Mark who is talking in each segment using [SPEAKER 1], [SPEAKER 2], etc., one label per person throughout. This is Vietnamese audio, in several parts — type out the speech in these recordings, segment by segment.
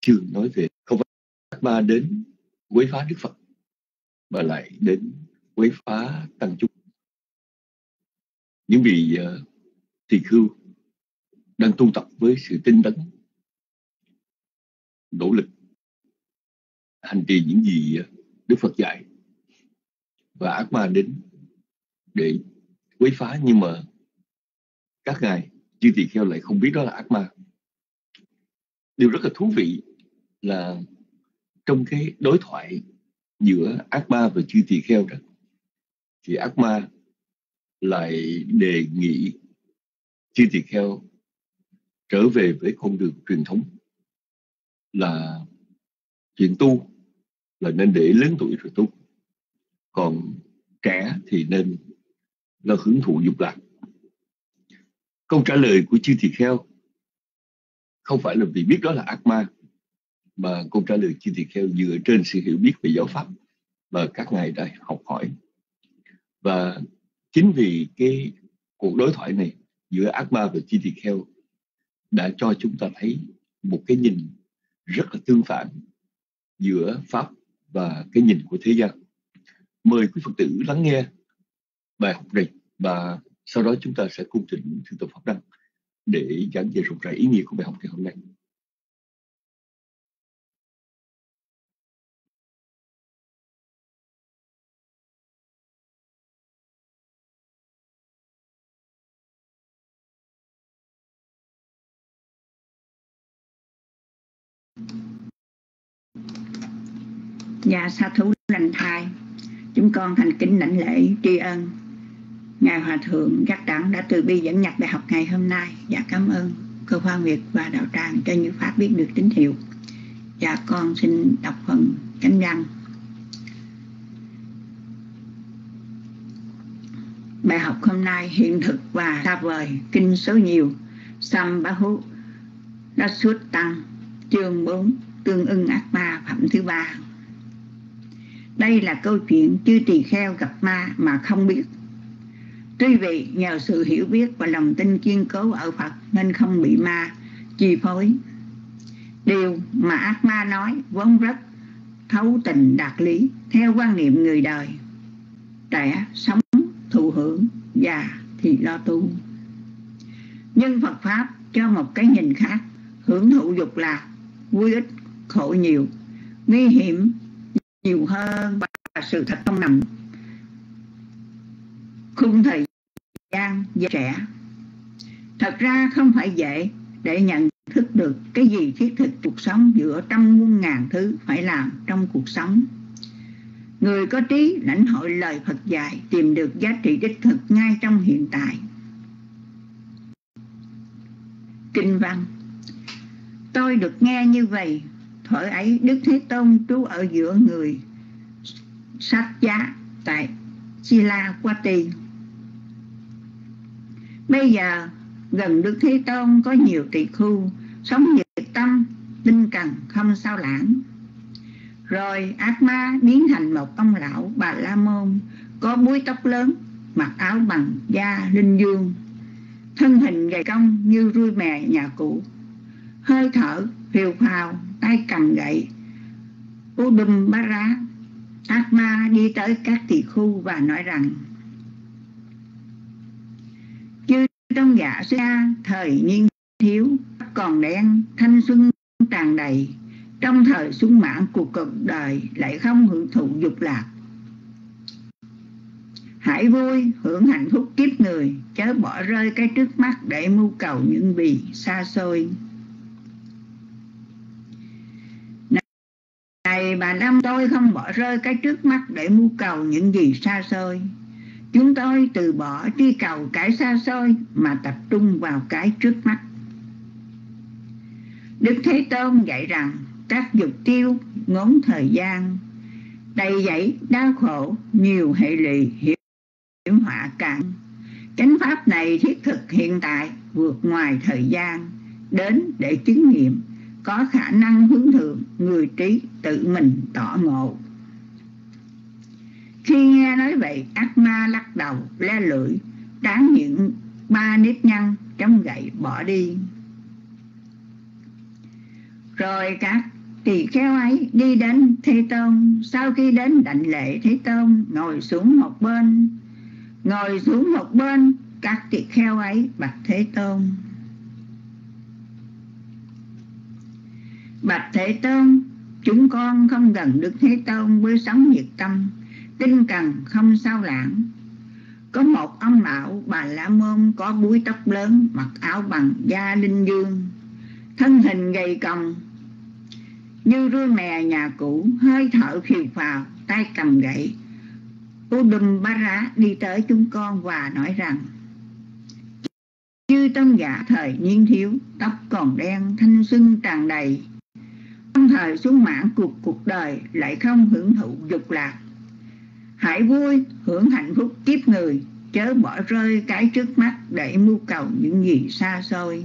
[SPEAKER 1] chương nói về không phải ác ma đến quấy phá Đức Phật, mà lại đến quấy phá tăng chúng. Những vị tỳ khưu đang tu tập với sự tinh tấn, nỗ lực hành trì những gì Đức Phật dạy, và ác ma đến để quấy phá, nhưng mà các ngài chư tỳ kheo lại không biết đó là ác ma. Điều rất là thú vị là trong cái đối thoại giữa ác ma và chư tỳ kheo đó, thì ác ma lại đề nghị chư tỳ kheo trở về với con đường truyền thống, là chuyện tu là nên để lớn tuổi rồi tu, còn trẻ thì nên là hưởng thụ dục lạc. Câu trả lời của chư tỳ kheo không phải là vì biết đó là ác ma, mà câu trả lời chư tỳ kheo dựa trên sự hiểu biết về giáo pháp mà các ngài đã học hỏi. Và chính vì cái cuộc đối thoại này giữa ác ma và chư tỳ kheo đã cho chúng ta thấy một cái nhìn rất là tương phản giữa pháp và cái nhìn của thế gian. Mời quý Phật tử lắng nghe bài học này, và sau đó chúng ta sẽ cung thỉnh Thượng tọa Pháp Đăng để giảng dạy rộng rãi ý nghĩa của bài học ngày hôm nay.
[SPEAKER 2] Dạ, sa thú lành thai, chúng con thành kính lãnh lễ tri ân Ngài Hòa Thượng Giác Đẳng đã từ bi dẫn nhập bài học ngày hôm nay. Dạ, cảm ơn Cơ Hoa Nguyệt và Đạo Tràng cho những pháp biết được tín hiệu. Dạ, con xin đọc phần chánh văn. Bài học hôm nay hiện thực và xa vời, kinh số nhiều, Sambahu Rasut Tăng, chương 4, tương ưng ác ma, phẩm thứ 3. Đây là câu chuyện chư tỳ kheo gặp ma mà không biết. Tuy vậy, nhờ sự hiểu biết và lòng tin kiên cố ở Phật nên không bị ma chi phối. Điều mà ác ma nói vốn rất thấu tình đạt lý theo quan niệm người đời: trẻ sống thụ hưởng, già thì lo tu. Nhưng Phật Pháp cho một cái nhìn khác: hưởng thụ dục lạc, vui ít khổ nhiều, nguy hiểm nhiều hơn, và sự thật không nằm khung thời gian già trẻ. Thật ra không phải dễ để nhận thức được cái gì thiết thực cuộc sống giữa trăm muôn ngàn thứ phải làm trong cuộc sống. Người có trí lãnh hội lời Phật dạy, tìm được giá trị đích thực ngay trong hiện tại. Kinh văn: tôi được nghe như vậy, thuở ấy Đức Thế Tôn trú ở giữa người Sát Giá tại Chilawati. Bây giờ gần Đức Thế Tôn có nhiều tỳ khưu sống nhiệt tâm, tinh cần, không sao lãng. Rồi ác ma biến thành một ông lão Bà La Môn, có búi tóc lớn, mặc áo bằng da linh dương, thân hình gầy cong như ruồi mè nhà cũ, hơi thở phiêu phào, tay cầm gậy Udum Bara. Ác ma đi tới các tỳ khưu và nói rằng: chư trong dạ sư thời niên thiếu, còn đen, thanh xuân tràn đầy, trong thời sung mãn của cuộc đời lại không hưởng thụ dục lạc. Hãy vui hưởng hạnh phúc kiếp người, chớ bỏ rơi cái trước mắt để mưu cầu những vì xa xôi. Này bà Lâm, tôi không bỏ rơi cái trước mắt để mưu cầu những gì xa xôi. Chúng tôi từ bỏ truy cầu cái xa xôi mà tập trung vào cái trước mắt. Đức Thế Tôn dạy rằng các dục tiêu ngốn thời gian, đầy dẫy đau khổ, nhiều hệ lụy, hiểm họa cạn. Chánh pháp này thiết thực hiện tại, vượt ngoài thời gian, đến để chứng nghiệm, có khả năng hướng thượng, người trí tự mình tỏ ngộ. Khi nghe nói vậy, ác ma lắc đầu, le lưỡi, tráng những 3 nếp nhăn trong gậy bỏ đi. Rồi các tỳ kheo ấy đi đến Thế Tôn. Sau khi đến đảnh lễ Thế Tôn, ngồi xuống một bên. Các tỳ kheo ấy bạch Thế Tôn: Bạch Thế Tôn, chúng con không gần Đức Thế Tôn với sống nhiệt tâm, tinh cần không sao lãng. Có một ông lão Bà La Môn có búi tóc lớn, mặc áo bằng da linh dương, thân hình gầy còm như rua mè nhà cũ, hơi thở phì phào, tay cầm gậy. Udambara đi tới chúng con và nói rằng: Chư tôn giả thời niên thiếu, tóc còn đen, thanh xuân tràn đầy, trong thời xuống mãn cuộc đời lại không hưởng thụ dục lạc. Hãy vui hưởng hạnh phúc kiếp người, chớ bỏ rơi cái trước mắt để mưu cầu những gì xa xôi.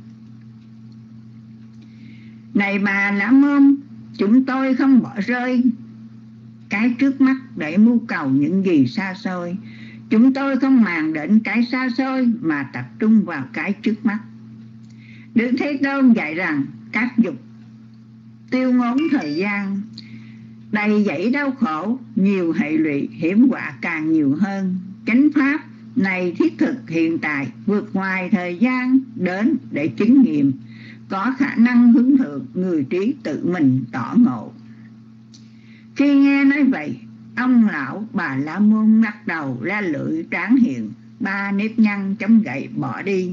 [SPEAKER 2] Này Bà La Môn, chúng tôi không bỏ rơi cái trước mắt để mưu cầu những gì xa xôi. Chúng tôi không màng đến cái xa xôi mà tập trung vào cái trước mắt. Đức Thế Tôn dạy rằng các dục tiêu ngốn thời gian, đầy dẫy đau khổ, nhiều hệ lụy, hiểm họa càng nhiều hơn. Chánh pháp này thiết thực hiện tại, vượt ngoài thời gian đến để chứng nghiệm, có khả năng hướng thượng, người trí tự mình tỏ ngộ. Khi nghe nói vậy, ông lão Bà La Môn bắt đầu ra lưỡi trán hiện, 3 nếp nhăn chống gậy bỏ đi.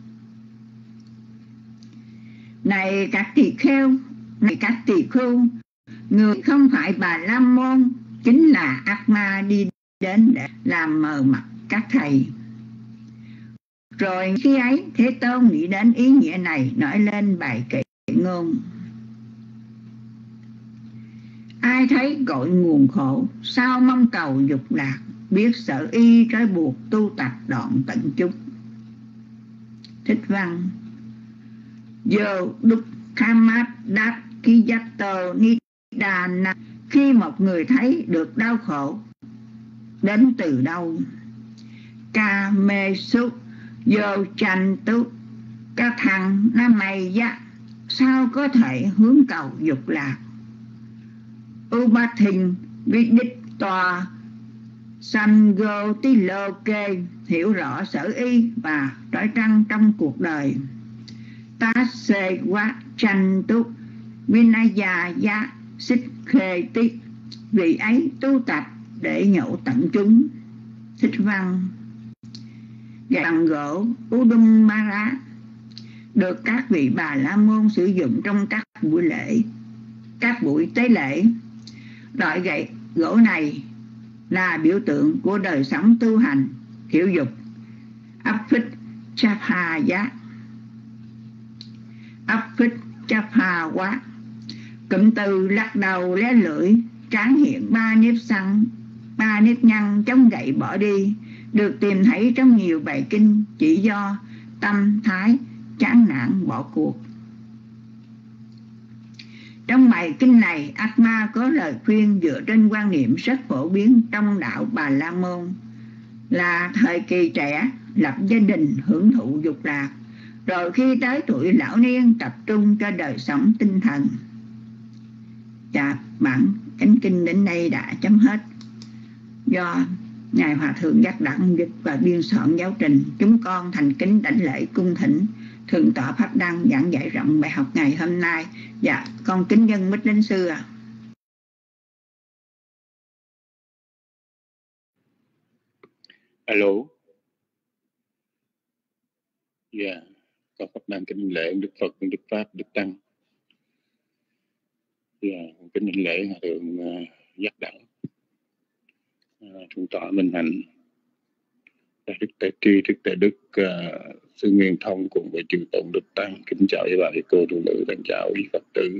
[SPEAKER 2] Này các tỳ kheo, người không phải Bà La Môn chính là ác ma đi đến để làm mờ mặt các thầy. Rồi khi ấy Thế Tôn nghĩ đến ý nghĩa này, nói lên bài kệ ngôn: Ai thấy cội nguồn khổ, sao mong cầu dục lạc, biết sở y trói buộc, tu tập đoạn tận chúc. Thích văn: Yo đúc khamat đát ki yato nidana. Khi một người thấy được đau khổ đến từ đâu, ca mê su yo chan tu ca thằng na mày ya, sao có thể hướng cầu dục lạc. Ubathin vidit tòa sango ti lô kê, hiểu rõ sở y và trói trăng trong cuộc đời. Ta se wa chan tu vinaya ya xích khê ti, vì ấy tu tập để nhổ tận chúng. Thích văn: Gậy gỗ Udambara được các vị Bà La Môn sử dụng trong các buổi tế lễ. Loại gậy gỗ này là biểu tượng của đời sống tu hành kiểu dục Aphichaphawa. Cụm từ lắc đầu lé lưỡi trán hiện 3 nếp nhăn chống gậy bỏ đi, được tìm thấy trong nhiều bài kinh chỉ do tâm thái chán nản bỏ cuộc. Trong bài kinh này, Atma có lời khuyên dựa trên quan niệm rất phổ biến trong đạo Bà La Môn là thời kỳ trẻ lập gia đình hưởng thụ dục lạc, rồi khi tới tuổi lão niên tập trung cho đời sống tinh thần. Bản chánh kinh đến đây đã chấm hết. Do Ngài Hòa Thượng Giác Đẳng dịch và biên soạn giáo trình, chúng con thành kính đảnh lễ cung thỉnh Thượng tọa Pháp Đăng giảng dạy rộng bài học ngày hôm nay. Dạ, con kính dân Mít Đến Sư ạ.
[SPEAKER 3] Alo. Dạ, con Pháp Đăng kính lễ Đức Phật, Đức Pháp, Đức Tăng. Dạ, kính lễ Hòa Thượng Giác Đẳng, Thượng tọa Minh Hạnh, Đức Tệ Tri, Đức Tệ Đức, Sư Nguyên Thông cùng với chư tôn Đức Tăng. Kính chào với bà thầy cô tu nữ, kính chào quý Phật tử.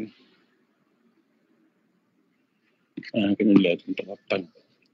[SPEAKER 3] Kính lễ Thượng tọa Pháp Tăng.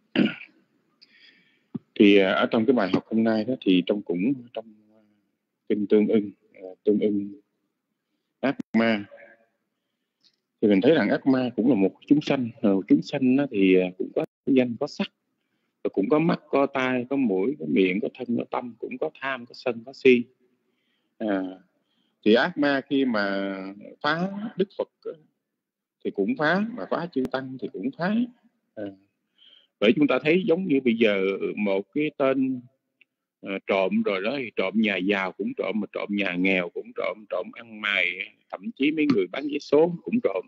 [SPEAKER 3] Thì ở trong cái bài học hôm nay đó, thì trong kinh tương ưng ác ma, thì mình thấy rằng ác ma cũng là một chúng sanh. Chúng sanh đó thì cũng có danh, có sắc, và cũng có mắt, có tai, có mũi, có miệng, có thân, có tâm, cũng có tham, có sân, có si. Thì ác ma khi mà phá Đức Phật thì cũng phá, mà phá chư tăng thì cũng phá. Bởi chúng ta thấy giống như bây giờ một cái tên trộm rồi đó, trộm nhà giàu cũng trộm, mà trộm nhà nghèo cũng trộm, trộm ăn mày, thậm chí mấy người bán vé số cũng trộm.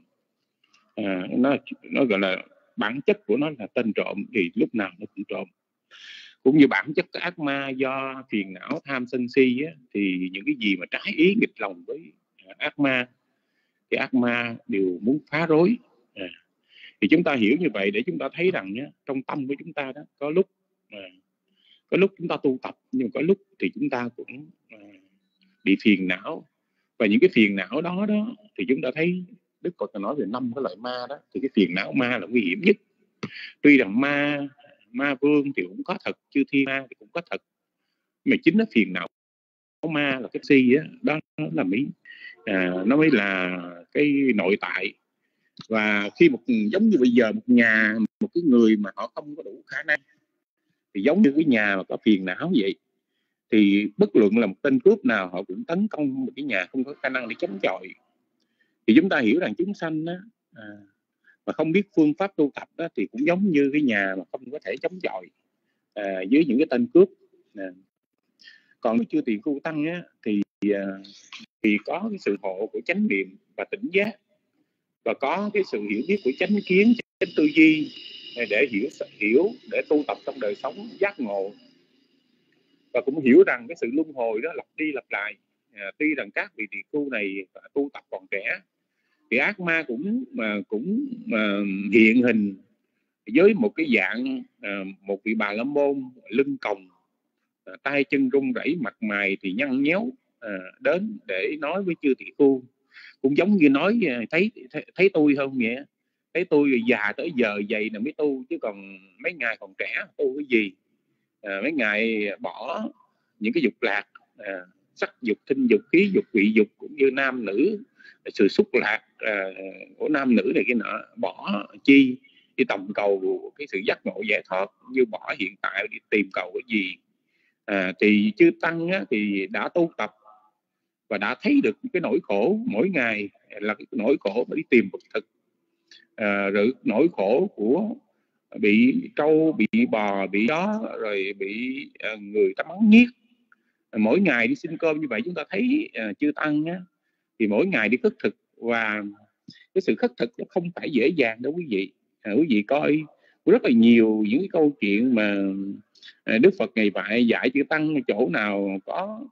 [SPEAKER 3] Nó gọi là bản chất của nó là tên trộm, thì lúc nào nó cũng trộm. Cũng như bản chất ác ma do phiền não tham sân si á, thì những cái gì mà trái ý nghịch lòng với ác ma thì ác ma đều muốn phá rối. Thì chúng ta hiểu như vậy để chúng ta thấy rằng nhá, trong tâm của chúng ta đó có lúc chúng ta tu tập, nhưng có lúc thì chúng ta cũng bị phiền não. Và những cái phiền não đó thì chúng ta thấy Đức Phật nói về 5 cái loại ma đó, thì cái phiền não ma là nguy hiểm nhất. Tuy rằng ma vương thì cũng có thật, chư thiên ma thì cũng có thật, mà chính nó phiền não ma là cái si đó là nó mới là cái nội tại. Và khi giống như bây giờ một cái người mà họ không có đủ khả năng, thì giống như cái nhà mà có phiền não vậy, thì bất luận là một tên cướp nào họ cũng tấn công một cái nhà không có khả năng để chống chọi. Thì chúng ta hiểu rằng chúng sanh đó, mà không biết phương pháp tu tập đó, thì cũng giống như cái nhà mà không có thể chống chọi với những cái tên cướp. Còn chư tiền khu tăng á, thì có cái sự hộ của chánh niệm và tỉnh giác, và có cái sự hiểu biết của chánh kiến, chánh tư duy để hiểu để tu tập trong đời sống giác ngộ. Và cũng hiểu rằng cái sự luân hồi đó lặp đi lặp lại. Tuy rằng các vị tỳ khưu này tu tập còn trẻ, thì ác ma cũng hiện hình với một cái dạng một vị Bà La Môn lưng còng, tay chân run rẩy, mặt mày thì nhăn nhéo, đến để nói với chư tỳ khưu. Cũng giống như nói thấy tôi không vậy, thấy tôi già tới giờ vậy là mới tu, chứ còn mấy ngài còn trẻ tu cái gì. Mấy ngài bỏ những cái dục lạc, sắc dục, thinh dục, khí dục, vị dục, cũng như nam nữ, sự xúc lạc của nam nữ này kia nọ, bỏ chi đi tầm cầu cái sự giác ngộ giải thoát, như bỏ hiện tại đi tìm cầu cái gì. Thì chư tăng á, thì đã tu tập và đã thấy được cái nỗi khổ mỗi ngày là cái nỗi khổ mà đi tìm vật thực, rồi nỗi khổ của bị trâu, bị bò, bị chó, rồi bị người ta mắng nhiếc. Mỗi ngày đi xin cơm như vậy, chúng ta thấy chư tăng á, thì mỗi ngày đi khất thực, và cái sự khất thực nó không phải dễ dàng đâu quý vị. Quý vị coi rất là nhiều những cái câu chuyện mà Đức Phật ngày dạy chư tăng, chỗ nào có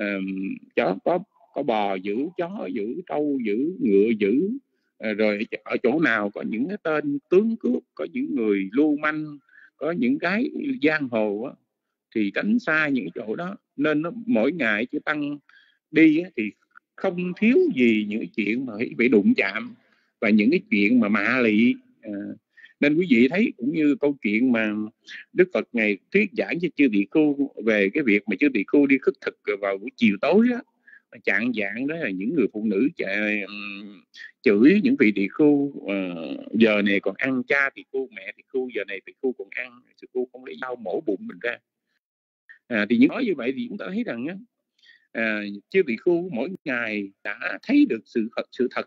[SPEAKER 3] có bò giữ, chó giữ, trâu giữ, ngựa giữ, rồi ở chỗ nào có những cái tên tướng cướp, có những người lưu manh, có những cái giang hồ á, thì tránh xa những chỗ đó. Nên mỗi ngày chư tăng đi á, thì không thiếu gì những cái chuyện mà phải đụng chạm, và những cái chuyện mà mạ lị. Nên quý vị thấy cũng như câu chuyện mà Đức Phật ngày thuyết giảng cho chư tỳ khưu về cái việc mà chư tỳ khưu đi khất thực vào buổi chiều tối á, chạng vạng đó là những người phụ nữ chửi những vị tỳ khưu, giờ này còn ăn cha tỳ khưu, mẹ tỳ khưu, giờ này tỳ khưu còn ăn, tỳ khưu không lấy dao mổ bụng mình ra. Thì những nói như vậy thì chúng ta thấy rằng chư tỳ khưu mỗi ngày đã thấy được sự thật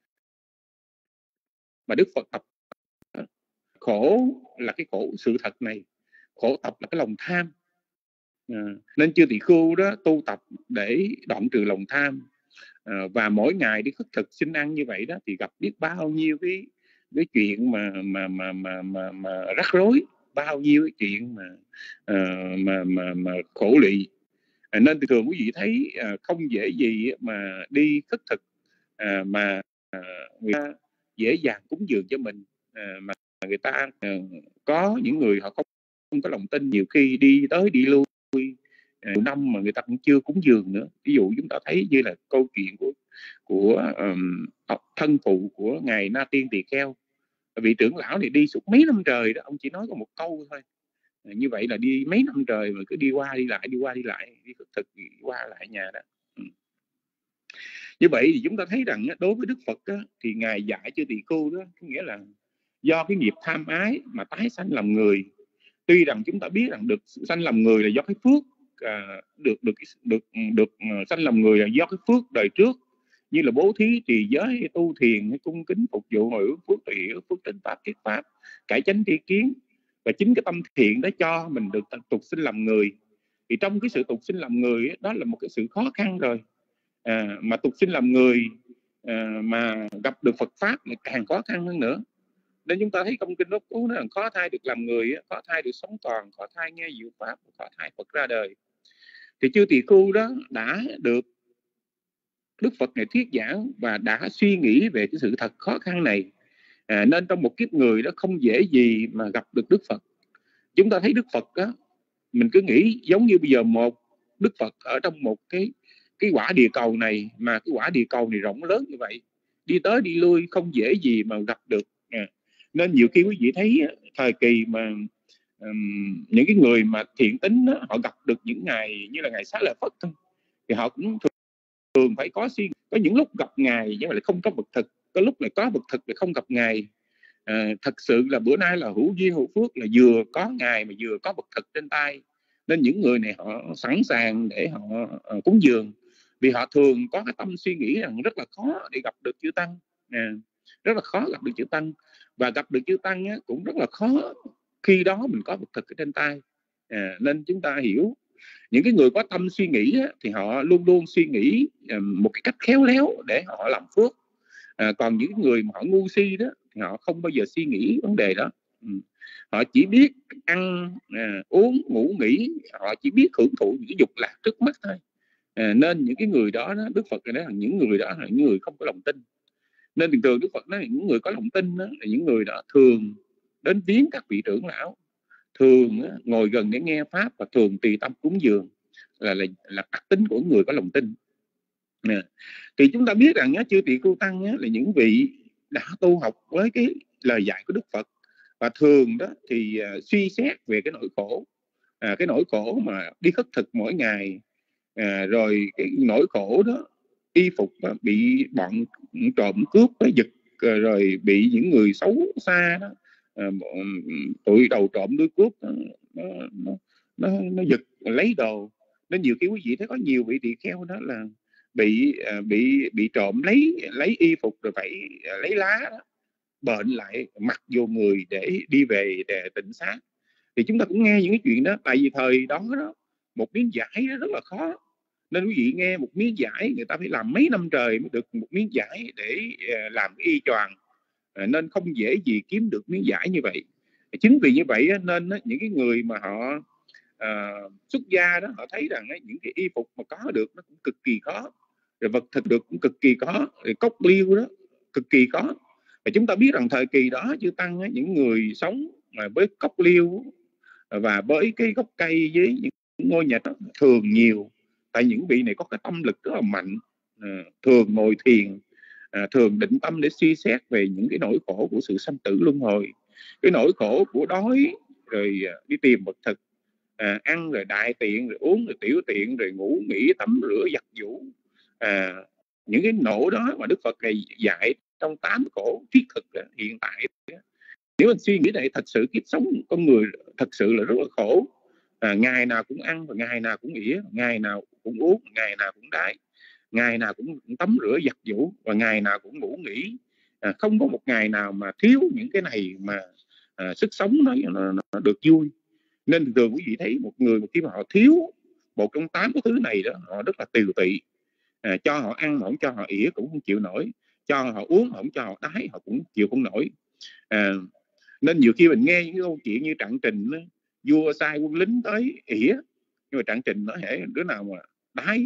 [SPEAKER 3] mà Đức Phật tập. Khổ là cái khổ sự thật này, khổ tập là cái lòng tham. Nên chư tỳ khưu đó tu tập để đoạn trừ lòng tham, và mỗi ngày đi khất thực xin ăn như vậy đó, thì gặp biết bao nhiêu cái chuyện mà rắc rối, bao nhiêu cái chuyện mà khổ lụy. Nên thường quý vị thấy không dễ gì mà đi khất thực mà người ta dễ dàng cúng dường cho mình, mà người ta có những người họ không có lòng tin, nhiều khi đi tới đi lui năm mà người ta cũng chưa cúng dường nữa. Ví dụ chúng ta thấy như là câu chuyện của thân phụ của ngài Na Tiên Tỳ Kheo, vị trưởng lão này đi suốt mấy năm trời đó, ông chỉ nói có một câu thôi. Như vậy là đi mấy năm trời mà cứ đi qua đi lại, đi khất thực đi qua lại nhà đó. Như vậy thì chúng ta thấy rằng đối với Đức Phật đó, thì ngài dạy chư tỳ khưu đó, có nghĩa là do cái nghiệp tham ái mà tái sanh làm người. Tuy rằng chúng ta biết rằng được sanh làm người là do cái sanh làm người là do cái phước đời trước, như là bố thí, trì giới, tu thiền, cung kính phục vụ, hồi hướng phước, tùy hiểu phước, tính pháp, thuyết pháp, cải chánh tri kiến. Và chính cái tâm thiện đó cho mình được tục sinh làm người. Thì trong cái sự tục sinh làm người đó là một cái sự khó khăn rồi. Mà tục sinh làm người mà gặp được Phật pháp thì càng khó khăn hơn nữa. Nên chúng ta thấy trong kinh Pháp Cú nó là khó thai được làm người, khó thai được sống còn, khó thai nghe diệu pháp, khó thai Phật ra đời. Thì chư tỳ khưu đó đã được Đức Phật này thuyết giảng và đã suy nghĩ về cái sự thật khó khăn này. Nên trong một kiếp người đó không dễ gì mà gặp được Đức Phật. Chúng ta thấy Đức Phật đó, mình cứ nghĩ giống như bây giờ một Đức Phật ở trong một cái quả địa cầu này, mà cái quả địa cầu này rộng lớn như vậy, đi tới đi lui không dễ gì mà gặp được. Nên nhiều khi quý vị thấy thời kỳ mà những cái người mà thiện tính đó, họ gặp được những ngày như là ngày Xá Lợi Phất thôi, thì họ cũng thường phải có những lúc gặp ngài nhưng mà lại không có vật thực, có lúc lại có vật thực lại không gặp ngài. Thật sự là bữa nay là hữu duyên hữu phước, là vừa có ngài mà vừa có vật thực trên tay. Nên những người này họ sẵn sàng để họ cúng dường, vì họ thường có cái tâm suy nghĩ rằng rất là khó để gặp được chư tăng, rất là khó gặp được chư tăng, và gặp được chư tăng cũng rất là khó khi đó mình có vật thực ở trên tay. Nên chúng ta hiểu những cái người có tâm suy nghĩ thì họ luôn luôn suy nghĩ một cái cách khéo léo để họ làm phước. Còn những người mà họ ngu si đó thì họ không bao giờ suy nghĩ vấn đề đó. Họ chỉ biết ăn, uống, ngủ, nghỉ, họ chỉ biết hưởng thụ những cái dục lạc trước mắt thôi. Nên những cái người đó, Đức Phật nói là những người đó là những người không có lòng tin. Nên thường thường Đức Phật nói là những người có lòng tin đó, là những người đó thường đến viếng các vị trưởng lão, thường ngồi gần để nghe pháp, và thường tùy tâm cúng dường, là đặc tính của người có lòng tin. Thì chúng ta biết rằng chư tỳ khưu tăng là những vị đã tu học với cái lời dạy của Đức Phật, và thường đó thì suy xét về cái nỗi khổ, cái nỗi khổ mà đi khất thực mỗi ngày, rồi cái nỗi khổ đó y phục bị bọn trộm cướp giật, rồi bị những người xấu xa đó, tụi đầu trộm đuôi cướp nó giật lấy đồ. Nên nhiều khi quý vị thấy có nhiều vị tỳ kheo đó là bị trộm lấy y phục, rồi phải lấy lá đó, bệnh lại mặc vô người để đi về để tịnh xá. Thì chúng ta cũng nghe những cái chuyện đó, tại vì thời đó một miếng vải rất là khó. Nên quý vị nghe một miếng vải người ta phải làm mấy năm trời mới được một miếng vải để làm cái y choàng. Nên không dễ gì kiếm được miếng vải như vậy. Chính vì như vậy nên những cái người mà họ xuất gia đó, họ thấy rằng những cái y phục mà có được nó cũng cực kỳ khó, rồi vật thực được cũng cực kỳ khó, rồi cốc liêu đó cực kỳ khó. Và chúng ta biết rằng thời kỳ đó chư tăng những người sống mà với cốc liêu và với cái gốc cây với những ngôi nhà đó thường nhiều, tại những vị này có cái tâm lực rất là mạnh, thường ngồi thiền, thường định tâm để suy xét về những cái nỗi khổ của sự sanh tử luân hồi, cái nỗi khổ của đói rồi đi tìm vật thực, ăn rồi đại tiện, rồi uống rồi tiểu tiện, rồi ngủ nghỉ tắm rửa giặt giũ, những cái nỗi đó mà Đức Phật này dạy trong 8 khổ thiết thực hiện tại. Nếu mình suy nghĩ này, thật sự kiếp sống con người thật sự là rất là khổ. Ngày nào cũng ăn, và ngày nào cũng ỉa, ngày nào cũng uống, ngày nào cũng đái, ngày nào cũng tắm rửa giặt giũ, và ngày nào cũng ngủ nghỉ. Không có một ngày nào mà thiếu những cái này mà sức sống nó được vui. Nên thường quý vị thấy một người mà khi mà họ thiếu một trong 8 cái thứ này đó, họ rất là tiều tụy. Cho họ ăn mà không cho họ ỉa cũng không chịu nổi, cho họ uống mà không cho họ đái họ cũng chịu không nổi. Nên nhiều khi mình nghe những câu chuyện như Trạng Trình đó, vua sai quân lính tới ỉa, nhưng mà Trạng Trình nói hễ đứa nào mà đái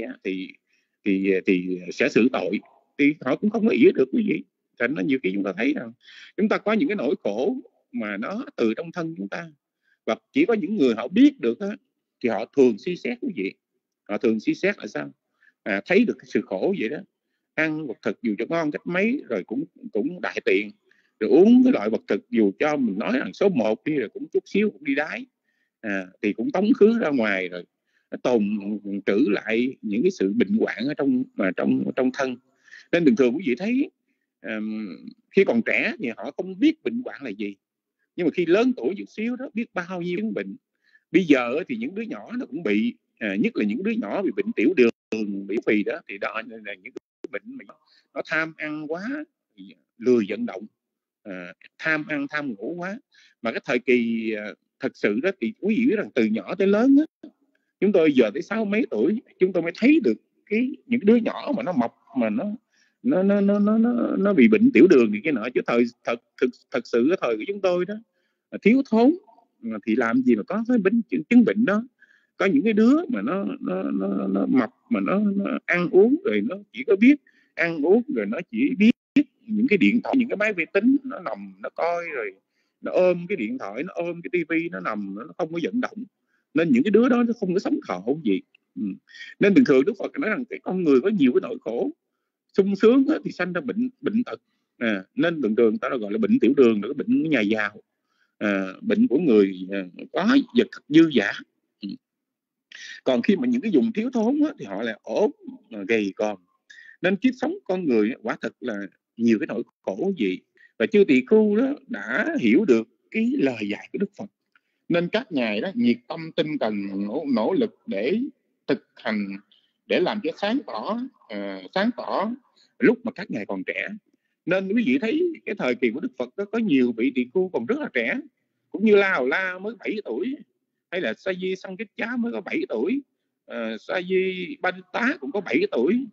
[SPEAKER 3] thì sẽ xử tội, thì họ cũng không có ỉa được quý vị. Thành ra nhiều khi chúng ta thấy rằng chúng ta có những cái nỗi khổ mà nó từ trong thân chúng ta, và chỉ có những người họ biết được thì họ thường suy xét quý vị. Họ thường suy xét là sao? Thấy được cái sự khổ vậy đó. Ăn vật thực dù cho ngon cách mấy rồi cũng đại tiện, rồi uống cái loại vật thực dù cho mình nói rằng số 1 đi rồi cũng chút xíu cũng đi đái, thì cũng tống khứ ra ngoài, rồi nó tồn trữ lại những cái sự bệnh hoạn ở trong thân. Nên thường thường quý vị thấy khi còn trẻ thì họ không biết bệnh hoạn là gì, nhưng mà khi lớn tuổi chút xíu đó biết bao nhiêu bệnh. Bây giờ thì những đứa nhỏ nó cũng bị, nhất là những đứa nhỏ bị bệnh tiểu đường, bị phì đó, thì đó là những cái bệnh mà nó tham ăn quá, lười vận động, tham ăn tham ngủ quá. Mà cái thời kỳ thật sự đó thì quý vị biết rằng từ nhỏ tới lớn á, chúng tôi giờ tới 60 mấy tuổi chúng tôi mới thấy được những đứa nhỏ mà nó mập, mà nó bị bệnh tiểu đường thì cái nọ. Chứ thật sự cái thời của chúng tôi đó thiếu thốn thì làm gì mà có cái chứng bệnh đó. Có những cái đứa mà nó mập mà nó ăn uống rồi nó chỉ có biết ăn uống, rồi nó chỉ biết những cái điện thoại, những cái máy vi tính, nó nằm nó coi, rồi nó ôm cái điện thoại, nó ôm cái tivi, nó nằm, nó không có vận động. Nên những cái đứa đó nó không có sống khổ gì. Nên bình thường Đức Phật nói rằng cái con người có nhiều cái nỗi khổ. Sung sướng thì sanh ra bệnh tật. Nên bình thường ta gọi là bệnh tiểu đường là cái bệnh nhà giàu, bệnh của người có vật thật dư dả. Còn khi mà những cái vùng thiếu thốn thì họ lại ốm gầy còm. Nên kiếp sống con người quả thật là nhiều cái nỗi khổ gì. Và chư tỳ khưu đó đã hiểu được cái lời dạy của Đức Phật, nên các ngài đó nhiệt tâm tinh cần nỗ lực để thực hành, để làm cho sáng tỏ lúc mà các ngài còn trẻ. Nên quý vị thấy cái thời kỳ của Đức Phật đó có nhiều vị tỳ khưu còn rất là trẻ, cũng như La Hầu La mới 7 tuổi, hay là Sa Di Sang Kích Chá mới có 7 tuổi, Sa Di Ba Tá cũng có 7 tuổi,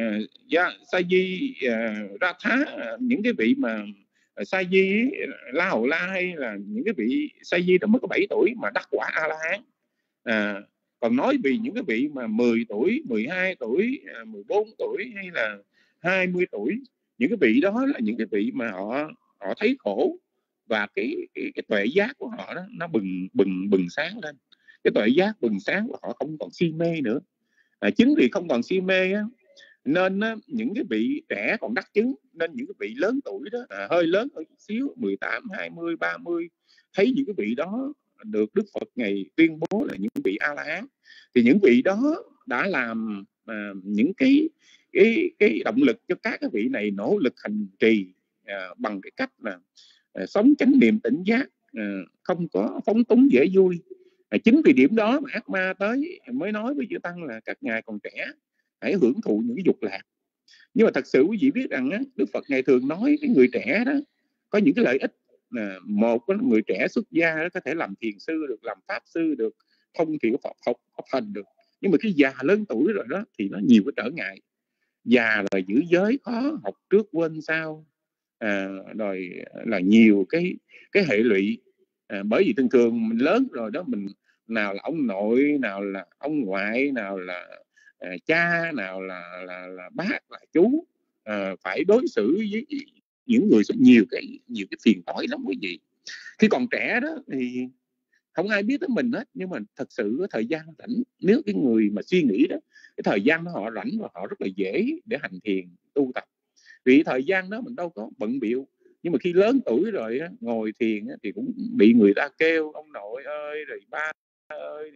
[SPEAKER 3] Sa Di Ra Thá, những cái vị mà Sa Di La Hầu La hay là những cái vị Sa Di đó mới có 7 tuổi mà đắc quả A La Hán. Còn nói vì những cái vị mà 10 tuổi, 12 tuổi, 14 tuổi hay là 20 tuổi, những cái vị đó là những cái vị mà họ thấy khổ, và cái tuệ giác của họ đó nó bừng sáng lên. Cái tuệ giác bừng sáng và họ không còn si mê nữa. Chính vì không còn si mê á, nên những cái vị trẻ còn đắc chứng. Nên những cái vị lớn tuổi đó, hơi lớn hơn chút xíu, 18, 20, 30, thấy những cái vị đó được Đức Phật ngày tuyên bố là những vị A La Hán, thì những vị đó đã làm những cái động lực cho các cái vị này nỗ lực hành trì bằng cái cách là sống chánh niệm tỉnh giác, không có phóng túng dễ vui. Chính vì điểm đó mà Ác Ma tới mới nói với chư tăng là các ngài còn trẻ, hãy hưởng thụ những cái dục lạc. Nhưng mà thật sự quý vị biết rằng Đức Phật ngày thường nói cái người trẻ đó có những cái lợi ích. Một, người trẻ xuất gia đó có thể làm thiền sư được, làm pháp sư được, thông hiểu học hành được. Nhưng mà cái già lớn tuổi rồi đó thì nó nhiều cái trở ngại. Già là giữ giới khó, học trước quên sau, rồi là nhiều cái hệ lụy. Bởi vì thường thường mình lớn rồi đó, mình nào là ông nội, nào là ông ngoại, nào là cha, nào là bác, là chú, phải đối xử với những người nhiều cái phiền toái lắm quý vị. Khi còn trẻ đó thì không ai biết tới mình hết, nhưng mà thật sự cái thời gian rảnh, nếu cái người mà suy nghĩ đó, cái thời gian đó họ rảnh và họ rất là dễ để hành thiền tu tập. Vì thời gian đó mình đâu có bận bịu. Nhưng mà khi lớn tuổi rồi á, ngồi thiền á, thì cũng bị người ta kêu ông nội ơi, rồi ba ơi,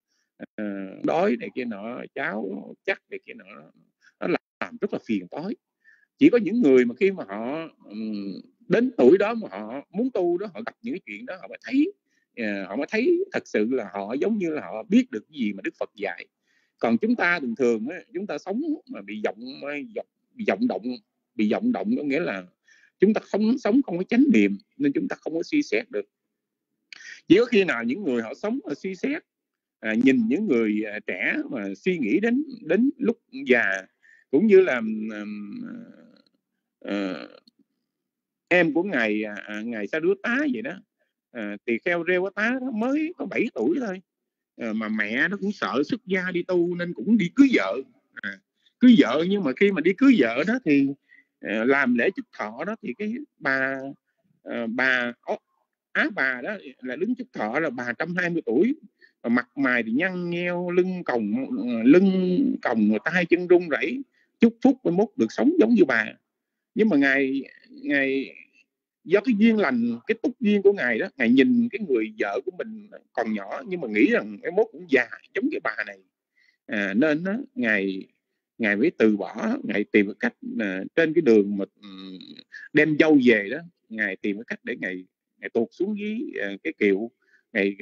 [SPEAKER 3] đói này kia nọ, cháu chắc này kia nọ, nó làm rất là phiền toái. Chỉ có những người mà khi mà họ đến tuổi đó mà họ muốn tu đó, họ gặp những cái chuyện đó, họ mới thấy thật sự là họ giống như là họ biết được cái gì mà Đức Phật dạy. Còn chúng ta thường thường á, chúng ta sống mà bị vọng động, có nghĩa là chúng ta không sống không có chánh niệm, nên chúng ta không có suy xét được. Chỉ có khi nào những người họ sống và suy xét, nhìn những người trẻ mà suy nghĩ đến lúc già, cũng như là em của ngài Sa Đứa Tá vậy đó, tỳ kheo Rêu Tá đó mới có 7 tuổi thôi, mà mẹ nó cũng sợ xuất gia đi tu nên cũng đi cưới vợ. Cưới vợ, nhưng mà khi mà đi cưới vợ đó thì làm lễ chúc thọ đó, thì cái bà Á bà đó là đứng chúc thọ là bà 120 tuổi, và mặt mày thì nhăn nheo, lưng còng tay chân run rẩy, chúc phúc với mốt được sống giống như bà. Nhưng mà ngài do cái duyên lành, cái túc duyên của ngài đó, ngài nhìn cái người vợ của mình còn nhỏ nhưng mà nghĩ rằng cái mốt cũng già giống cái bà này, nên đó, ngài mới từ bỏ. Ngài tìm cái cách trên cái đường mà đem dâu về đó, ngài tìm cái cách để ngài tuột xuống dưới cái kiệu, ngài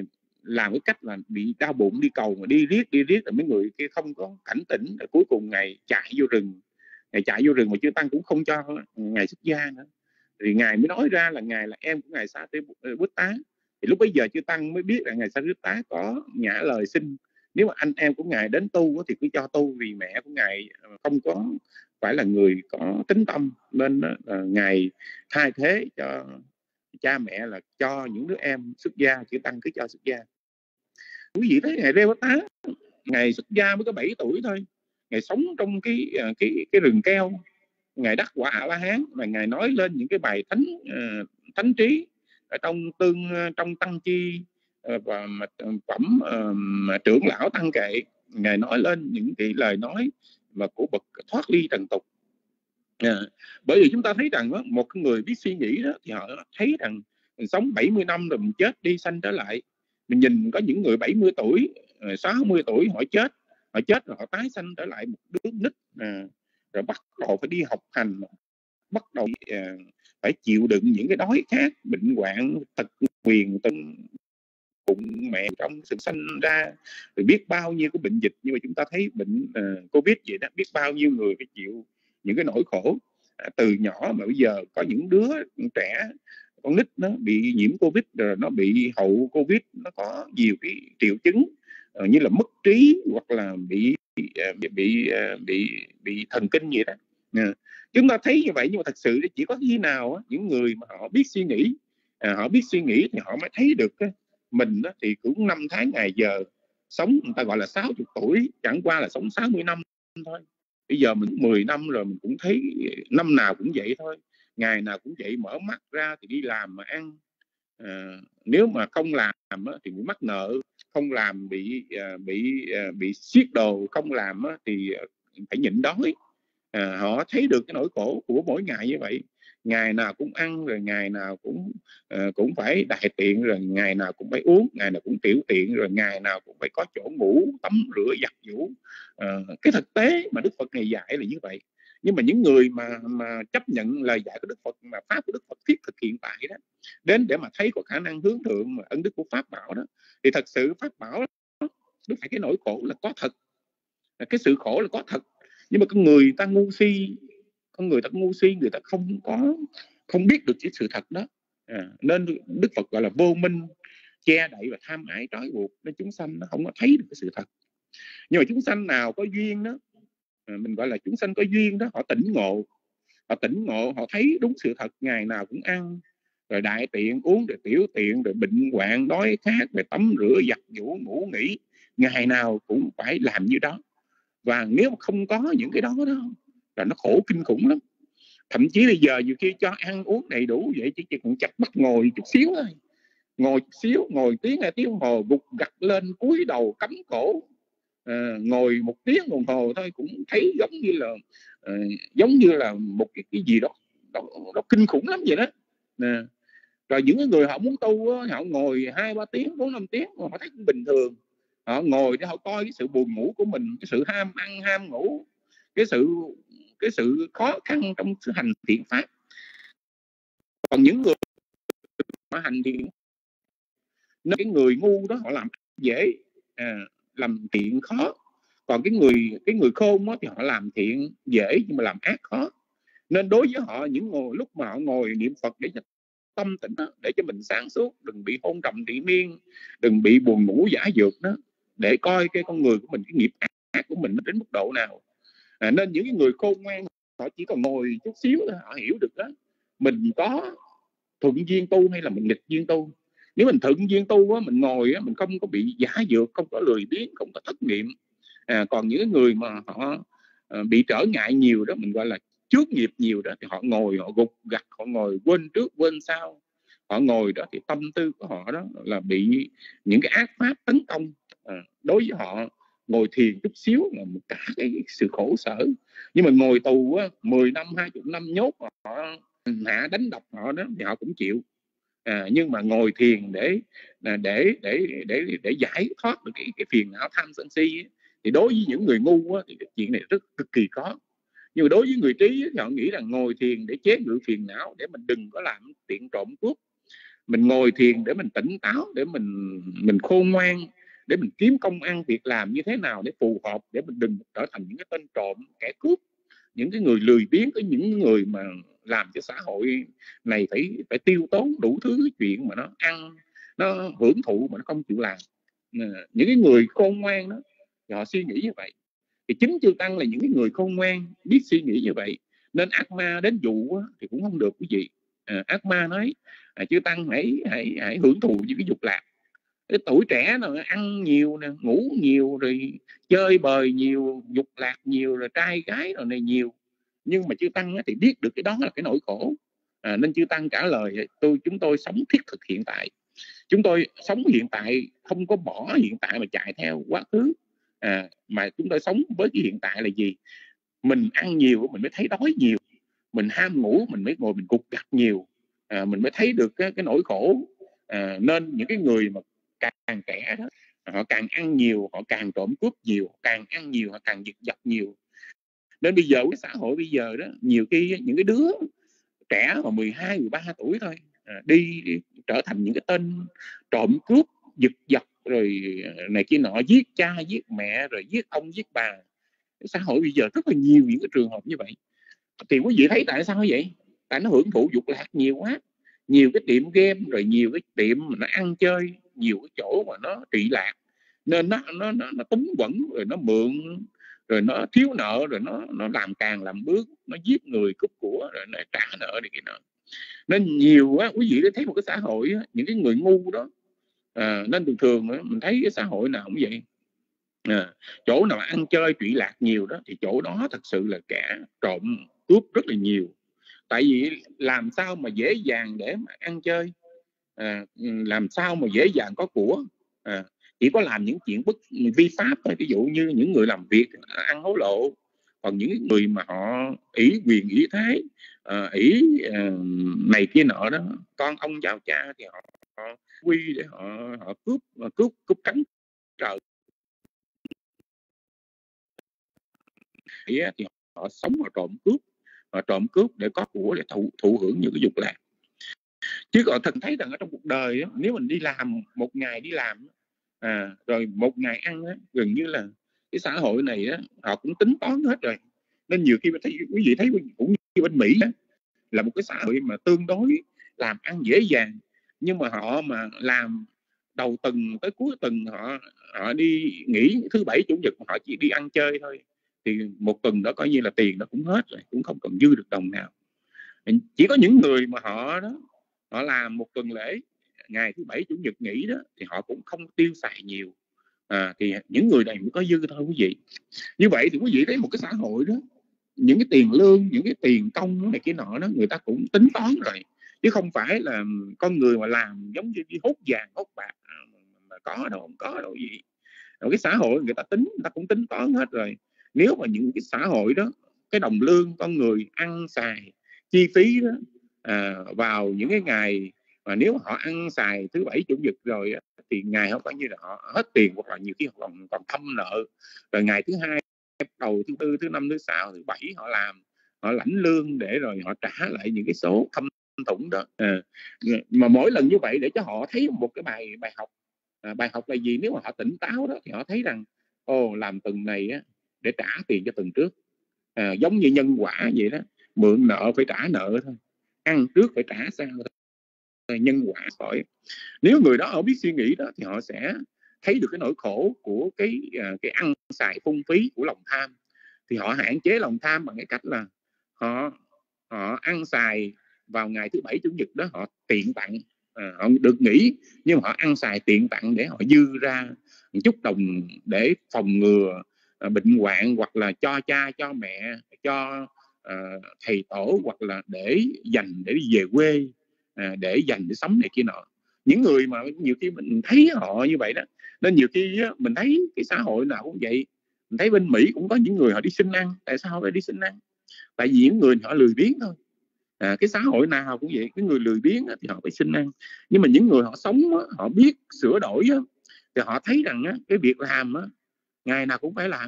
[SPEAKER 3] làm cái cách là bị đau bụng đi cầu mà đi riết rồi mấy người kia không có cảnh tỉnh, rồi cuối cùng Ngài chạy vô rừng. Ngài chạy vô rừng mà chư Tăng cũng không cho Ngài xuất gia nữa, thì Ngài mới nói ra là Ngài là em của Ngài Sa Tê Bút Tá. Thì lúc bấy giờ chư Tăng mới biết là Ngài Sa Tê Bút Tá có nhã lời xin nếu mà anh em của Ngài đến tu thì cứ cho tu, vì mẹ của Ngài không có phải là người có tính tâm, nên Ngài thay thế cho cha mẹ là cho những đứa em xuất gia, chư Tăng cứ cho xuất gia. Quý vị thấy Ngài Rê Bát Tá, Ngài xuất gia mới có 7 tuổi thôi, Ngài sống trong cái rừng keo, Ngài đắc quả A La Hán, mà Ngài nói lên những cái bài thánh trí ở trong Tăng Chi và phẩm trưởng lão Tăng Kệ. Ngài nói lên những cái lời nói mà của bậc thoát ly trần tục. Bởi vì chúng ta thấy rằng một người biết suy nghĩ đó thì họ thấy rằng mình sống 70 năm rồi mình chết đi sanh trở lại. Mình nhìn có những người 70 tuổi 60 tuổi họ chết rồi họ tái sanh trở lại một đứa nít, rồi bắt đầu phải đi học hành, bắt đầu phải chịu đựng những cái đói khát, bệnh hoạn, tật nguyền, bụng mẹ trong sự sanh ra, rồi biết bao nhiêu cái bệnh dịch. Nhưng mà chúng ta thấy bệnh Covid vậy đó, biết bao nhiêu người phải chịu những cái nỗi khổ từ nhỏ, mà bây giờ có những đứa trẻ, con nít nó bị nhiễm Covid rồi nó bị hậu Covid, nó có nhiều cái triệu chứng như là mất trí hoặc là bị thần kinh gì đó. Chúng ta thấy như vậy, nhưng mà thật sự chỉ có khi nào những người mà họ biết suy nghĩ, thì họ mới thấy được mình thì cũng 5 tháng ngày giờ sống, người ta gọi là 60 tuổi, chẳng qua là sống 60 năm thôi. Bây giờ mình 10 năm rồi, mình cũng thấy năm nào cũng vậy thôi, ngày nào cũng vậy, mở mắt ra thì đi làm mà ăn. Nếu mà không làm thì bị mắc nợ, không làm bị siết đồ, không làm thì phải nhịn đói. Họ thấy được cái nỗi khổ của mỗi ngày như vậy, ngày nào cũng ăn, rồi ngày nào cũng phải đại tiện, rồi ngày nào cũng phải uống, ngày nào cũng tiểu tiện, rồi ngày nào cũng phải có chỗ ngủ, tắm rửa, giặt giũ. Cái thực tế mà Đức Phật này dạy là như vậy. Nhưng mà những người mà chấp nhận lời dạy của Đức Phật, mà pháp của Đức Phật thiết thực hiện tại đó, đến để mà thấy có khả năng hướng thượng mà ân đức của pháp bảo đó, thì thật sự pháp bảo đó, đúng phải cái nỗi khổ là có thật, cái sự khổ là có thật. Nhưng mà con người ta ngu si, người ta không biết được cái sự thật đó. Nên Đức Phật gọi là vô minh, che đậy và tham ái trói buộc, nên chúng sanh nó không có thấy được cái sự thật. Nhưng mà chúng sanh nào có duyên đó, mình gọi là chúng sanh có duyên đó, họ tỉnh ngộ, họ thấy đúng sự thật, ngày nào cũng ăn, rồi đại tiện, uống, rồi tiểu tiện, rồi bệnh hoạn, đói khát, rồi tắm rửa, giặt giũ, ngủ nghỉ, ngày nào cũng phải làm như đó. Và nếu mà không có những cái đó là nó khổ kinh khủng lắm. Thậm chí bây giờ nhiều khi cho ăn uống đầy đủ vậy, chỉ còn chặt bắt ngồi chút xíu thôi, ngồi tiếng 2 tiếng đồng hồ, gục gặt lên, cúi đầu cắm cổ, ngồi 1 tiếng đồng hồ thôi cũng thấy giống như là một cái gì đó kinh khủng lắm vậy đó. Rồi những người họ muốn tu họ ngồi 2-3 tiếng, 4-5 tiếng, họ thấy cũng bình thường. Họ ngồi để họ coi cái sự buồn ngủ của mình, cái sự ham ăn ham ngủ, cái sự khó khăn trong sự hành thiện pháp. Còn những người mà hành thiện, cái người ngu đó họ làm dễ, làm thiện khó. Còn cái người khôn đó thì họ làm thiện dễ nhưng mà làm ác khó. Nên đối với họ, lúc mà họ ngồi niệm Phật để cho tâm tịnh đó, để cho mình sáng suốt, đừng bị hôn trầm trị miên, đừng bị buồn ngủ giả dược đó, để coi cái con người của mình, cái nghiệp ác của mình nó đến mức độ nào. Nên những cái người khôn ngoan họ chỉ còn ngồi chút xíu thôi, họ hiểu được đó, mình có thuận duyên tu hay là mình nghịch duyên tu. Nếu mình thuận duyên tu mình ngồi mình không có bị giả dược, không có lười biếng, không có thất niệm. Còn những người mà họ bị trở ngại nhiều đó, mình gọi là trước nghiệp nhiều đó, thì họ ngồi họ gục gặt, họ ngồi quên trước quên sau, họ ngồi đó thì tâm tư của họ đó là bị những cái ác pháp tấn công. Đối với họ, ngồi thiền chút xíu là một cả cái sự khổ sở. Nhưng mà ngồi tù 10 năm 20 năm nhốt họ, hạ đánh đập họ đó thì họ cũng chịu. Nhưng mà ngồi thiền để giải thoát được cái phiền não tham sân si ấy, thì đối với những người ngu thì cái chuyện này cực kỳ khó. Nhưng mà đối với người trí thì họ nghĩ rằng ngồi thiền để chế ngự phiền não, để mình đừng có làm tiện trộm cướp, mình ngồi thiền để mình tỉnh táo, để mình khôn ngoan, để mình kiếm công ăn việc làm như thế nào để phù hợp, để mình đừng trở thành những cái tên trộm, kẻ cướp, những cái người lười biếng, cái những người mà làm cho xã hội này phải tiêu tốn đủ thứ chuyện mà nó ăn, nó hưởng thụ mà nó không chịu làm. Những cái người khôn ngoan đó thì họ suy nghĩ như vậy. Thì chính chư tăng là những cái người khôn ngoan, biết suy nghĩ như vậy, nên ác ma đến dụ thì cũng không được quý vị. Ác ma nói chư tăng hãy hưởng thụ những cái dục lạc. Cái tuổi trẻ nó ăn nhiều nè, ngủ nhiều, rồi chơi bời nhiều, dục lạc nhiều, rồi trai gái rồi này nhiều, nhưng mà chư tăng thì biết được cái đó là cái nỗi khổ. Nên chư tăng trả lời chúng tôi sống thiết thực hiện tại, chúng tôi sống hiện tại, không có bỏ hiện tại mà chạy theo quá khứ. Mà chúng tôi sống với cái hiện tại là gì? Mình ăn nhiều mình mới thấy đói nhiều, mình ham ngủ mình mới ngồi mình cục gặt nhiều, mình mới thấy được cái nỗi khổ. Nên những cái người mà càng trẻ đó, họ càng ăn nhiều, họ càng trộm cướp nhiều, càng ăn nhiều họ càng giật giật nhiều. Nên bây giờ cái xã hội bây giờ đó, nhiều khi những cái đứa trẻ mà 12, 13 tuổi thôi đi trở thành những cái tên trộm cướp, giật giật rồi này kia nọ, giết cha giết mẹ, rồi giết ông giết bà. Cái xã hội bây giờ rất là nhiều những cái trường hợp như vậy. Thì quý vị thấy tại sao vậy? Tại nó hưởng thụ dục lạc nhiều quá, nhiều cái tiệm game, rồi nhiều cái tiệm mà nó ăn chơi, nhiều cái chỗ mà nó trị lạc, nên nó túng quẫn, rồi nó mượn, rồi nó thiếu nợ, rồi nó làm càng làm bước, nó giết người cướp của, rồi nó trả nợ này kia nọ. Nên nhiều quá quý vị thấy một cái xã hội những cái người ngu đó. Nên thường thường mình thấy cái xã hội nào cũng vậy. Chỗ nào mà ăn chơi trụy lạc nhiều đó thì chỗ đó thật sự là kẻ trộm cướp rất là nhiều. Tại vì làm sao mà dễ dàng để mà ăn chơi, làm sao mà dễ dàng có của, chỉ có làm những chuyện vi pháp thôi. Ví dụ như những người làm việc ăn hối lộ, còn những người mà họ ỷ quyền ỷ thế, ỷ này kia nọ đó, con ông cháu cha, thì họ quy để họ cướp cánh trời, thì họ sống họ trộm cướp để có của, để thụ hưởng những cái dục lạc. Chứ còn thần thấy rằng ở trong cuộc đời đó, nếu mình đi làm một ngày đi làm rồi một ngày ăn gần như là cái xã hội này họ cũng tính toán hết rồi. Nên nhiều khi quý vị thấy cũng như bên Mỹ là một cái xã hội mà tương đối làm ăn dễ dàng, nhưng mà họ mà làm đầu tuần tới cuối tuần họ đi nghỉ thứ bảy chủ nhật, họ chỉ đi ăn chơi thôi, thì một tuần đó coi như là tiền nó cũng hết rồi, cũng không còn dư được đồng nào. Chỉ có những người mà họ làm một tuần lễ, ngày thứ bảy chủ nhật nghỉ đó, thì họ cũng không tiêu xài nhiều, thì những người này mới có dư thôi quý vị. Như vậy thì quý vị thấy một cái xã hội đó, những cái tiền lương, những cái tiền công này kia nọ đó, người ta cũng tính toán rồi, chứ không phải là con người mà làm giống như đi hốt vàng hốt bạc mà có đâu, không có đâu gì. Rồi cái xã hội người ta cũng tính toán hết rồi. Nếu mà những cái xã hội đó, cái đồng lương con người ăn xài chi phí đó vào những cái ngày mà nếu họ ăn xài thứ bảy chủ nhật rồi thì ngày họ coi như là họ hết tiền, hoặc là nhiều khi họ còn thâm nợ. Rồi ngày thứ hai, đầu thứ tư, thứ năm, thứ sáu, thứ bảy họ làm, họ lãnh lương để rồi họ trả lại những cái số thâm thủng đó. Mà mỗi lần như vậy để cho họ thấy một cái bài học. Bài học là gì? Nếu mà họ tỉnh táo đó thì họ thấy rằng làm tuần này để trả tiền cho tuần trước, giống như nhân quả vậy đó. Mượn nợ phải trả nợ thôi, ăn trước phải trả sau thôi, nhân quả khỏi. Nếu người đó họ biết suy nghĩ đó thì họ sẽ thấy được cái nỗi khổ của cái ăn xài phung phí của lòng tham. Thì họ hạn chế lòng tham bằng cái cách là họ ăn xài vào ngày thứ bảy chủ nhật đó, họ tiện tặng, họ được nghỉ nhưng mà họ ăn xài tiện tặng để họ dư ra một chút đồng để phòng ngừa bệnh hoạn, hoặc là cho cha cho mẹ, cho thầy tổ, hoặc là để dành để đi về quê, để dành để sống này kia nọ. Những người mà nhiều khi mình thấy họ như vậy đó, nên nhiều khi mình thấy cái xã hội nào cũng vậy. Mình thấy bên Mỹ cũng có những người họ đi xin ăn. Tại sao phải đi xin ăn? Tại vì những người họ lười biếng thôi. Cái xã hội nào cũng vậy, cái người lười biếng thì họ phải xin ăn. Nhưng mà những người họ sống, họ biết sửa đổi thì họ thấy rằng cái việc làm ngày nào cũng phải làm,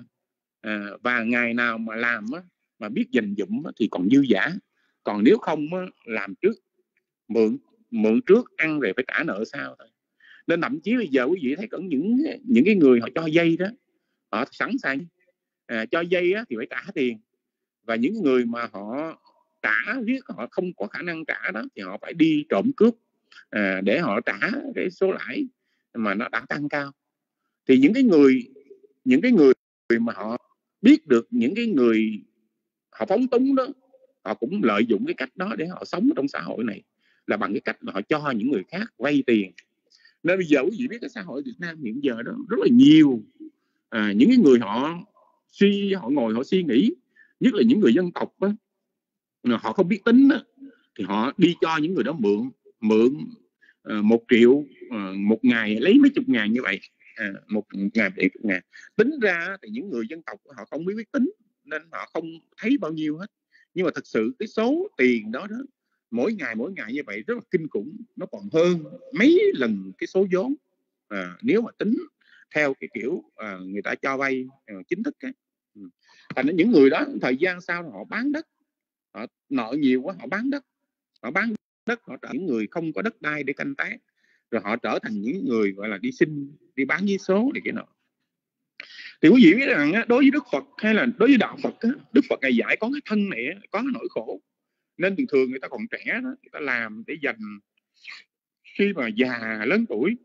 [SPEAKER 3] và ngày nào mà làm mà biết dành dụm thì còn dư dả. Còn nếu không làm trước, mượn mượn trước ăn rồi phải trả nợ sau thôi. Nên thậm chí bây giờ quý vị thấy có những cái người họ cho vay đó, họ sẵn sàng cho vay thì phải trả tiền, và những người mà họ trả riết họ không có khả năng trả đó thì họ phải đi trộm cướp để họ trả cái số lãi mà nó đã tăng cao. Thì những cái người mà họ biết được những cái người họ phóng túng đó, họ cũng lợi dụng cái cách đó để họ sống trong xã hội này, là bằng cái cách mà họ cho những người khác vay tiền. Nên bây giờ quý vị biết cái xã hội Việt Nam hiện giờ đó rất là nhiều những cái người họ ngồi họ suy nghĩ, nhất là những người dân tộc đó, họ không biết tính đó, thì họ đi cho những người đó mượn 1 triệu một ngày, lấy mấy chục ngàn như vậy, một ngày mấy chục ngàn. Tính ra thì những người dân tộc họ không biết tính nên họ không thấy bao nhiêu hết, nhưng mà thật sự cái số tiền đó mỗi ngày như vậy rất là kinh khủng, nó còn hơn mấy lần cái số vốn nếu mà tính theo cái kiểu người ta cho vay chính thức ấy. Thành ra những người đó thời gian sau họ bán đất, họ nợ nhiều quá, họ bán đất, họ trở những người không có đất đai để canh tác, rồi họ trở thành những người gọi là đi bán vé số này kia nọ. Thì quý vị biết rằng đối với Đức Phật hay là đối với đạo Phật, Đức Phật Ngài dạy có cái thân này có cái nỗi khổ, nên thường người ta còn trẻ đó, người ta làm để dành khi mà già lớn tuổi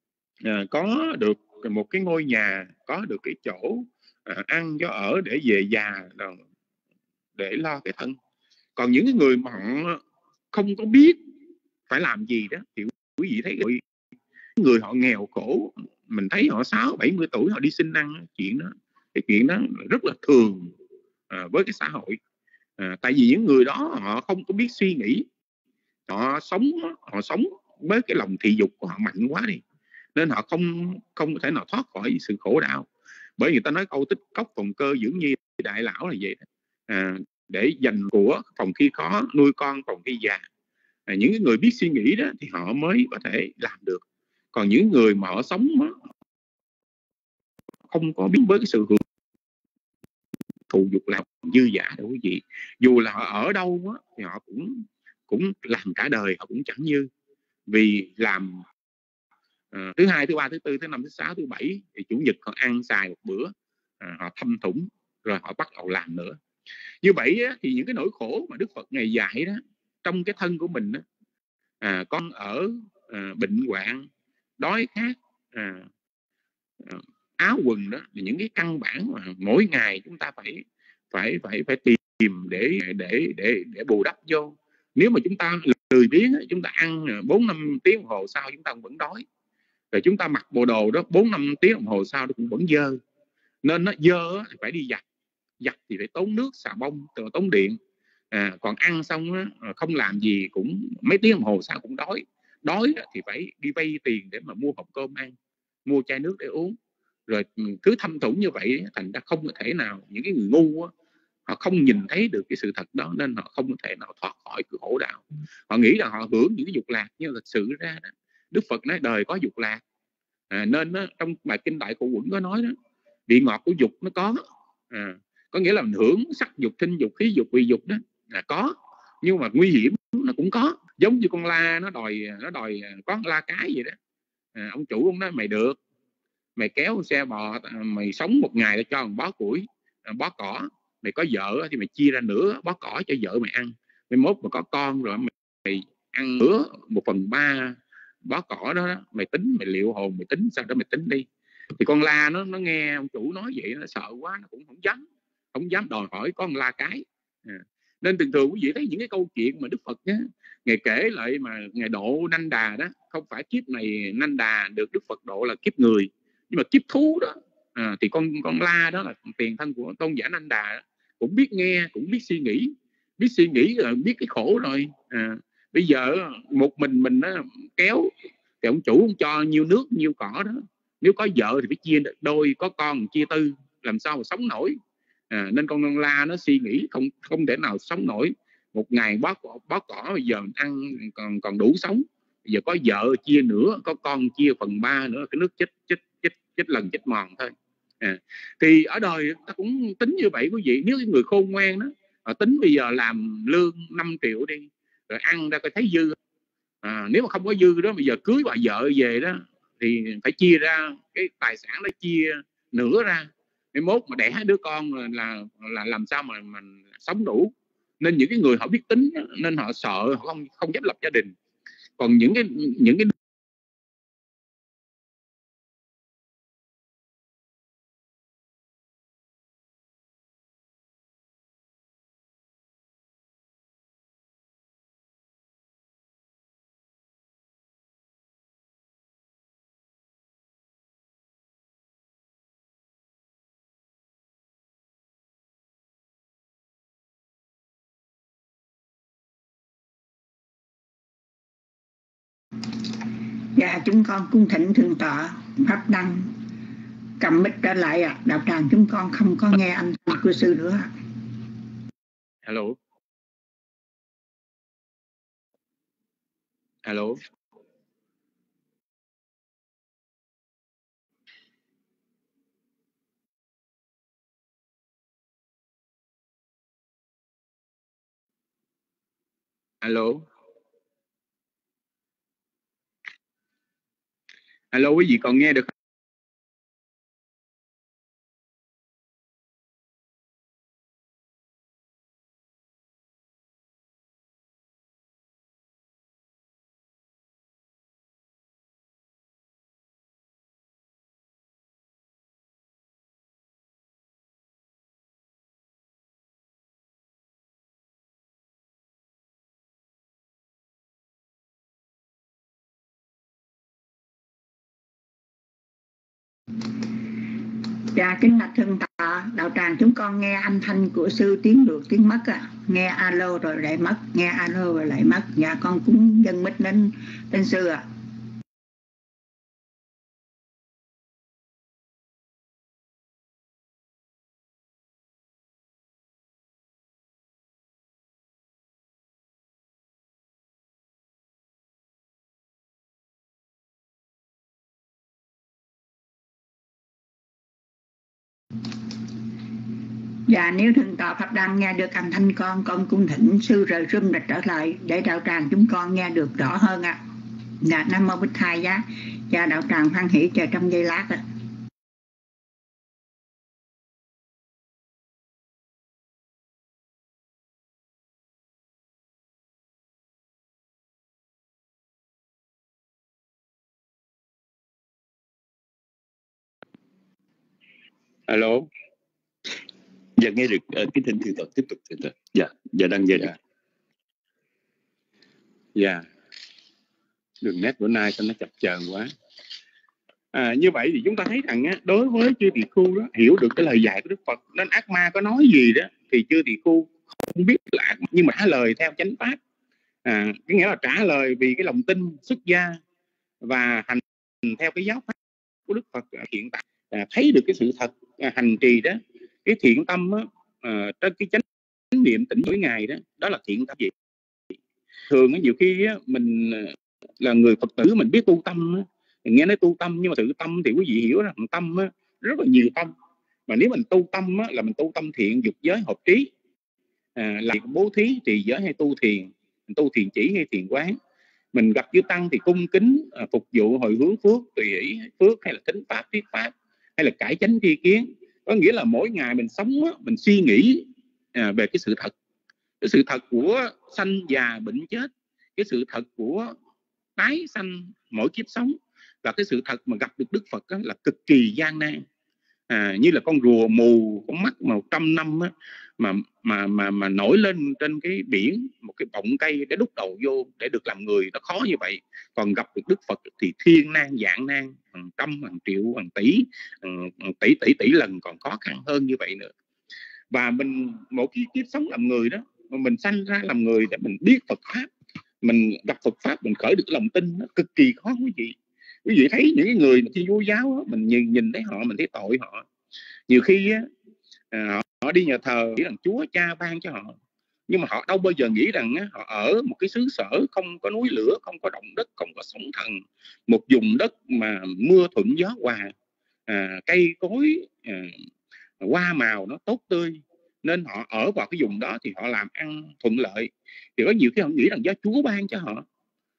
[SPEAKER 3] có được một cái ngôi nhà, có được cái chỗ ăn chỗ ở để về già để lo cái thân. Còn những cái người mà họ không có biết phải làm gì đó thì quý vị thấy người họ nghèo khổ, mình thấy họ 60-70 tuổi họ đi xin ăn, cái chuyện đó rất là thường với cái xã hội. Tại vì những người đó họ không có biết suy nghĩ, họ sống với cái lòng thị dục của họ mạnh quá đi, nên họ không thể nào thoát khỏi sự khổ đau. Bởi người ta nói câu tích cốc phòng cơ dưỡng nhi đại lão là vậy đó. Để dành của phòng khi khó, nuôi con phòng khi già. Những người biết suy nghĩ đó thì họ mới có thể làm được. Còn những người mà họ sống không có biết với cái sự hưởng thụ dục là dư dả đâu quý vị. Dù là họ ở đâu thì họ cũng làm cả đời họ cũng chẳng như. Vì làm thứ hai, thứ ba, thứ tư, thứ năm, thứ sáu, thứ bảy thì chủ nhật họ ăn xài một bữa, họ thâm thủng rồi họ bắt đầu làm nữa. Như vậy thì những cái nỗi khổ mà Đức Phật Ngài dạy đó trong cái thân của mình đó, con ở bệnh hoạn, đói khát, áo quần đó là những cái căn bản mà mỗi ngày chúng ta phải tìm để bù đắp vô. Nếu mà chúng ta lười biếng, chúng ta ăn 4-5 tiếng đồng hồ sau chúng ta vẫn đói, rồi chúng ta mặc bộ đồ đó 4-5 tiếng đồng hồ sau nó cũng vẫn dơ. Nên nó dơ thì phải đi giặt thì phải tốn nước, xà bông, tốn điện. Còn ăn xong không làm gì cũng mấy tiếng đồng hồ sau cũng đói thì phải đi vay tiền để mà mua hộp cơm ăn, mua chai nước để uống. Rồi cứ thâm thủng như vậy, thành ra không có thể nào, những cái người ngu họ không nhìn thấy được cái sự thật đó, nên họ không có thể nào thoát khỏi cái khổ đạo. Họ nghĩ là họ hưởng những cái dục lạc, nhưng thật sự ra đó, Đức Phật nói đời có dục lạc. Nên trong bài kinh Đại Cụ Quẩn có nói đó, vị ngọt của dục nó có nghĩa là mình hưởng sắc dục, thinh dục, khí dục, vị dục đó có, nhưng mà nguy hiểm nó cũng có. Giống như con la nó đòi có la cái vậy đó. Ông chủ ông nói mày được, mày kéo xe bò, mày sống một ngày để cho một bó củi, bó cỏ, mày có vợ thì mày chia ra nửa bó cỏ cho vợ mày ăn. Mày mốt mà có con rồi mày ăn nửa 1/3 bó cỏ đó, mày tính, mày liệu hồn, mày tính sao đó mày tính đi. Thì con la nó nghe ông chủ nói vậy, nó sợ quá, nó cũng không dám đòi hỏi con la cái. Nên thường quý vị thấy những cái câu chuyện mà Đức Phật Ngài kể lại mà Ngài độ Nanh Đà đó, không phải kiếp này Nanh Đà được Đức Phật độ là kiếp người, nhưng mà kiếp thú đó thì con la đó là tiền thân của tôn giả Nanh Đà, cũng biết nghe, cũng biết suy nghĩ rồi, biết cái khổ rồi. Bây giờ một mình kéo thì ông chủ ông cho nhiêu nước nhiêu cỏ đó, nếu có vợ thì phải chia đôi, có con chia tư, làm sao mà sống nổi. Nên con la nó suy nghĩ không thể nào sống nổi. Một ngày bó cỏ bây giờ ăn còn đủ sống, bây giờ có vợ chia nửa, có con chia 1/3 nữa, cái nước chết lần chết mòn thôi. Thì ở đời ta cũng tính như vậy quý vị. Nếu cái người khôn ngoan đó, họ tính bây giờ làm lương 5 triệu đi, rồi ăn ra coi thấy dư,
[SPEAKER 4] Nếu mà không có dư đó, bây giờ cưới bà vợ về đó thì phải chia ra cái tài sản đó, chia nửa ra. Cái mốt mà đẻ đứa con là làm sao mà sống đủ. Nên những cái người họ biết tính đó, nên họ sợ, họ không dám lập gia đình. Còn những cái
[SPEAKER 2] Dạ, chúng con cung thỉnh thượng tọa Pháp Đăng cầm mic trở lại ạ. Đạo tràng chúng con không có nghe âm thanh của sư nữa.
[SPEAKER 4] Hello. Hello. Hello. Hello, quý vị còn nghe được không?
[SPEAKER 2] Dạ, kính bạch thượng tọa, đạo tràng chúng con nghe âm thanh của sư tiếng được tiếng mất ạ. Nghe alo rồi lại mất, nghe alo rồi lại mất. Dạ, con cũng dâng mic lên sư ạ. Dạ, nếu thượng tọa Pháp Đăng nghe được âm thanh con cung thỉnh sư rời room đã trở lại để đạo tràng chúng con nghe được rõ hơn ạ. Dạ, Nam Mô Bích Thai Giá. Dạ, đạo tràng hoan hỷ chờ trong giây lát ạ.
[SPEAKER 4] Hello.
[SPEAKER 1] Dạ nghe được. Kính thỉnh thượng tọa tiếp tục thượng tọa. Dạ đang nghe được.
[SPEAKER 4] Dạ. Đường nét bữa nay nó chập chờn quá. Như vậy thì chúng ta thấy rằng á, đối với chư tỳ khu đó, hiểu được cái lời dạy của Đức Phật, nên ác ma có nói gì đó thì chư tỳ khu không biết là ác ma, nhưng mà trả lời theo chánh pháp. Cái nghĩa là trả lời vì cái lòng tin xuất gia và hành theo cái giáo pháp của Đức Phật hiện tại, thấy được cái sự thật, hành trì đó, cái thiện tâm á, trên cái chánh niệm tỉnh mỗi ngày đó, đó là thiện tâm gì. Thường á, nhiều khi á, mình là người Phật tử, mình biết tu tâm á, mình nghe nói tu tâm, nhưng mà tự tâm thì quý vị hiểu rằng tâm á, rất là nhiều tâm. Mà nếu mình tu tâm á, là mình tu tâm thiện, dục giới hợp trí, là bố thí, trì giới hay tu thiền, mình tu thiền chỉ hay thiền quán. Mình gặp chư tăng thì cung kính, phục vụ, hồi hướng phước, tùy ý phước, hay là thính pháp, thuyết pháp, hay là cải chánh tri kiến. Có nghĩa là mỗi ngày mình sống á, mình suy nghĩ về cái sự thật, cái sự thật của sanh già bệnh chết, cái sự thật của tái sanh mỗi kiếp sống, và cái sự thật mà gặp được Đức Phật á, là cực kỳ gian nan. Như là con rùa mù con mắt 100 năm á, mà nổi lên trên cái biển, một cái bọng cây để đúc đầu vô để được làm người, nó khó như vậy. Còn gặp được Đức Phật thì thiên nan vạn nan, hàng trăm, hàng triệu, hàng tỷ, tỷ lần còn khó khăn hơn như vậy nữa. Và mình một cái kiếp sống làm người đó, mình sanh ra làm người để mình biết Phật pháp, mình gặp Phật pháp, mình khởi được lòng tin, nó cực kỳ khó quý vị. Quý vị thấy những cái người mà thi vô giáo đó, mình nhìn thấy họ, mình thấy tội họ. Nhiều khi á, họ đi nhà thờ nghĩ rằng Chúa Cha ban cho họ, nhưng mà họ đâu bao giờ nghĩ rằng á, họ ở một cái xứ sở không có núi lửa, không có động đất, không có sóng thần, một vùng đất mà mưa thuận gió hòa, cây cối, hoa màu nó tốt tươi, nên họ ở vào cái vùng đó thì họ làm ăn thuận lợi. Thì có nhiều khi họ nghĩ rằng do Chúa ban cho họ,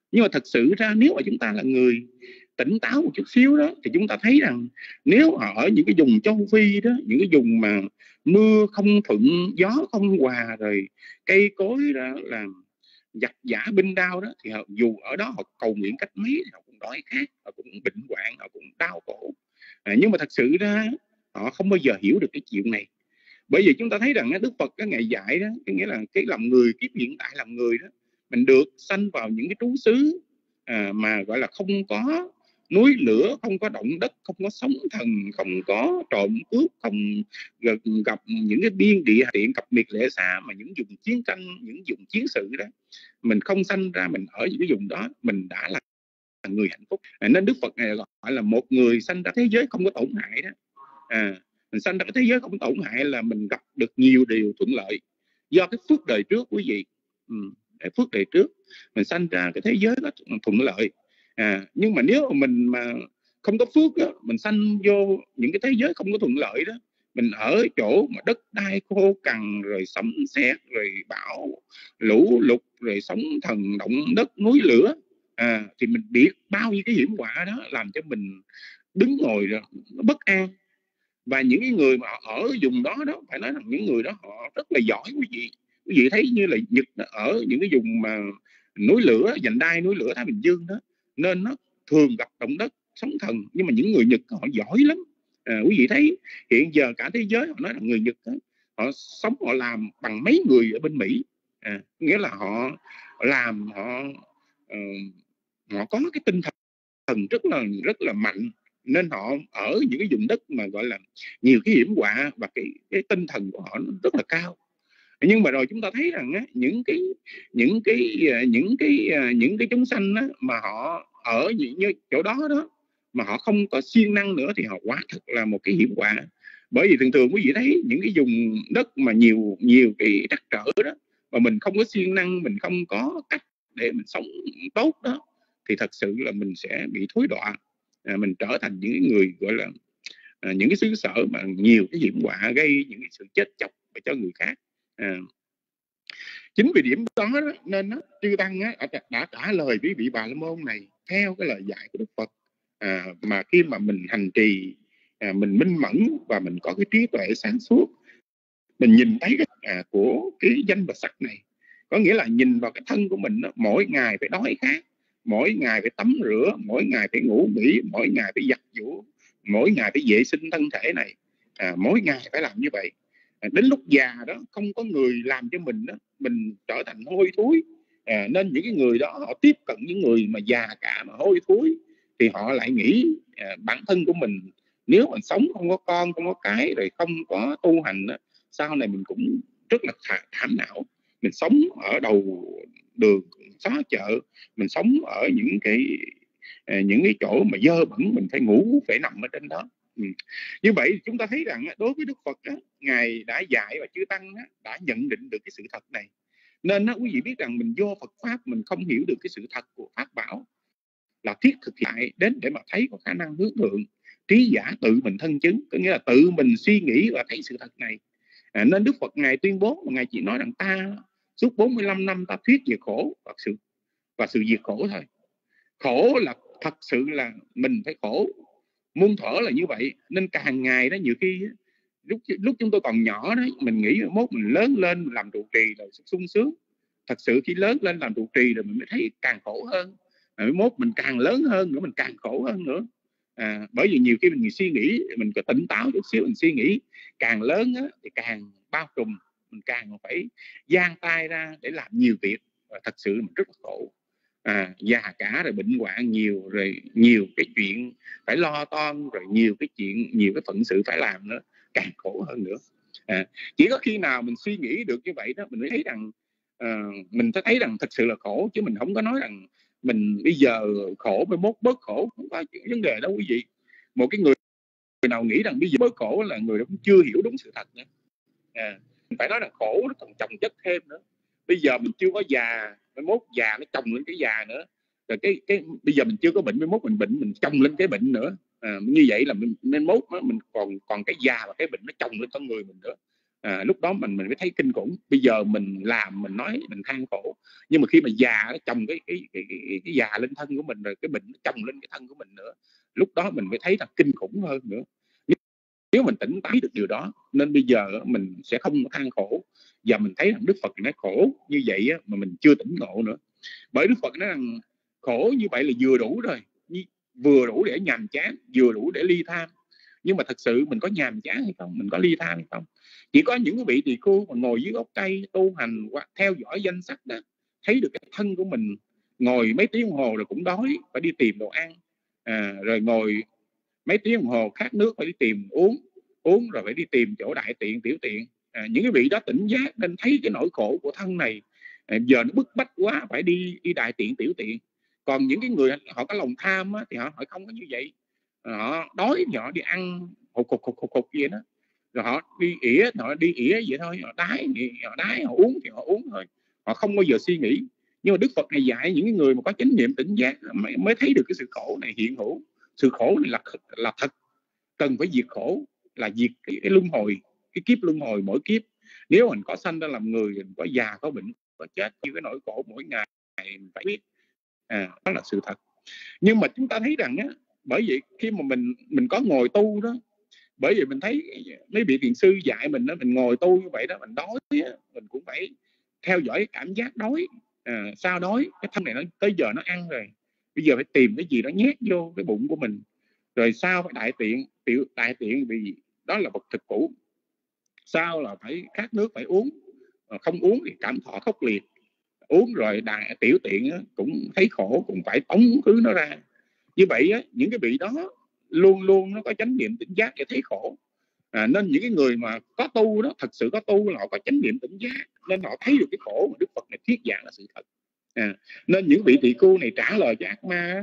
[SPEAKER 4] Nhưng mà thật sự ra nếu mà chúng ta là người tỉnh táo một chút xíu đó, thì chúng ta thấy rằng nếu ở những cái vùng châu Phi đó, những cái vùng mà mưa không thuận, gió không hòa, rồi cây cối đó là giặc giả binh đao đó, thì dù ở đó họ cầu nguyện cách mấy thì họ cũng đói khát, họ cũng bệnh hoạn, họ cũng đau khổ. Nhưng mà thật sự ra họ không bao giờ hiểu được cái chuyện này. Bởi vì chúng ta thấy rằng Đức Phật cái ngày dạy đó, có nghĩa là cái làm người, kiếp hiện tại làm người đó, mình được sanh vào những cái trú xứ mà gọi là không có núi lửa, không có động đất, không có sóng thần, không có trộm cướp, không gặp những cái biên địa điện cập miệt lệ xa, mà những vùng chiến tranh, những vùng chiến sự đó, mình không sanh ra, mình ở những cái vùng đó, mình đã là người hạnh phúc. Nên Đức Phật này gọi là một người sanh ra thế giới không có tổn hại đó. Mình sanh ra cái thế giới không tổn hại là mình gặp được nhiều điều thuận lợi do cái phước đời trước quý vị. Cái phước đời trước mình sanh ra cái thế giới đó thuận lợi. Nhưng mà nếu mà mình mà không có phước đó, mình sanh vô những cái thế giới không có thuận lợi đó, mình ở chỗ mà đất đai khô cằn, rồi sấm sét, rồi bão lũ lụt, rồi sóng thần, động đất, núi lửa, thì mình biết bao nhiêu cái hiểm họa đó làm cho mình đứng ngồi rồi nó bất an. Và những cái người mà ở vùng đó đó, phải nói rằng những người đó họ rất là giỏi quý vị thấy như là Nhật ở những cái vùng mà núi lửa, vành đai núi lửa Thái Bình Dương đó, nên nó thường gặp động đất, sóng thần, nhưng mà những người Nhật họ giỏi lắm. Quý vị thấy hiện giờ cả thế giới họ nói là người Nhật đó, họ sống, họ làm bằng mấy người ở bên Mỹ. Nghĩa là họ làm, họ có cái tinh thần rất là mạnh, nên họ ở những cái vùng đất mà gọi là nhiều cái hiểm họa, và cái tinh thần của họ nó rất là cao. Nhưng mà rồi chúng ta thấy rằng á, những cái chúng sanh á, mà họ ở như chỗ đó đó mà họ không có siêng năng nữa thì họ quả thực là một cái hiểm họa. Bởi vì thường thường quý vị thấy những cái vùng đất mà nhiều cái trắc trở đó, mà mình không có siêng năng, mình không có cách để mình sống tốt đó, thì thật sự là mình sẽ bị thối đọa. Mình trở thành những người gọi là những cái xứ sở mà nhiều cái hiểm họa, gây những cái sự chết chóc cho người khác. Chính vì điểm đó, nên chư tăng đã trả lời quý vị Bà La Môn này theo cái lời dạy của Đức Phật. Mà khi mà mình hành trì, mình minh mẫn và mình có cái trí tuệ sáng suốt, mình nhìn thấy cái của cái danh và sắc này, có nghĩa là nhìn vào cái thân của mình đó, mỗi ngày phải đói khát, mỗi ngày phải tắm rửa, mỗi ngày phải ngủ nghỉ, mỗi ngày phải giặt giũ, mỗi ngày phải vệ sinh thân thể này, mỗi ngày phải làm như vậy. Đến lúc già đó không có người làm cho mình đó, mình trở thành hôi thối. Nên những cái người đó họ tiếp cận những người mà già cả mà hôi thối, thì họ lại nghĩ bản thân của mình nếu mình sống không có con, không có cái, rồi không có tu hành đó, sau này mình cũng rất là thảm não. Mình sống ở đầu đường xó chợ, mình sống ở những cái chỗ mà dơ bẩn, mình phải ngủ, phải nằm ở trên đó. Như vậy chúng ta thấy rằng đối với Đức Phật á, Ngài đã dạy và chư tăng đã nhận định được cái sự thật này. Nên quý vị biết rằng mình vô Phật Pháp mình không hiểu được cái sự thật của Pháp bảo là thiết thực lại đến để mà thấy có khả năng hướng thượng. Trí giả tự mình thân chứng, có nghĩa là tự mình suy nghĩ và thấy sự thật này. Nên Đức Phật Ngài tuyên bố, Ngài chỉ nói rằng ta suốt 45 năm ta thuyết về khổ và sự diệt khổ thôi. Khổ là thật sự là mình phải khổ, muôn thuở là như vậy. Nên càng ngày đó, nhiều khi lúc chúng tôi còn nhỏ đó, mình nghĩ mốt mình lớn lên mình làm trụ trì là sung sướng. Thật sự khi lớn lên làm trụ trì rồi mình mới thấy càng khổ hơn. Mốt mình càng lớn hơn nữa, mình càng khổ hơn nữa. Bởi vì nhiều khi mình suy nghĩ, mình có tỉnh táo chút xíu, mình suy nghĩ càng lớn á, thì càng bao trùm, mình càng phải giang tay ra để làm nhiều việc, và thật sự mình rất là khổ. Già cả rồi bệnh hoạn nhiều, rồi nhiều cái chuyện phải lo toan, rồi nhiều cái phận sự phải làm nữa, càng khổ hơn nữa. Chỉ có khi nào mình suy nghĩ được như vậy đó, mình mới thấy rằng mình thấy rằng thật sự là khổ, chứ mình không có nói rằng mình bây giờ khổ mai mốt bớt khổ, không có vấn đề đâu quý vị. Một cái người nào nghĩ rằng bây giờ bớt khổ là người đó cũng chưa hiểu đúng sự thật nữa. Mình phải nói là khổ nó còn chồng chất thêm nữa. Bây giờ mình chưa có già, mai mốt già nó chồng lên cái già nữa. Rồi cái bây giờ mình chưa có bệnh, mai mốt mình bệnh mình chồng lên cái bệnh nữa. Như vậy là mai mốt mình còn cái già và cái bệnh nó chồng lên con người mình nữa. Lúc đó mình mới thấy kinh khủng. Bây giờ mình làm, mình nói, mình than khổ, nhưng mà khi mà già nó chồng cái già lên thân của mình rồi, cái bệnh nó chồng lên cái thân của mình nữa, lúc đó mình mới thấy là kinh khủng hơn nữa. Nếu mình tỉnh táo được điều đó, nên bây giờ mình sẽ không than khổ, và mình thấy rằng Đức Phật nói khổ như vậy mà mình chưa tỉnh ngộ nữa. Bởi Đức Phật nói rằng khổ như vậy là vừa đủ rồi, vừa đủ để nhàm chán, vừa đủ để ly tham. Nhưng mà thật sự mình có nhàm chán hay không, mình có ly tham hay không? Chỉ có những cái vị tỳ khưu mà ngồi dưới gốc cây tu hành hoặc theo dõi danh sắc đó, thấy được cái thân của mình ngồi mấy tiếng đồng hồ rồi cũng đói, phải đi tìm đồ ăn, rồi ngồi mấy tiếng đồng hồ khát nước phải đi tìm uống rồi phải đi tìm chỗ đại tiện tiểu tiện. Những cái vị đó tỉnh giác nên thấy cái nỗi khổ của thân này, giờ nó bức bách quá phải đi đại tiện tiểu tiện. Còn những cái người họ có lòng tham á, thì họ không có như vậy. Họ đói thì họ đi ăn hụt vậy đó, rồi họ đi ỉa vậy thôi, họ đái họ uống thì họ uống thôi, họ không bao giờ suy nghĩ. Nhưng mà Đức Phật này dạy những người mà có chánh niệm tỉnh giác mới thấy được cái sự khổ này hiện hữu. Sự khổ này là thật, cần phải diệt khổ, là diệt cái luân hồi, cái kiếp luân hồi mỗi kiếp. Nếu mình có sanh ra làm người, mình có già, có bệnh, có chết, như cái nỗi khổ mỗi ngày mình phải biết, đó là sự thật. Nhưng mà chúng ta thấy rằng á, bởi vậy khi mà mình có ngồi tu đó, bởi vì mình thấy mấy vị thiền sư dạy mình đó, mình ngồi tu như vậy đó, mình đói đó, mình cũng phải theo dõi cái cảm giác đói. Sao đói? Cái thân này nó tới giờ nó ăn rồi, bây giờ phải tìm cái gì đó nhét vô cái bụng của mình. Rồi sao phải đại tiện vì đó là vật thực cũ. Sao là phải khát nước phải uống, không uống thì cảm thọ khốc liệt. Uống rồi tiểu tiện cũng thấy khổ, cũng phải tống thứ nó ra. Như vậy á, những cái vị đó luôn luôn nó có chánh niệm tỉnh giác để thấy khổ. Nên những cái người mà có tu đó, thật sự có tu là họ có chánh niệm tỉnh giác, nên họ thấy được cái khổ mà Đức Phật này thuyết giảng là sự thật. Nên những vị tỳ khưu này trả lời cho ác ma,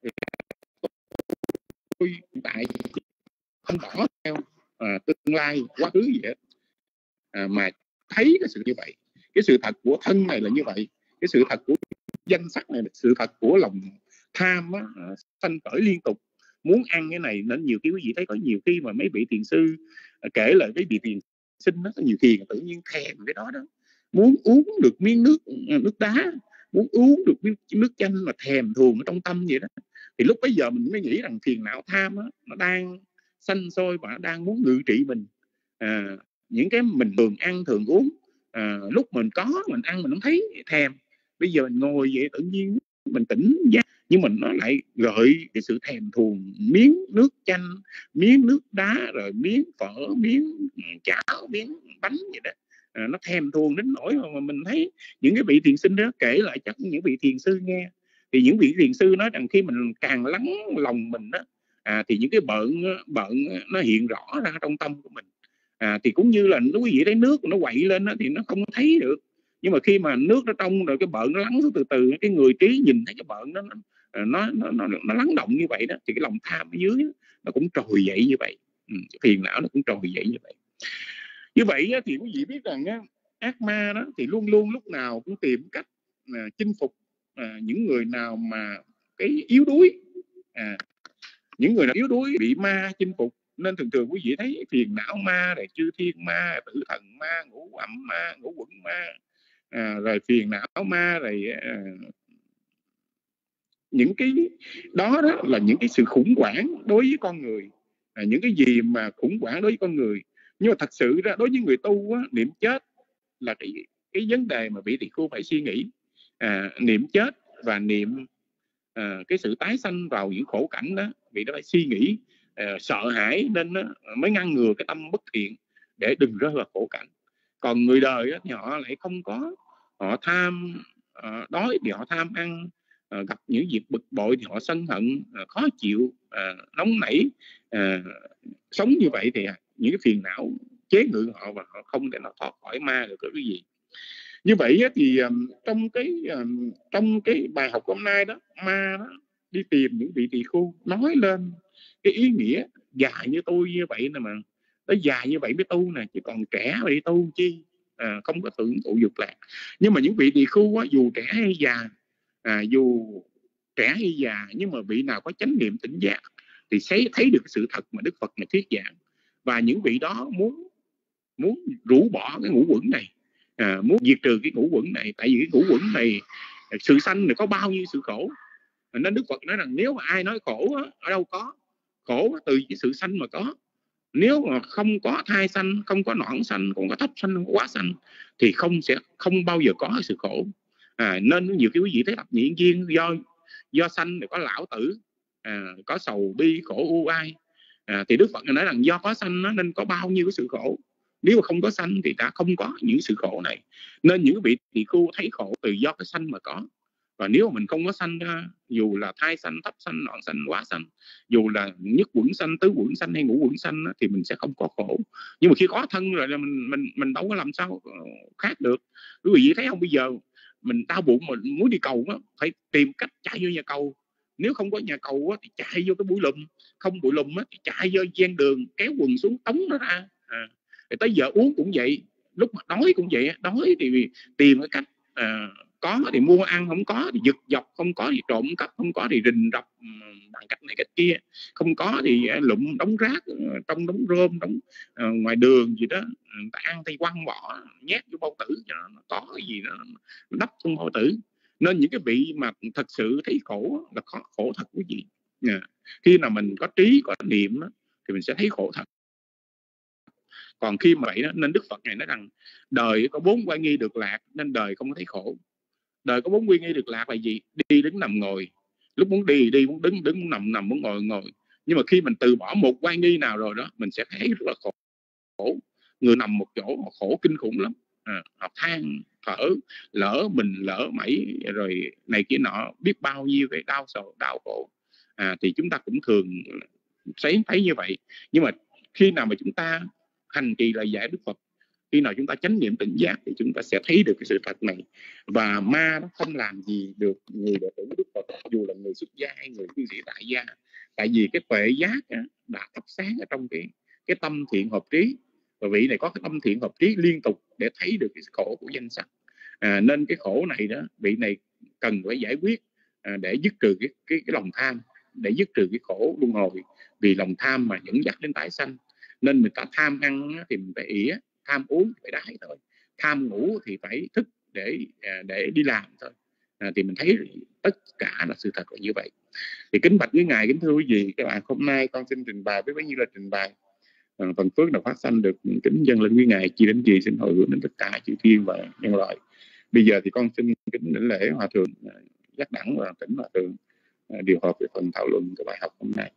[SPEAKER 4] tôi hiện tại không bỏ theo tương lai quá khứ gì hết, mà thấy cái sự như vậy, cái sự thật của thân này là như vậy, cái sự thật của danh sắc này, sự thật của lòng tham á, sanh khởi liên tục muốn ăn cái này. Nên nhiều khi quý vị thấy có nhiều khi mà mấy vị thiền sư kể lại mấy vị thiền sinh đó, nhiều khi tự nhiên thèm cái đó, muốn uống được miếng nước đá, muốn uống được nước chanh mà thèm thuồng ở trong tâm vậy đó. Thì lúc bấy giờ mình mới nghĩ rằng phiền não tham á, nó đang sanh sôi và nó đang muốn ngự trị mình. Những cái mình thường ăn thường uống, lúc mình có mình ăn mình không thấy thèm, bây giờ mình ngồi vậy tự nhiên mình tỉnh giác, nhưng mình nó lại gợi cái sự thèm thuồng miếng nước chanh, miếng nước đá, rồi miếng phở, miếng cháo, miếng bánh vậy đó. Nó thèm thuồng đến nỗi mà mình thấy những cái vị thiền sinh đó kể lại chắc những vị thiền sư nghe, thì những vị thiền sư nói rằng khi mình càng lắng lòng mình đó, thì những cái bận nó hiện rõ ra trong tâm của mình. Thì cũng như là quý vị thấy nước nó quậy lên đó, thì nó không thấy được, nhưng mà khi mà nước nó trong rồi cái bợn nó lắng từ từ, cái người trí nhìn thấy cái bợn nó lắng động như vậy đó, thì cái lòng tham ở dưới nó cũng trồi dậy như vậy, phiền não nó cũng trồi dậy như vậy. Như vậy thì quý vị biết rằng ác ma đó thì luôn luôn lúc nào cũng tìm cách chinh phục những người nào mà cái yếu đuối, những người nào yếu đuối bị ma chinh phục. Nên thường thường quý vị thấy phiền não ma, rồi chư thiên ma, tử thần ma, ngũ ẩm ma, ngũ quẩn ma, rồi phiền não ma, rồi những cái đó là những cái sự khủng hoảng đối với con người, những cái gì mà khủng hoảng đối với con người. Nhưng mà thật sự ra đối với người tu niệm chết là cái vấn đề mà vị tỳ khưu phải suy nghĩ. Niệm chết và niệm cái sự tái sanh vào những khổ cảnh đó, vị đó phải suy nghĩ, sợ hãi nên mới ngăn ngừa cái tâm bất thiện để đừng rơi vào khổ cảnh. Còn người đời thì họ lại không có, họ tham, đói thì họ tham ăn, gặp những việc bực bội thì họ sân hận, khó chịu, nóng nảy, sống như vậy thì những cái phiền não chế ngự họ và họ không để nó thoát khỏi ma được cái gì. Như vậy thì trong cái bài học hôm nay đó, ma đó đi tìm những vị tỳ khưu, nói lên cái ý nghĩa già như tôi như vậy nè, mà tới già như vậy mới tu nè, chứ còn trẻ mà đi tu chi, không có tưởng tụ dục lạc. Nhưng mà những vị tỳ khưu dù trẻ hay già, dù trẻ hay già, nhưng mà vị nào có chánh niệm tỉnh giác thì thấy được sự thật mà Đức Phật này thuyết giảng. Và những vị đó muốn muốn rũ bỏ cái ngũ uẩn này, muốn diệt trừ cái ngũ uẩn này. Tại vì cái ngũ uẩn này, sự sanh này có bao nhiêu sự khổ, nên Đức Phật nói rằng nếu mà ai nói khổ á, ở đâu có, khổ từ cái sự sanh mà có. Nếu mà không có thai sanh, không có nõn sanh, không có thấp sanh, không có quá sanh, thì không bao giờ có sự khổ. Nên nhiều khi quý vị thấy thập nhị duyên do sanh thì có lão tử, có sầu bi khổ u ai, thì Đức Phật nói rằng do có sanh nó nên có bao nhiêu cái sự khổ. Nếu mà không có sanh thì ta không có những sự khổ này. Nên những vị tỳ khưu thấy khổ từ do cái sanh mà có. Và nếu mà mình không có sanh ra, dù là thai sanh, thấp sanh, nõn sanh, quá sanh, dù là nhất quẩn sanh, tứ quẩn sanh hay ngũ quẩn sanh, thì mình sẽ không có khổ. Nhưng mà khi có thân rồi là mình đâu có làm sao khác được. Quý vị thấy không, bây giờ mình đau bụng mà muốn đi cầu á, phải tìm cách chạy vô nhà cầu. Nếu không có nhà cầu á, thì chạy vô cái bụi lùm, không bụi lùm á, thì chạy vô ven đường kéo quần xuống tống nó ra. Tới giờ uống cũng vậy, lúc mà đói cũng vậy, đói thì tìm cái cách, có thì mua ăn, không có thì giật dọc, không có thì trộm cắp, không có thì rình rập bằng cách này cách kia, không có thì lụm đống rác trong đống rơm, đống ngoài đường gì đó, người ta ăn thì quăng bỏ, nhét vô bao tử cho nó có cái gì đó đắp trong bao tử. Nên những cái vị mà thật sự thấy khổ là khổ thật quý vị. Khi nào mình có trí, có niệm thì mình sẽ thấy khổ thật. Còn khi mà vậy đó, nên Đức Phật này nói rằng đời có 4 oai nghi được lạc, nên đời không có thấy khổ. Đời có 4 uy nghi được lạc là gì? Đi đứng nằm ngồi. Lúc muốn đi, muốn đứng muốn nằm, muốn ngồi. Nhưng mà khi mình từ bỏ một oai nghi nào rồi đó, mình sẽ thấy rất là khổ. Người nằm một chỗ họ khổ kinh khủng lắm. Họ than thở, lỡ mình lỡ mẩy rồi này kia nọ, biết bao nhiêu cái đau sầu đau khổ. Thì chúng ta cũng thường thấy như vậy. Nhưng mà khi nào mà chúng ta hành trì lời dạy Đức Phật, khi nào chúng ta chánh niệm tỉnh giác, thì chúng ta sẽ thấy được cái sự thật này. Và ma nó không làm gì được người đệ tử Đức Phật, dù là người xuất gia hay người cư sĩ tại gia. Tại vì cái tuệ giác đã thắp sáng ở trong cái tâm thiện hợp trí. Và vị này có cái tâm thiện hợp trí liên tục để thấy được cái khổ của danh sắc. Nên cái khổ này đó, vị này cần phải giải quyết để dứt trừ cái lòng tham, để dứt trừ cái khổ luân hồi. Vì lòng tham mà dẫn dắt đến tái sanh. Nên người ta tham ăn thì mình phải ỉa, tham uống phải đái thôi, tham ngủ thì phải thức để đi làm thôi. Thì mình thấy tất cả là sự thật là như vậy. Thì kính bạch với ngài, kính thưa quý vị các bạn, hôm nay con xin trình bày với bấy nhiêu là trình bày. Phần phước nào phát sanh được kính dâng lên quý ngài, chi đến gì xin hồi hướng đến tất cả chư thiên và nhân loại. Bây giờ thì con xin kính đảnh lễ hòa thượng Giác Đẳng và Tỉnh Hòa Thượng điều hợp về phần thảo luận của bài học hôm nay.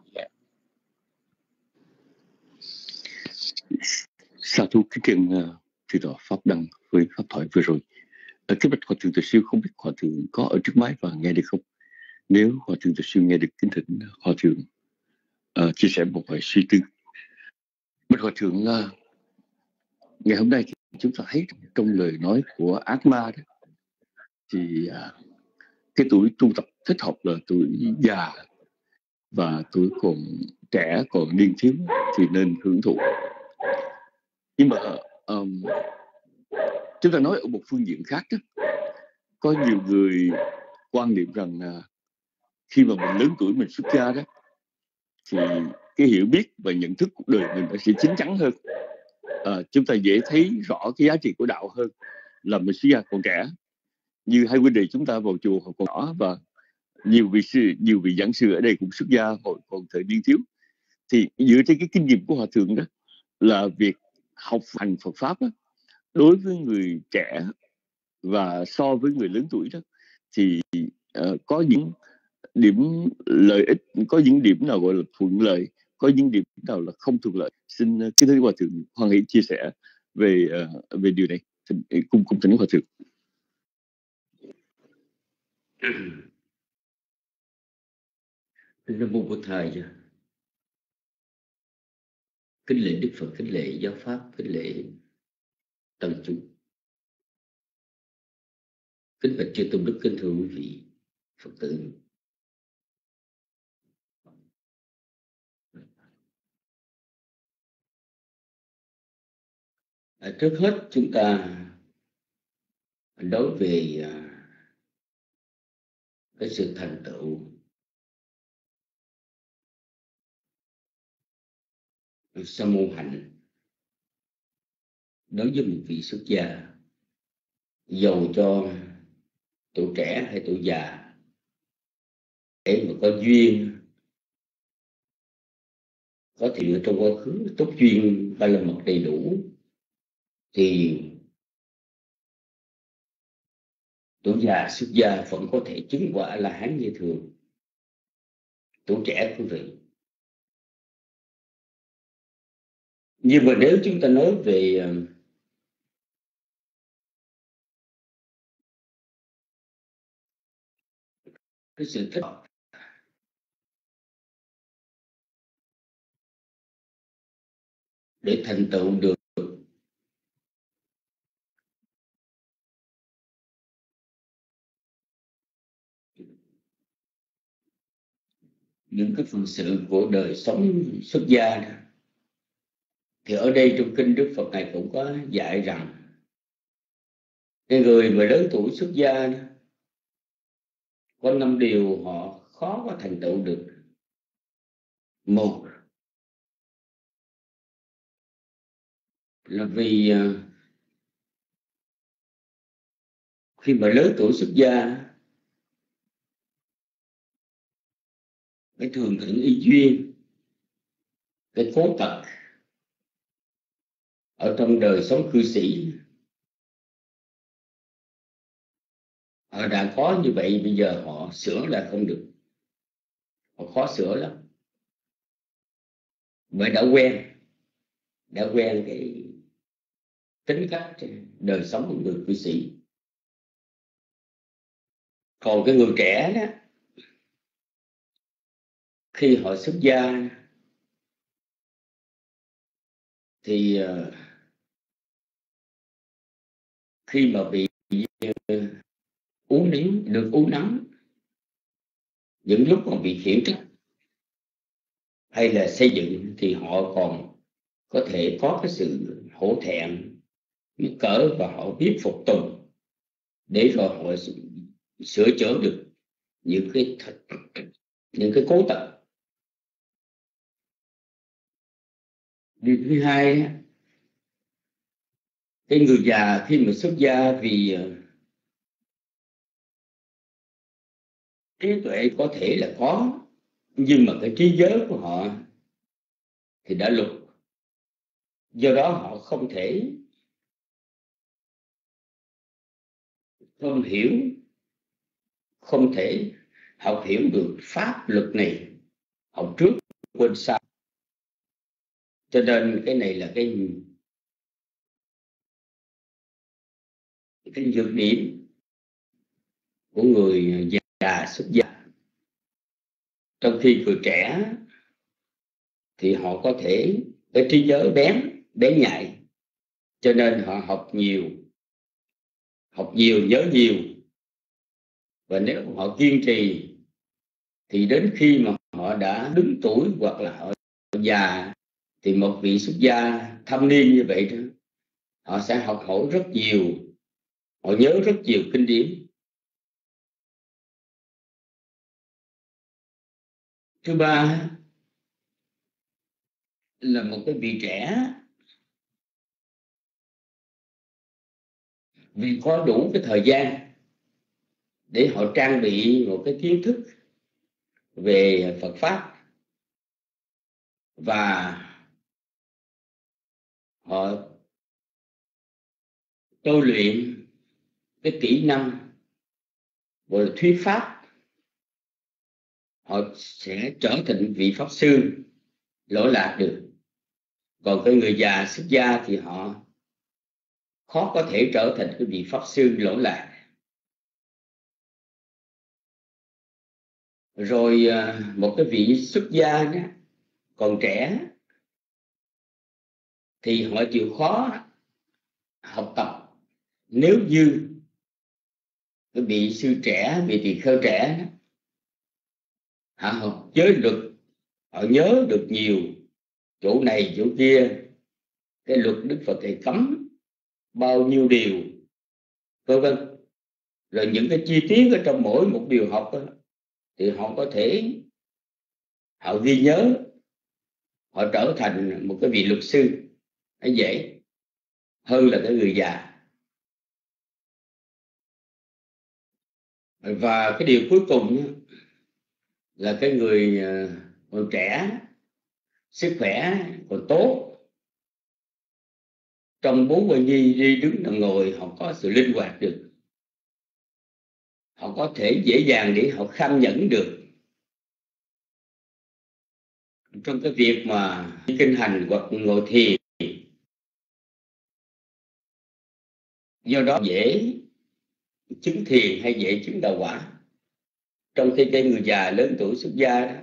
[SPEAKER 1] Sa thú kính trình thưa tọa pháp đăng với pháp thoại vừa rồi. Kính bạch hòa thượng Từ Siêu, không biết hòa thượng có ở trước máy và nghe được không? Nếu hòa thượng Từ Siêu nghe được, kính thỉnh hòa thượng chia sẻ một vài suy tư. Bạch hòa thượng, ngày hôm nay thì chúng ta thấy trong lời nói của ác ma đó, thì cái tuổi tu tập thích hợp là tuổi già, và tuổi còn trẻ, còn niên thiếu thì nên hưởng thụ. Nhưng mà chúng ta nói ở một phương diện khác đó, có nhiều người quan niệm rằng khi mà mình lớn tuổi, mình xuất gia đó, thì cái hiểu biết và nhận thức cuộc đời mình nó sẽ chín chắn hơn. Chúng ta dễ thấy rõ cái giá trị của đạo hơn là mình xuất gia còn trẻ. Như hai huynh đệ chúng ta vào chùa hồi còn nhỏ, và nhiều vị giảng sư ở đây cũng xuất gia hồi còn thời niên thiếu. Thì dựa trên cái kinh nghiệm của hòa thượng đó, là việc học hành Phật pháp đó, đối với người trẻ và so với người lớn tuổi đó, thì có những điểm lợi ích, có những điểm nào gọi là thuận lợi, có những điểm nào là không thuận lợi. Xin kính thưa hòa thượng hoan hỷ chia sẻ về điều này. Cung thỉnh hòa thượng.
[SPEAKER 5] Nam mô Bổn Thầy. Kính lễ Đức Phật, kính lễ giáo pháp, kính lễ tăng chúng. Kính bạch chư tôn đức, kính thưa quý vị Phật tử. Trước hết chúng ta nói về cái sự thành tựu sa môn hạnh đối với một vị xuất gia, dầu cho tuổi trẻ hay tuổi già, để mà có duyên, có thể trong quá khứ túc duyên ba la mật đầy đủ, thì tuổi già xuất gia vẫn có thể chứng quả La Hán như thường. Tuổi trẻ quý vị. Nhưng mà nếu chúng ta nói về cái sự thích hợp để thành tựu được những cái phần sự của đời sống xuất gia đó, thì ở đây trong kinh Đức Phật này cũng có dạy rằng cái người mà lớn tuổi xuất gia đó, có 5 điều họ khó có thành tựu được. Một là vì khi mà lớn tuổi xuất gia, cái thường hưởng y duyên, cái cố tật ở trong đời sống cư sĩ, họ đã có như vậy, bây giờ họ sửa là không được, họ khó sửa lắm, bởi đã quen cái tính cách đời sống của người cư sĩ. Còn cái người trẻ đó, khi họ xuất gia thì khi mà bị được uống nắng, những lúc còn bị khiển trách hay là xây dựng, thì họ còn có thể có cái sự hổ thẹn, biết cỡ, và họ biết phục tùng để rồi họ sửa chữa được những cái cố tật. Điều thứ hai, cái người già khi mà xuất gia vì trí tuệ có thể là có, nhưng mà cái trí giới của họ thì đã lục, do đó họ không thể không thể học hiểu được pháp luật này, học trước quên sau. Cho nên cái này là cái nhược điểm của người già xuất gia. Trong khi người trẻ thì họ có thể cái trí giới bén nhạy, cho nên họ học nhiều nhớ nhiều, và nếu họ kiên trì thì đến khi mà họ đã đứng tuổi hoặc là họ già, thì một vị xuất gia thâm niên như vậy đó, họ sẽ học hỏi rất nhiều, họ nhớ rất nhiều kinh điển. Thứ ba là một cái vị trẻ vì có đủ cái thời gian để họ trang bị một cái kiến thức về Phật pháp, và họ tôi luyện cái kỹ năng gọi là thuyết pháp, họ sẽ trở thành vị pháp sư lỗi lạc được. Còn cái người già xuất gia thì họ khó có thể trở thành cái vị pháp sư lỗi lạc. Rồi một cái vị xuất gia đó, còn trẻ thì họ chịu khó học tập. Nếu như cái vị sư trẻ, vị tỳ kheo trẻ đó, họ học giới luật, họ nhớ được nhiều chỗ này chỗ kia, cái luật Đức Phật thầy cấm bao nhiêu điều, vân vân, rồi những cái chi tiết ở trong mỗi một điều học đó, thì họ có thể họ ghi nhớ, họ trở thành một cái vị luật sư. Nó dễ, hơn là cái người già. Và cái điều cuối cùng là cái người còn trẻ, sức khỏe còn tốt, trong 4 bệnh nhi đi đứng nằm ngồi họ có sự linh hoạt được, họ có thể dễ dàng để họ kham nhẫn được trong cái việc mà kinh hành hoặc ngồi thiền. Do đó dễ chứng thiền hay dễ chứng đạo quả. Trong khi cái người già lớn tuổi xuất gia đó,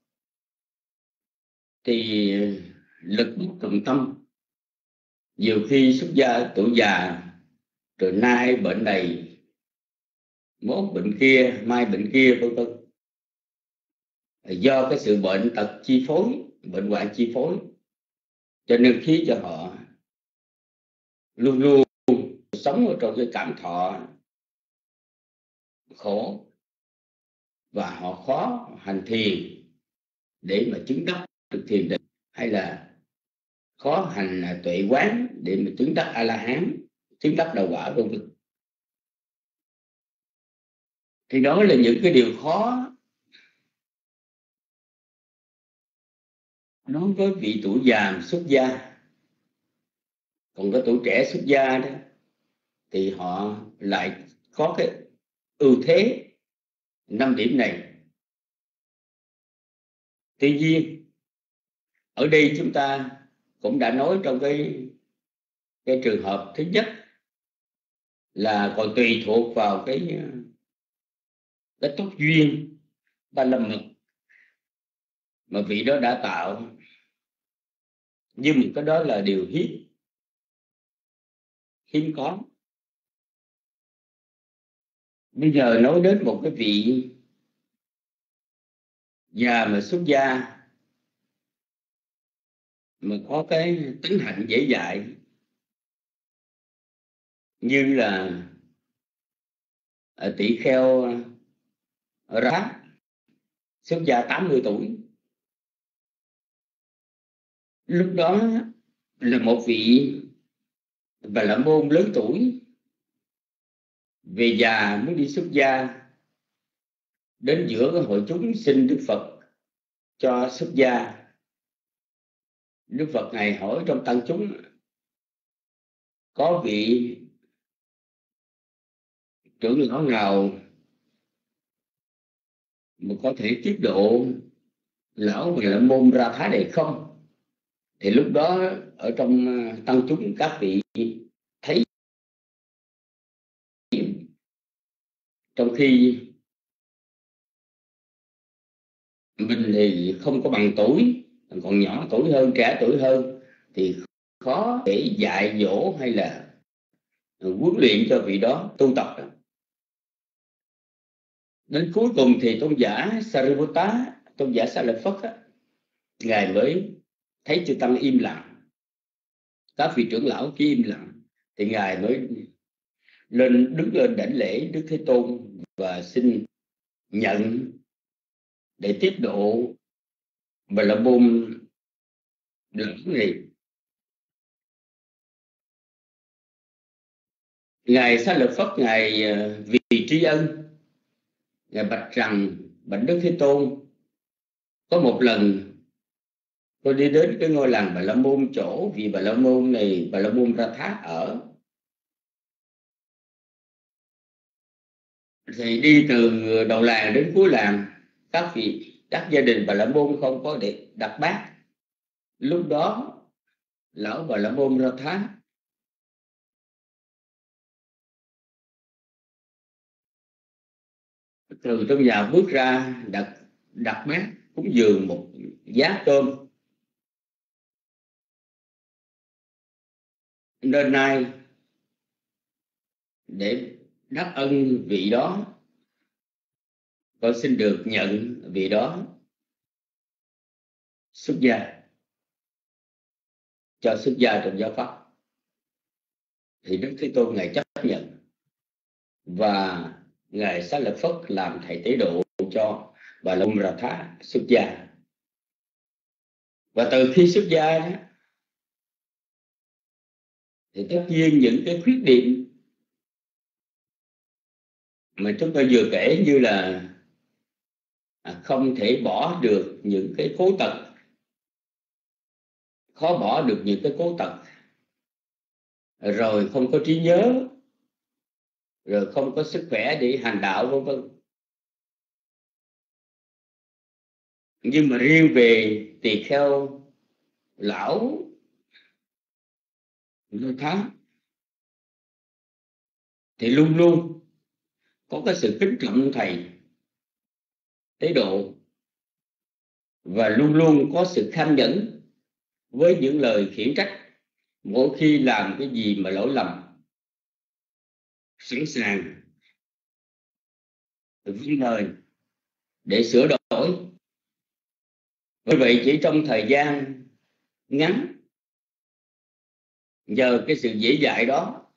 [SPEAKER 5] thì lực bất tòng tâm, nhiều khi xuất gia tuổi già rồi nay bệnh này, mốt bệnh kia, mai bệnh kia, vân vân, do cái sự bệnh tật chi phối, bệnh hoạn chi phối, cho nên khiến cho họ luôn luôn sống ở trong cái cảm thọ khổ, và họ khó hành thiền để mà chứng đắc được thiền định, hay là khó hành tuệ quán để mà chứng đắc A La Hán, chứng đắc đạo quả, vân vân. Thì đó là những cái điều khó đối với vị tuổi già xuất gia. Còn cái tuổi trẻ xuất gia đó thì họ lại có cái ưu thế 5 điểm này. Tuy nhiên ở đây chúng ta cũng đã nói trong cái trường hợp thứ nhất là còn tùy thuộc vào cái túc duyên ba la mật mà vị đó đã tạo, nhưng mà cái đó là điều hiếm có. Bây giờ nói đến một cái vị già mà xuất gia mà có cái tính hạnh dễ dãi, như là tỷ kheo Ra, xuất gia 80 tuổi. Lúc đó là một vị Bà La Môn lớn tuổi, về già muốn đi xuất gia, đến giữa cái hội chúng xin Đức Phật cho xuất gia. Đức Phật này hỏi trong tăng chúng có vị trưởng lão nào mà có thể tiết độ lão Bà La Môn Ra Thái này không? Thì lúc đó ở trong tăng chúng các vị thấy, trong khi mình thì không có bằng tuổi, còn nhỏ tuổi hơn, trẻ tuổi hơn, thì khó để dạy dỗ hay là huấn luyện cho vị đó tu tập. Đến cuối cùng thì tôn giả Sariputta, tôn giả Sa Lợi Phất á, ngài mới thấy chư tăng im lặng, các vị trưởng lão kia im lặng, thì ngài mới đứng lên đảnh lễ Đức Thế Tôn và xin nhận để tiếp độ Bà La Môn lão này. Ngài Sa Lợi Phất, ngài vì tri ân, ngài bạch rằng: bạch Đức Thế Tôn, có một lần tôi đi đến cái ngôi làng Bà La Môn, chỗ vì Bà La Môn này, Bà La Môn Ra Thát ở, thì đi từ đầu làng đến cuối làng, các gia đình Bà La Môn không có để đặt bát. Lúc đó lão Bà La Môn Ra Thát từ trong nhà bước ra, đặt bát cúng dường một giá cơm. Nên nay để đáp ơn vị đó, con xin được nhận vị đó xuất gia, cho xuất gia trong giáo pháp. Thì Đức Thế Tôn ngài chấp nhận, và ngài Xá Lợi Phất làm thầy tế độ cho Bà La Môn Ra Thát xuất gia. Và từ khi xuất gia thì tất nhiên những cái khuyết điểm mà chúng tôi vừa kể, như là không thể bỏ được những cái cố tật, khó bỏ được những cái cố tật, rồi không có trí nhớ, rồi không có sức khỏe để hành đạo, vân vân. Nhưng mà riêng về tỳ kheo lão Do Thái thì luôn luôn có cái sự kính trọng thầy tế độ, và luôn luôn có sự kham nhẫn với những lời khiển trách mỗi khi làm cái gì mà lỗi lầm, sẵn sàng vâng lời để sửa đổi. Vì vậy chỉ trong thời gian ngắn, nhờ cái sự dễ dãi đó,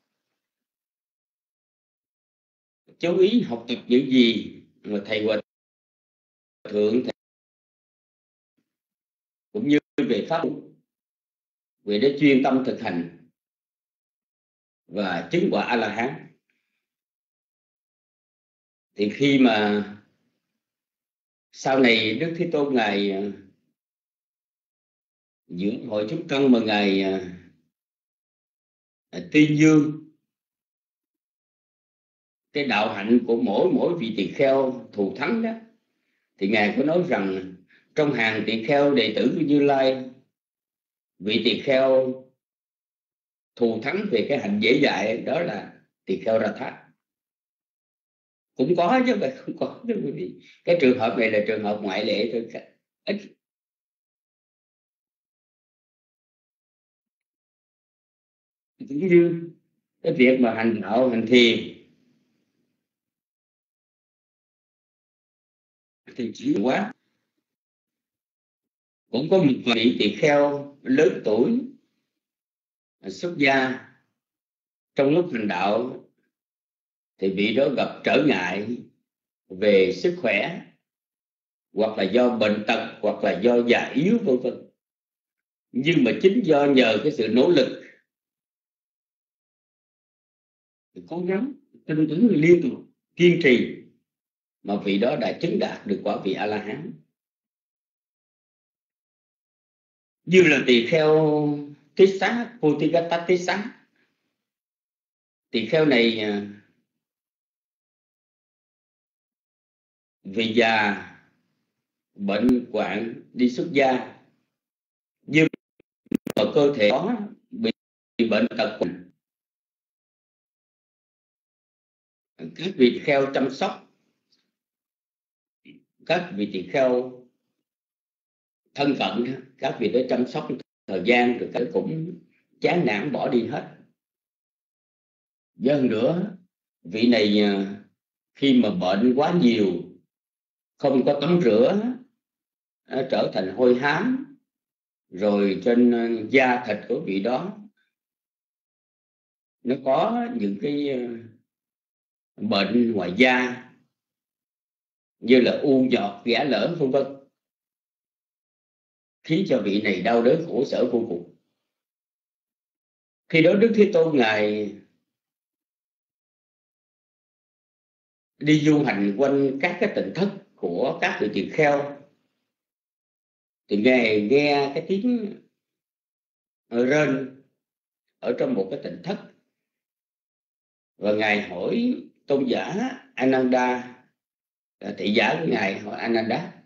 [SPEAKER 5] chú ý học tập những gì mà thầy Hòa Thượng cũng như về pháp, về để chuyên tâm thực hành và chứng quả A-la-hán. Thì khi mà sau này Đức Thế Tôn Ngài dưỡng hội chúng tăng, mà Ngài tuyên dương cái đạo hạnh của mỗi vị tỳ kheo thù thắng đó, thì Ngài có nói rằng trong hàng tỳ kheo đệ tử của Như Lai, vị tỳ kheo thù thắng về cái hạnh dễ dạy đó là tỳ kheo Ra Thát. Cũng có chứ, mà không có chứ quý vị. Cái trường hợp này là trường hợp ngoại lệ thôi, ít. Cũng như cái việc mà hành đạo, hành thiền thì chỉ quá. Cũng có một vị tỳ kheo lớn tuổi xuất gia, trong lúc hành đạo thì vị đó gặp trở ngại về sức khỏe, hoặc là do bệnh tật, hoặc là do già yếu, vân vân. Nhưng mà chính do nhờ cái sự nỗ lực, cố gắng, tinh tấn liên tục, kiên trì, mà vị đó đã chứng đạt được quả vị A-la-hán. Như là tỳ kheo Tissa, Putigata Tissa. Tỳ kheo này vì già, bệnh hoạn đi xuất gia, nhưng mà cơ thể đó bị bệnh tật. Các vị kheo chăm sóc, các vị tỳ kheo thân cận, các vị đó chăm sóc thời gian rồi cái cũng chán nản bỏ đi hết. Hơn nữa, vị này khi mà bệnh quá nhiều, không có tắm rửa, trở thành hôi hám, rồi trên da thịt của vị đó nó có những cái bệnh ngoài da như là u nhọt, ghẻ lở, vân vân, khiến cho vị này đau đớn khổ sở vô cùng. Khi đó Đức Thế Tôn Ngài đi du hành quanh các cái tỉnh thất của các vị tỳ kheo, thì Ngài nghe cái tiếng rên ở trong một cái tỉnh thất, và Ngài hỏi tôn giả Ananda, thị giả của Ngài hỏi Ananda: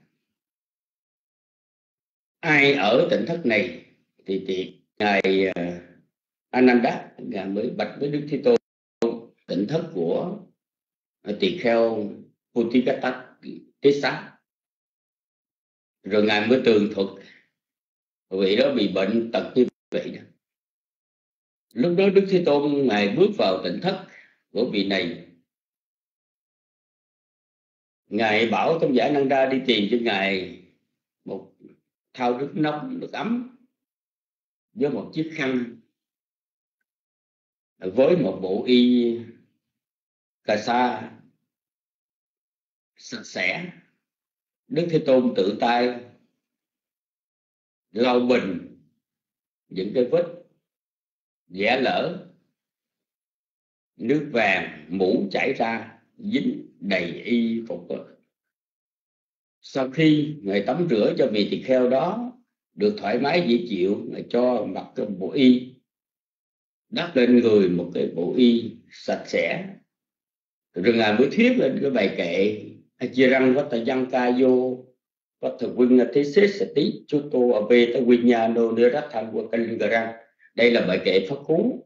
[SPEAKER 5] ai ở tỉnh thất này? Thì Ngài Ananda Ngài mới bạch với Đức Thế Tôn: tỉnh thất của tỳ kheo Putigata Tissa. Rồi Ngài mới tường thuật vị đó bị bệnh tật như vậy đó. Lúc đó Đức Thế Tôn Ngài bước vào tỉnh thất của vị này. Ngài bảo tôn giả Ananda đi tìm cho Ngài một thau nước nóng, nước ấm, với một chiếc khăn, với một bộ y cà sa sạch sẽ. Đức Thế Tôn tự tay lau bình những cái vết vẽ lỡ, nước vàng mũ chảy ra dính đầy y phục. Sau khi Ngài tắm rửa cho vị tỳ kheo đó được thoải mái dễ chịu, Ngài cho mặc cái bộ y, đắp lên người một cái bộ y sạch sẽ, rồi Ngài mới thuyết lên cái bài kệ Achirang Vatayankayo Vatavunga Thế Sết Tí Choto Abe Ta Vinyano Nirathan Vakalingarang. Đây là bài kệ pháp cú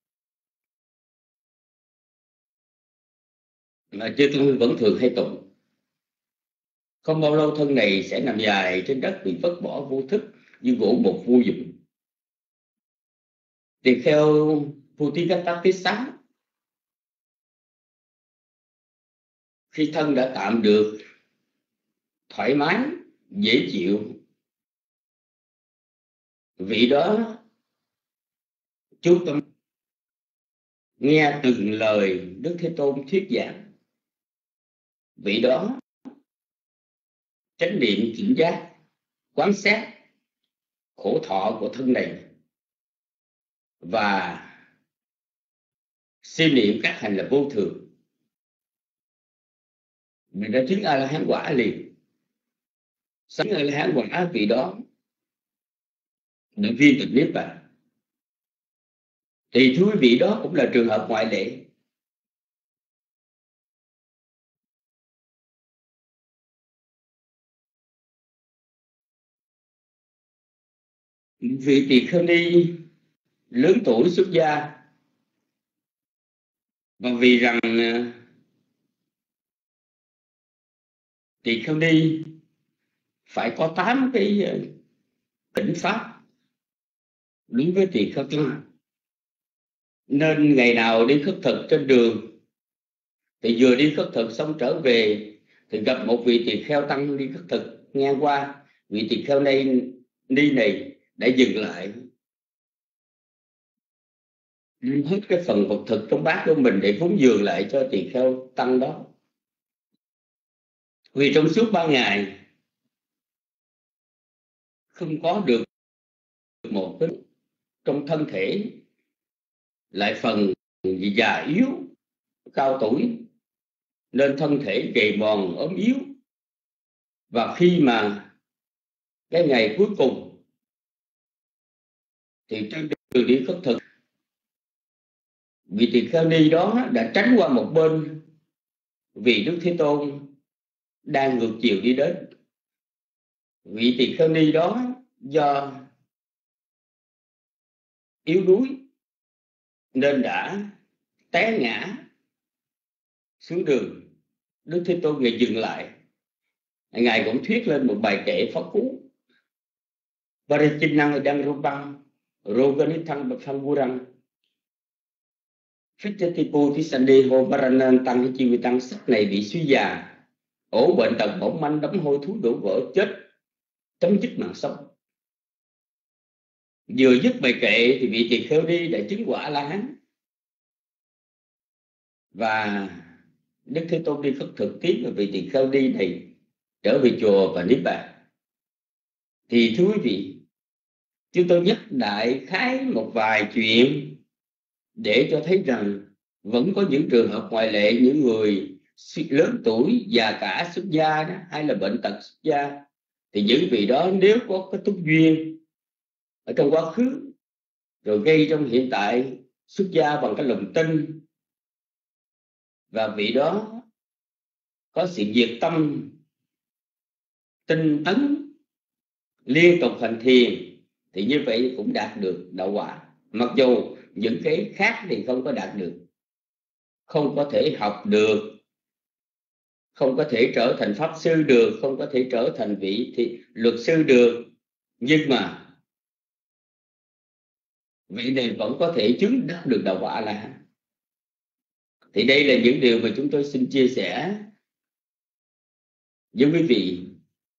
[SPEAKER 5] mà chư tôn vẫn thường hay tụng. Không bao lâu thân này sẽ nằm dài trên đất bị vứt bỏ vô thức như gỗ mục vô dụng. Tỳ kheo Puthikattapissa khi thân đã tạm được thoải mái dễ chịu, vị đó chú tâm nghe từng lời Đức Thế Tôn thuyết giảng, vị đó chánh niệm tỉnh giác, quán xét khổ thọ của thân này và siêu niệm các hành là vô thường, mình đã chứng A La Hán quả liền. Sáng A La Hán quả vị đó đã viên tịch niết bàn. Thì thưa quý vị, đó cũng là trường hợp ngoại lệ. Vị tỳ kheo ni lớn tuổi xuất gia, và vì rằng tỳ kheo ni phải có 8 cái tỉnh pháp đúng với tỳ kheo tăng, nên ngày nào đi khất thực trên đường thì vừa đi khất thực xong trở về thì gặp một vị tỳ kheo tăng đi khất thực ngang qua, vị tỳ kheo ni này đã dừng lại hết cái phần vật thực trong bát của mình để cúng dường lại cho tỳ kheo tăng đó. Vì trong suốt 3 ngày không có được một cái trong thân thể, lại phần già yếu cao tuổi nên thân thể gầy mòn ốm yếu. Và khi mà cái ngày cuối cùng thì trên đường đi khất thực, vị tỳ kheo ni đó đã tránh qua một bên vì Đức Thế Tôn đang ngược chiều đi đến. Vị tỳ kheo ni đó do yếu đuối nên đã té ngã xuống đường. Đức Thế Tôn Ngài dừng lại, Ngài cũng thuyết lên một bài kệ pháp cú: Parichinang đang rupang roganithang baphamurang Phittatipu Thisande Ho Paranan Tăng Chi Vi Tăng. Sắc này bị suy già, ổ bệnh tật bỏng manh, đấm hôi thú đổ vỡ, chết chấm dứt mạng sống. Vừa dứt bài kệ thì vị tỳ kheo ni đã chứng quả La Hán, và Đức Thế Tôn đi khất thực tiếp, và vị tỳ kheo ni này trở về chùa và niết bàn. Thì thưa quý vị, chúng tôi nhắc đại khái một vài chuyện để cho thấy rằng vẫn có những trường hợp ngoại lệ, những người lớn tuổi, già cả xuất gia đó, hay là bệnh tật xuất gia, thì những vị đó nếu có cái túc duyên ở trong quá khứ rồi gây trong hiện tại xuất gia bằng cái lòng tin, và vị đó có sự nhiệt tâm tinh tấn liên tục hành thiền, thì như vậy cũng đạt được đạo quả. Mặc dù những cái khác thì không có đạt được, không có thể học được, không có thể trở thành pháp sư được, không có thể trở thành vị thì luật sư được, nhưng mà vị này vẫn có thể chứng đắc được đạo quả là. Thì đây là những điều mà chúng tôi xin chia sẻ với quý vị.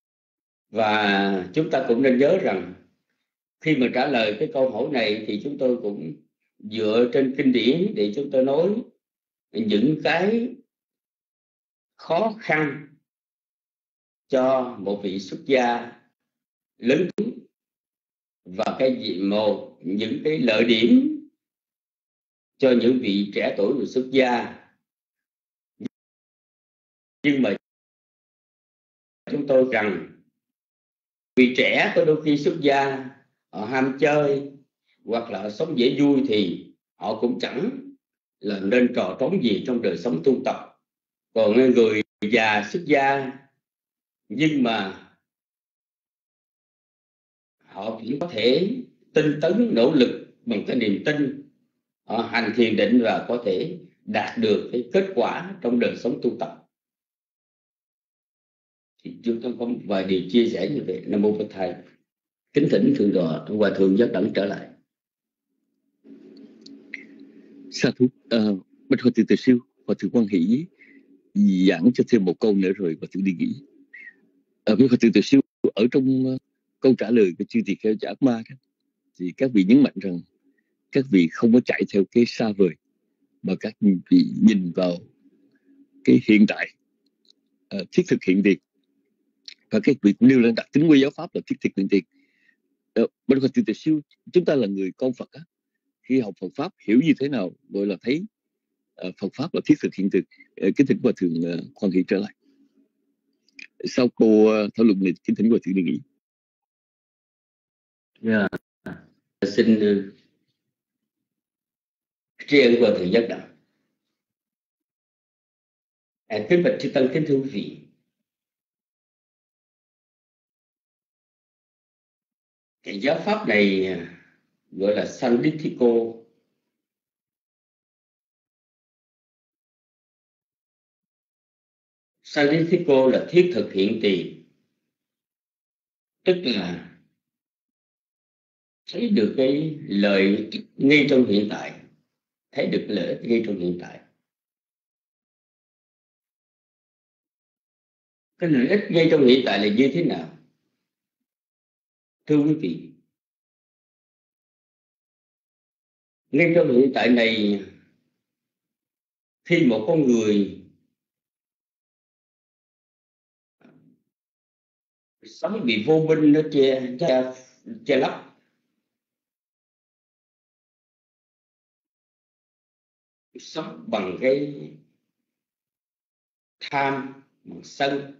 [SPEAKER 5] Và chúng ta cũng nên nhớ rằng khi mà trả lời cái câu hỏi này thì chúng tôi cũng dựa trên kinh điển để chúng tôi nói những cái khó khăn cho một vị xuất gia lớn tuổi, và cái gì một những cái lợi điểm cho những vị trẻ tuổi và xuất gia. Nhưng mà chúng tôi rằng vị trẻ có đôi khi xuất gia, họ ham chơi hoặc là họ sống dễ vui thì họ cũng chẳng là nên trò trống gì trong đời sống tu tập. Còn người già xuất gia nhưng mà họ cũng có thể tinh tấn nỗ lực bằng cái niềm tin, họ hành thiền định và có thể đạt được cái kết quả trong đời sống tu tập. Thì chúng tôi có một vài điều chia sẻ như vậy. Nam mô Phật Thầy. Kính thỉnh thượng tọa Hòa thượng Giác Đẳng trở lại.
[SPEAKER 1] Sa thú. Bạch Hòa thượng Từ Siêu, Hòa thượng Quan Hỷ giảng cho thêm một câu nữa rồi Hòa thượng đi nghỉ. Bạch Hòa thượng Từ Siêu, ở trong câu trả lời của chư tỳ kheo cho ác ma đó, thì các vị nhấn mạnh rằng các vị không có chạy theo cái xa vời, mà các vị nhìn vào cái hiện tại, thiết thực hiện tiền. Và các vị cũng nêu lên đặc tính của giáo pháp là thiết thực hiện tiền. Bạch Hòa thượng Từ Siêu, chúng ta là người con Phật á, khi học Phật pháp hiểu như thế nào gọi là thấy Phật pháp là thiết thực hiện thực. Kính thỉnh Hòa thượng Quan Hỷ trở lại. Sau cô thảo luận này, kính thỉnh Hòa thượng đi nghỉ.
[SPEAKER 5] Xin tri ân Hòa thượng Giác Đẳng. Kính bạch chư tăng, kính thưa quý vị, cái giáo pháp này gọi là Sanditthiko. Sanditthiko là thiết thực hiện tiền, tức là thấy được cái lợi ích ngay trong hiện tại, thấy được lợi ích ngay trong hiện tại. Cái lợi ích ngay trong hiện tại là như thế nào? Thưa quý vị, ngay trong hiện tại này, khi một con người sống bị vô minh nó che lấp, sống bằng cái tham, bằng sân,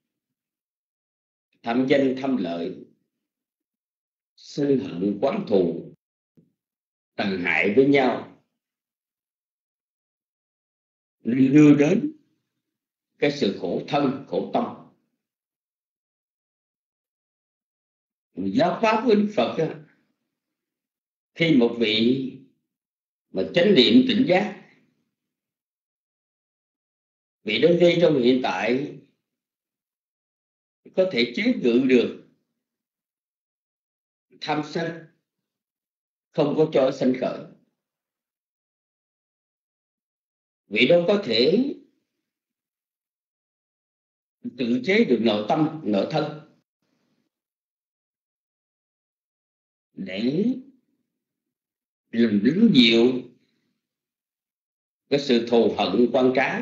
[SPEAKER 5] tham danh, tham lợi, sân hận, oán thù, tàn hại với nhau, nên đưa đến cái sự khổ thân, khổ tâm. Giáo pháp của Đức Phật đó, khi một vị mà chánh niệm tỉnh giác, vị đó ngay trong hiện tại có thể chế ngự được tham sân, không có cho sanh khởi. Vị đó có thể tự chế được nội tâm, nội thân để làm lắng dịu cái sự thù hận quan trái,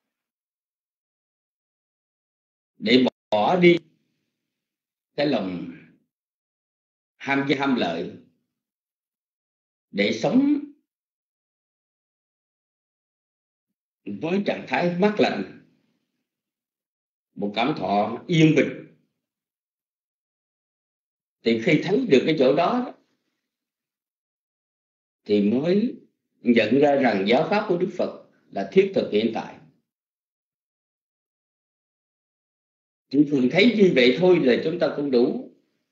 [SPEAKER 5] để bỏ đi cái lòng ham gia ham lợi, để sống với trạng thái mát lạnh, một cảm thọ yên bình. Thì khi thấy được cái chỗ đó thì mới nhận ra rằng giáo pháp của Đức Phật là thiết thực hiện tại. Chỉ thường thấy như vậy thôi là chúng ta cũng đủ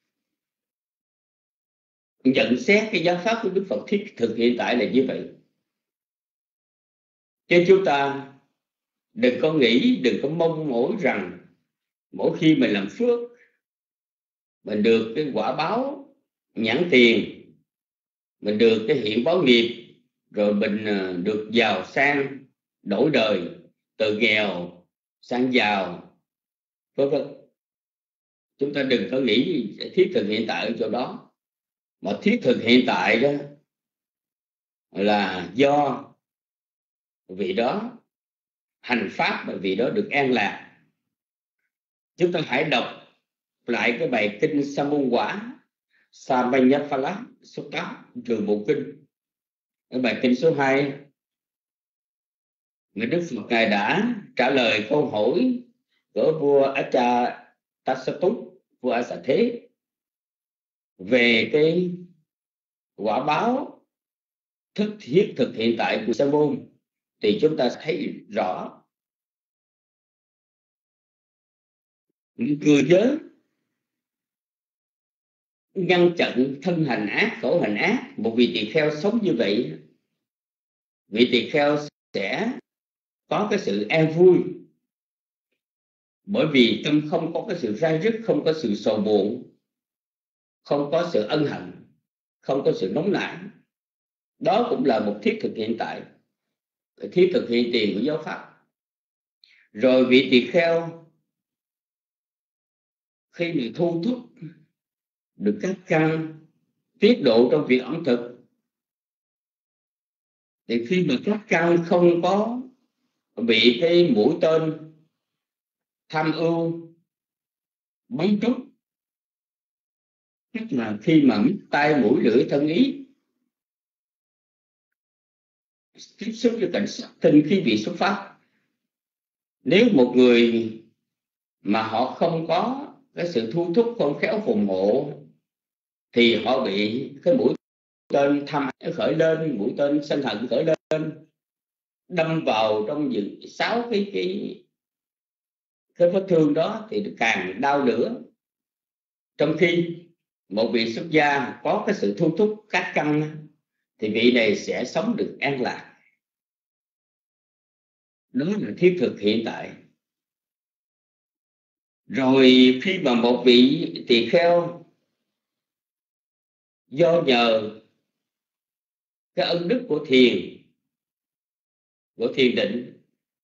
[SPEAKER 5] nhận xét cái giáo pháp của Đức Phật thiết thực hiện tại là như vậy. Chứ chúng ta đừng có nghĩ, đừng có mong mỏi rằng mỗi khi mình làm phước, mình được cái quả báo nhãn tiền, mình được cái hiện báo nghiệp, rồi mình được giàu sang đổi đời, từ nghèo sang giàu, vân vân. Chúng ta đừng có nghĩ thiết thực hiện tại ở chỗ đó, mà thiết thực hiện tại đó là do vị đó hành pháp mà vị đó được an lạc. Chúng ta hãy đọc lại cái bài kinh Sa môn quả Samanyaphala Sutta, trường bộ kinh, ở bài kinh số 2, người Đức Phật ngài đã trả lời câu hỏi của vua Ajatasattu, vua A Xà Thế, về cái quả báo thiết thực hiện tại của Sa môn, thì chúng ta thấy rõ người giới ngăn chặn thân hành ác, khẩu hành ác. Một vị tỳ kheo sống như vậy, vị tỳ kheo sẽ có cái sự an vui, bởi vì tâm không có cái sự rai rứt, không có sự sầu muộn, không có sự ân hận, không có sự nóng nảy. Đó cũng là một thiết thực hiện tại, thiết thực hiện tiền của giáo pháp. Rồi vị tỳ kheo khi mà thu thúc được các căn tiết độ trong việc ẩm thực, thì khi mà các căn không có bị cái mũi tên tham ưu bắn trúng, tức là khi mà tai mũi lưỡi thân ý tiếp xúc với cảnh sắc tinh khí vị xuất phát, nếu một người mà họ không có cái sự thu thúc không khéo phù hộ, thì họ bị cái mũi tên tham khởi lên, mũi tên sân hận khởi lên, đâm vào trong những 6 cái vết thương đó, thì càng đau nữa. Trong khi một vị xuất gia có cái sự thu thúc các căn, thì vị này sẽ sống được an lạc. Đó là thiết thực hiện tại. Rồi khi mà một vị tỳ kheo do nhờ cái ân đức của thiền định,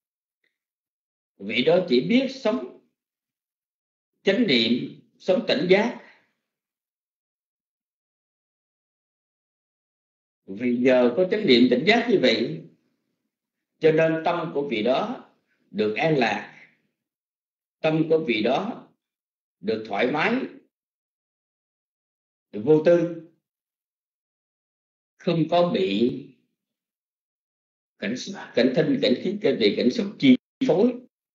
[SPEAKER 5] vị đó chỉ biết sống chánh niệm, sống tỉnh giác. Vì nhờ có chánh niệm tỉnh giác như vậy, cho nên tâm của vị đó được an lạc, tâm của vị đó được thoải mái, được vô tư, không có bị cảnh thân, cảnh khí, cảnh xúc chi phối.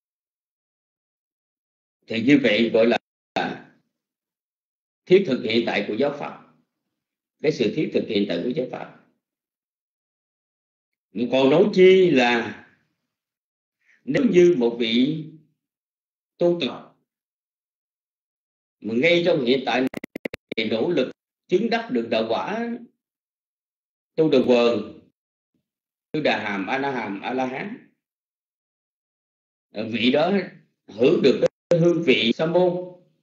[SPEAKER 5] Thì như vậy gọi là thiết thực hiện tại của giáo pháp, cái sự thiết thực hiện tại của giáo pháp. Còn nói chi là nếu như một vị tu tập mà ngay trong hiện tại này nỗ lực chứng đắc được đạo quả tu đường quần, tu đà hàm, a na hàm, a la hán, vị đó hưởng được cái hương vị sa môn,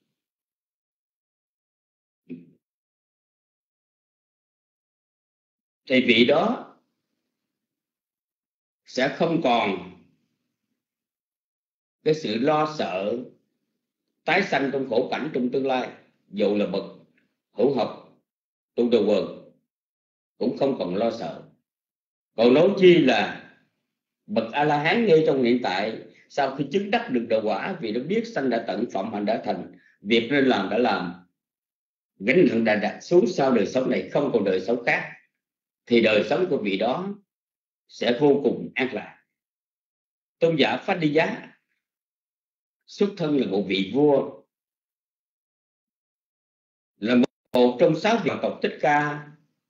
[SPEAKER 5] thì vị đó sẽ không còn cái sự lo sợ tái sanh trong khổ cảnh trong tương lai. Dù là bậc hữu học tu đồ quần cũng không còn lo sợ. Còn nói chi là bậc A La Hán ngay trong hiện tại, sau khi chứng đắc được đạo quả, vì nó biết sanh đã tận, phẩm hạnh đã thành, việc nên làm đã làm, gánh nặng đã đặt xuống, sau đời sống này không còn đời sống khác, thì đời sống của vị đó sẽ vô cùng an lạc. Tôn giả Phát Đi Giá xuất thân là một vị vua, là một trong 6 vị tộc Thích Ca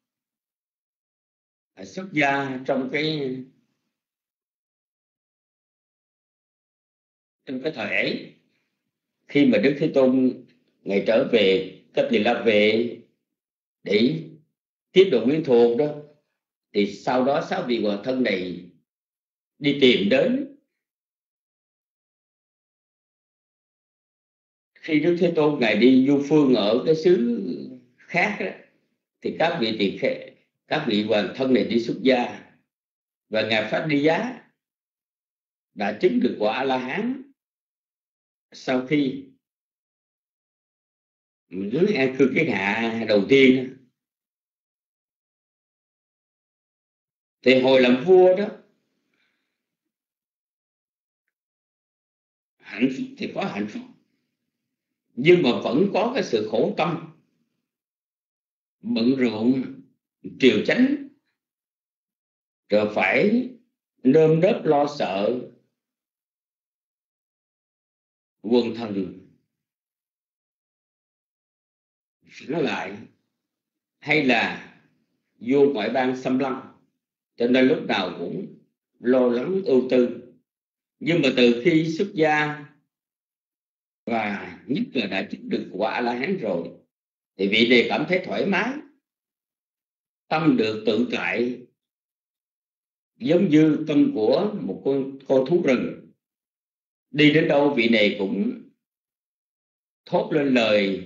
[SPEAKER 5] xuất gia trong cái thời ấy. Khi mà Đức Thế Tôn ngày trở về Cấp Địa La Vệ để tiếp độ quyến thuộc đó, thì sau đó 6 vị hòa thân này đi tìm đến. Khi Đức Thế Tôn ngài đi du phương ở cái xứ khác đó, thì các vị tỳ kheo, các vị hòa thân này đi xuất gia, và ngài Phát Đi Giá đã chứng được quả A La Hán sau khi dưới An Cư Kiết Hạ đầu tiên. Thì hồi làm vua đó, hạnh phúc thì có hạnh phúc, nhưng mà vẫn có cái sự khổ tâm, bận rộn, triều chánh, rồi phải nơm nớp lo sợ quần thần phản lại, hay là vua ngoại bang xâm lăng, cho nên lúc nào cũng lo lắng ưu tư. Nhưng mà từ khi xuất gia và nhất là đã chứng được quả A-la-hán rồi, thì vị này cảm thấy thoải mái, tâm được tự tại, giống như tâm của một con thú rừng. Đi đến đâu vị này cũng thốt lên lời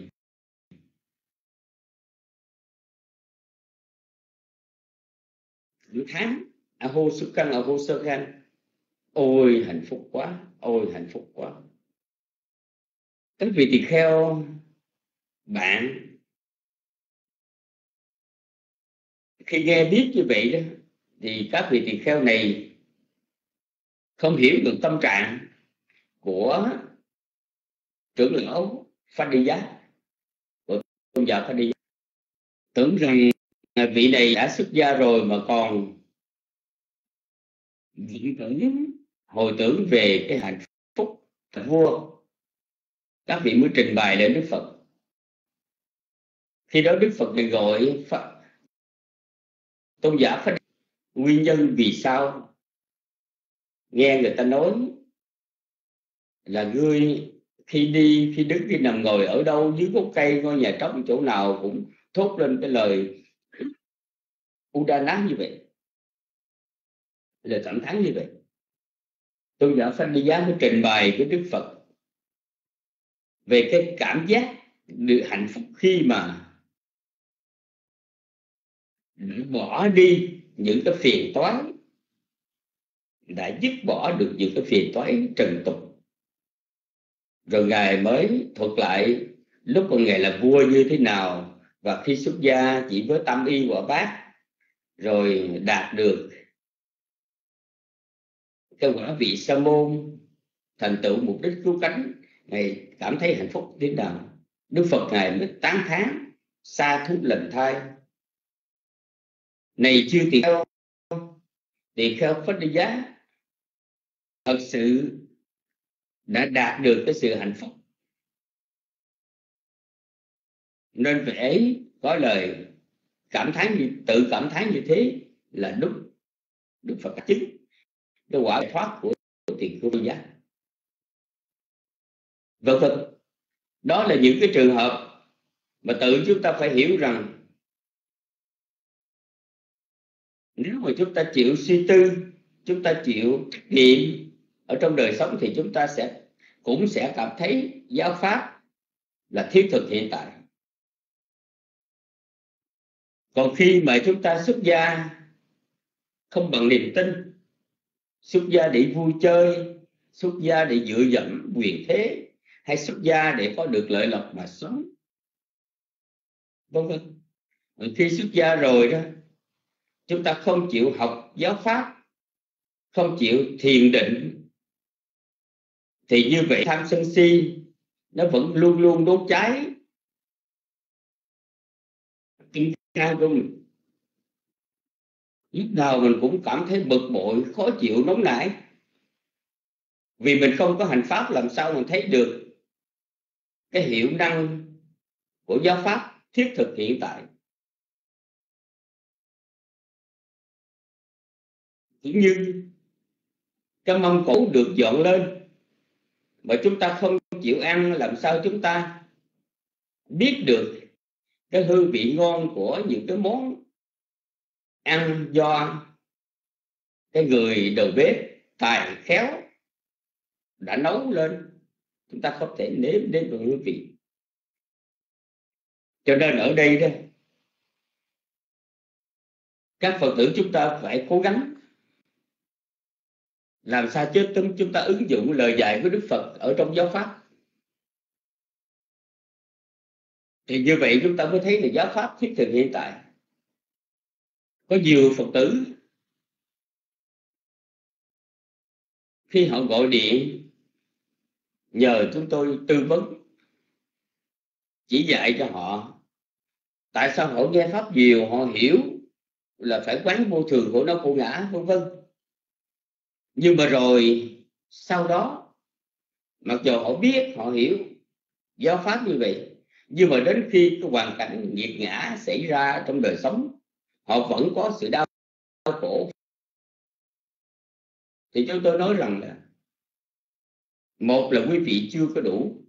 [SPEAKER 5] cảm thán: Aho Sukhan, Aho Sukhan, ôi hạnh phúc quá, ôi hạnh phúc quá. Các vị tỳ kheo bạn, khi nghe biết như vậy đó, thì các vị tỳ kheo này không hiểu được tâm trạng của trưởng lão Phadiyat, của tôn giả Phadiyat, tưởng rằng vị này đã xuất gia rồi mà còn hồi tưởng về cái hạnh phúc vua. Các vị mới trình bày lên Đức Phật. Khi đó Đức Phật này gọi tôn giả Phadiyat nguyên nhân vì sao. Nghe người ta nói là ngươi khi đứng, khi nằm ngồi ở đâu, dưới gốc cây, ngôi nhà trống, chỗ nào cũng thốt lên cái lời Udana như vậy, lời cảm thán như vậy. Tôn giả Phadiyat mới trình bày với Đức Phật về cái cảm giác được hạnh phúc khi mà bỏ đi những cái phiền toái, đã dứt bỏ được những cái phiền toái trần tục. Rồi Ngài mới thuật lại lúc mà Ngài là vua như thế nào, và khi xuất gia chỉ với tam y quả bát, rồi đạt được cái quả vị sa môn, thành tựu mục đích cứu cánh, Ngài cảm thấy hạnh phúc đến nào. Đức Phật Ngài mới tán thán: sa thú lành thai, này chưa tỳ kheo Phadiyat thật sự đã đạt được cái sự hạnh phúc, nên phải có lời cảm thán, tự cảm thán như thế là đúng. Đức Phật chứng cái quả thoát của tỳ kheo Phadiyat. Vâng vâng, đó là những cái trường hợp mà tự chúng ta phải hiểu rằng nếu mà chúng ta chịu suy tư, chúng ta chịu trách nhiệm ở trong đời sống, thì chúng ta cũng sẽ cảm thấy giáo pháp là thiết thực hiện tại. Còn khi mà chúng ta xuất gia không bằng niềm tin, xuất gia để vui chơi, xuất gia để dựa dẫm quyền thế, hay xuất gia để có được lợi lộc mà sống, vân vân, khi xuất gia rồi đó, chúng ta không chịu học giáo pháp, không chịu thiền định, thì như vậy tham sân si nó vẫn luôn luôn đốt cháy tim gan của mình. Lúc nào mình cũng cảm thấy bực bội, khó chịu, nóng nảy, vì mình không có hành pháp. Làm sao mình thấy được cái hiệu năng của giáo pháp thiết thực hiện tại? Cũng như cái mâm cỗ được dọn lên mà chúng ta không chịu ăn, làm sao chúng ta biết được cái hương vị ngon của những cái món ăn do cái người đầu bếp tài khéo đã nấu lên? Chúng ta không thể nếm đến được hương vị. Cho nên ở đây đó, các Phật tử chúng ta phải cố gắng làm sao chứ chúng ta ứng dụng lời dạy của Đức Phật ở trong giáo pháp. Thì như vậy chúng ta mới thấy là giáo pháp thiết thực hiện tại. Có nhiều Phật tử khi họ gọi điện nhờ chúng tôi tư vấn, chỉ dạy cho họ tại sao họ nghe pháp nhiều, họ hiểu là phải quán vô thường khổ não khổ ngã vân vân. Nhưng mà rồi sau đó, mặc dù họ biết, họ hiểu giáo pháp như vậy, nhưng mà đến khi cái hoàn cảnh nghiệt ngã xảy ra trong đời sống, họ vẫn có sự đau khổ. Thì chúng tôi nói rằng là một là quý vị chưa có đủ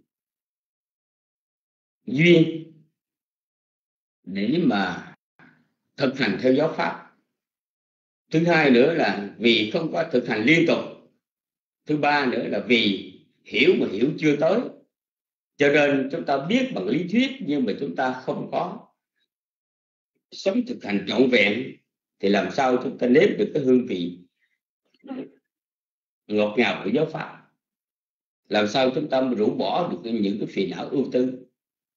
[SPEAKER 5] duyên để mà thực hành theo giáo pháp. Thứ hai nữa là vì không có thực hành liên tục. Thứ ba nữa là vì hiểu mà hiểu chưa tới. Cho nên chúng ta biết bằng lý thuyết nhưng mà chúng ta không có sống thực hành trọn vẹn, thì làm sao chúng ta nếm được cái hương vị ngọt ngào của giáo pháp? Làm sao chúng ta rũ bỏ được những cái phiền não ưu tư?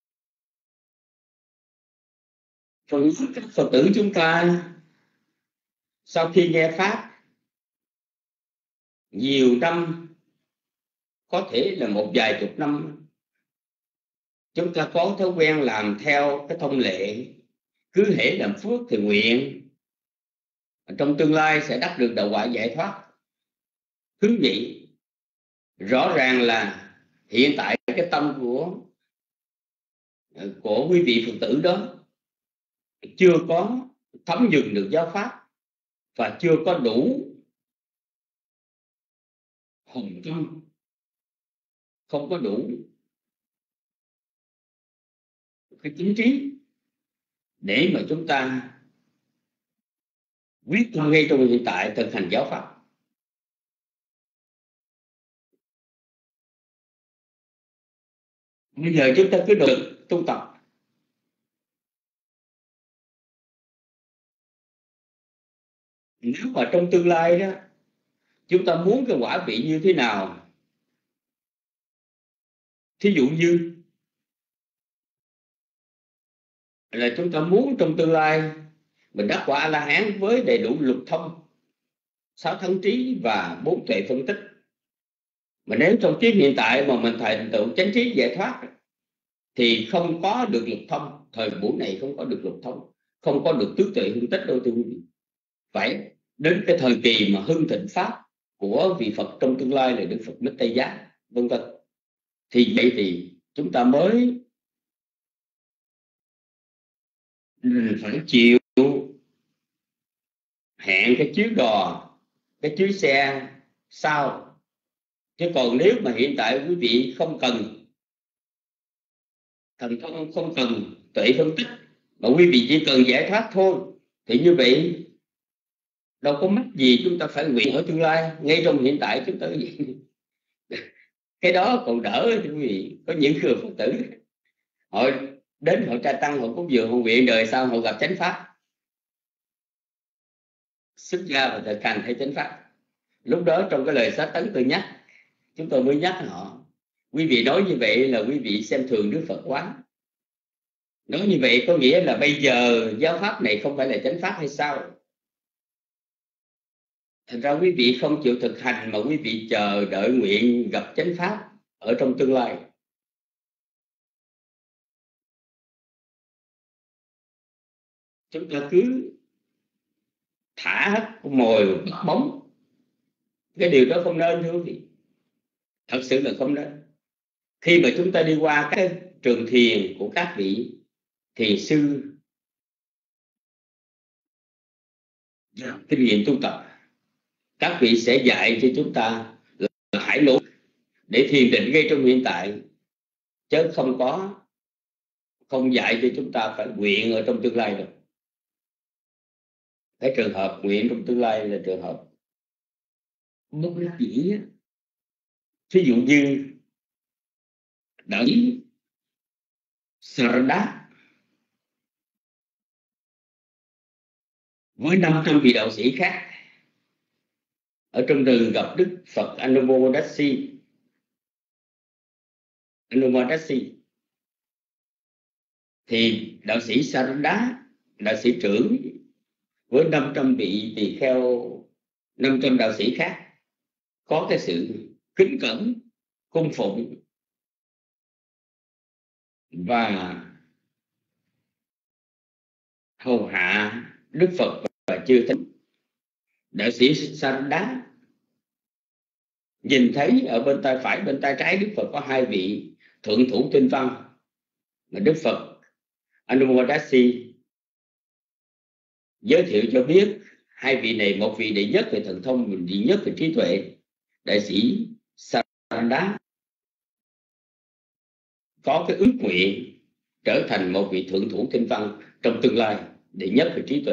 [SPEAKER 5] Phần các Phật tử chúng ta sau khi nghe pháp nhiều năm, có thể là một vài chục năm, chúng ta có thói quen làm theo cái thông lệ cứ hễ làm phước thì nguyện trong tương lai sẽ đắc được đạo quả giải thoát. Thứ vậy rõ ràng là hiện tại cái tâm của quý vị Phật tử đó chưa có thấm nhuần được giáo pháp và chưa có đủ hồn tâm, không có đủ cái chính trí để mà chúng ta quyết tâm ngay trong hiện tại thực hành giáo pháp. Bây giờ chúng ta cứ nỗ lực tu tập. Nếu mà trong tương lai đó chúng ta muốn cái quả vị như thế nào, thí dụ như là chúng ta muốn trong tương lai mình đắc quả A-la-hán với đầy đủ lục thông, 6 thắng trí và 4 tuệ phân tích. Mà nếu trong kiếp hiện tại mà mình thành tựu chánh trí giải thoát thì không có được lục thông. Thời buổi này không có được lục thông, không có được tứ tuệ phân tích đâu thưa quý vị. Phải đến cái thời kỳ mà hưng thịnh pháp của vị Phật trong tương lai là Đức Phật Thích Tây Giá vân vân, thì vậy thì chúng ta mới phải chịu hẹn cái chuyến đò, cái chuyến xe sau. Chứ còn nếu mà hiện tại quý vị không cần thần thông, không cần tuệ phân tích, mà quý vị chỉ cần giải thoát thôi, thì như vậy đâu có mất gì chúng ta phải nguyện ở tương lai. Ngay trong hiện tại chúng ta cái đó còn đỡ. Quý vị có những người Phật tử họ đến họ tra tăng, họ cúng dường, họ nguyện đời sau họ gặp chánh pháp, xuất gia và thực hành theo chánh pháp. Lúc đó trong cái lời sát tấn tôi nhắc, chúng tôi mới nhắc họ: quý vị nói như vậy là quý vị xem thường Đức Phật quá. Nói như vậy có nghĩa là bây giờ giáo pháp này không phải là chánh pháp hay sao? Thành ra quý vị không chịu thực hành mà quý vị chờ đợi nguyện gặp chánh pháp ở trong tương lai. Chúng ta cứ thả hết con mồi bắt bóng. Cái điều đó không nên thưa quý vị. Thật sự là không nên. Khi mà chúng ta đi qua các trường thiền của các vị thiền sư kinh nghiệm tu tập, các vị sẽ dạy cho chúng ta là hãy nỗ lực để thiền định ngay trong hiện tại, chứ không dạy cho chúng ta phải nguyện ở trong tương lai đâu. Cái trường hợp nguyện trong tương lai là trường hợp bất đắc dĩ. Ví dụ như đạo sĩ Sarada với 500 vị đạo sĩ khác ở trong rừng gặp Đức Phật Anumodassy. Thì đạo sĩ Sarada, đạo sĩ trưởng với 500 vị tỳ kheo, 500 đạo sĩ khác có cái sự kính cẩn, cung phụng và hầu hạ Đức Phật và chưa thấy. Đạo sĩ Sarada nhìn thấy ở bên tay phải, bên tay trái Đức Phật có hai vị thượng thủ tinh văn mà Đức Phật Anumodachi giới thiệu cho biết. Hai vị này, một vị đệ nhất về thần thông, một vị đệ nhất về trí tuệ. Đại sĩ Sarada có cái ước nguyện trở thành một vị thượng thủ tinh văn trong tương lai, đệ nhất về trí tuệ.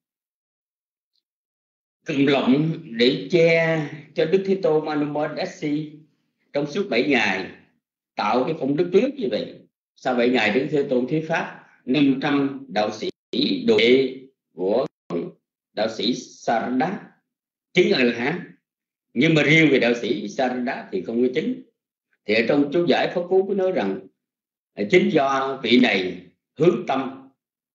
[SPEAKER 5] Cầm lọng để che cho Đức Thế Tôn Anumodachi trong suốt 7 ngày, tạo cái phong đức tuyết như vậy. Sau 7 ngày Đức Thế Tôn thuyết pháp, 500 đạo sĩ đồ đệ của đạo sĩ Sarada chứng A-la-hán. Nhưng mà riêng về đạo sĩ Sarada thì không có chứng. Thì ở trong chú giải Pháp Cú có nói rằng chính do vị này hướng tâm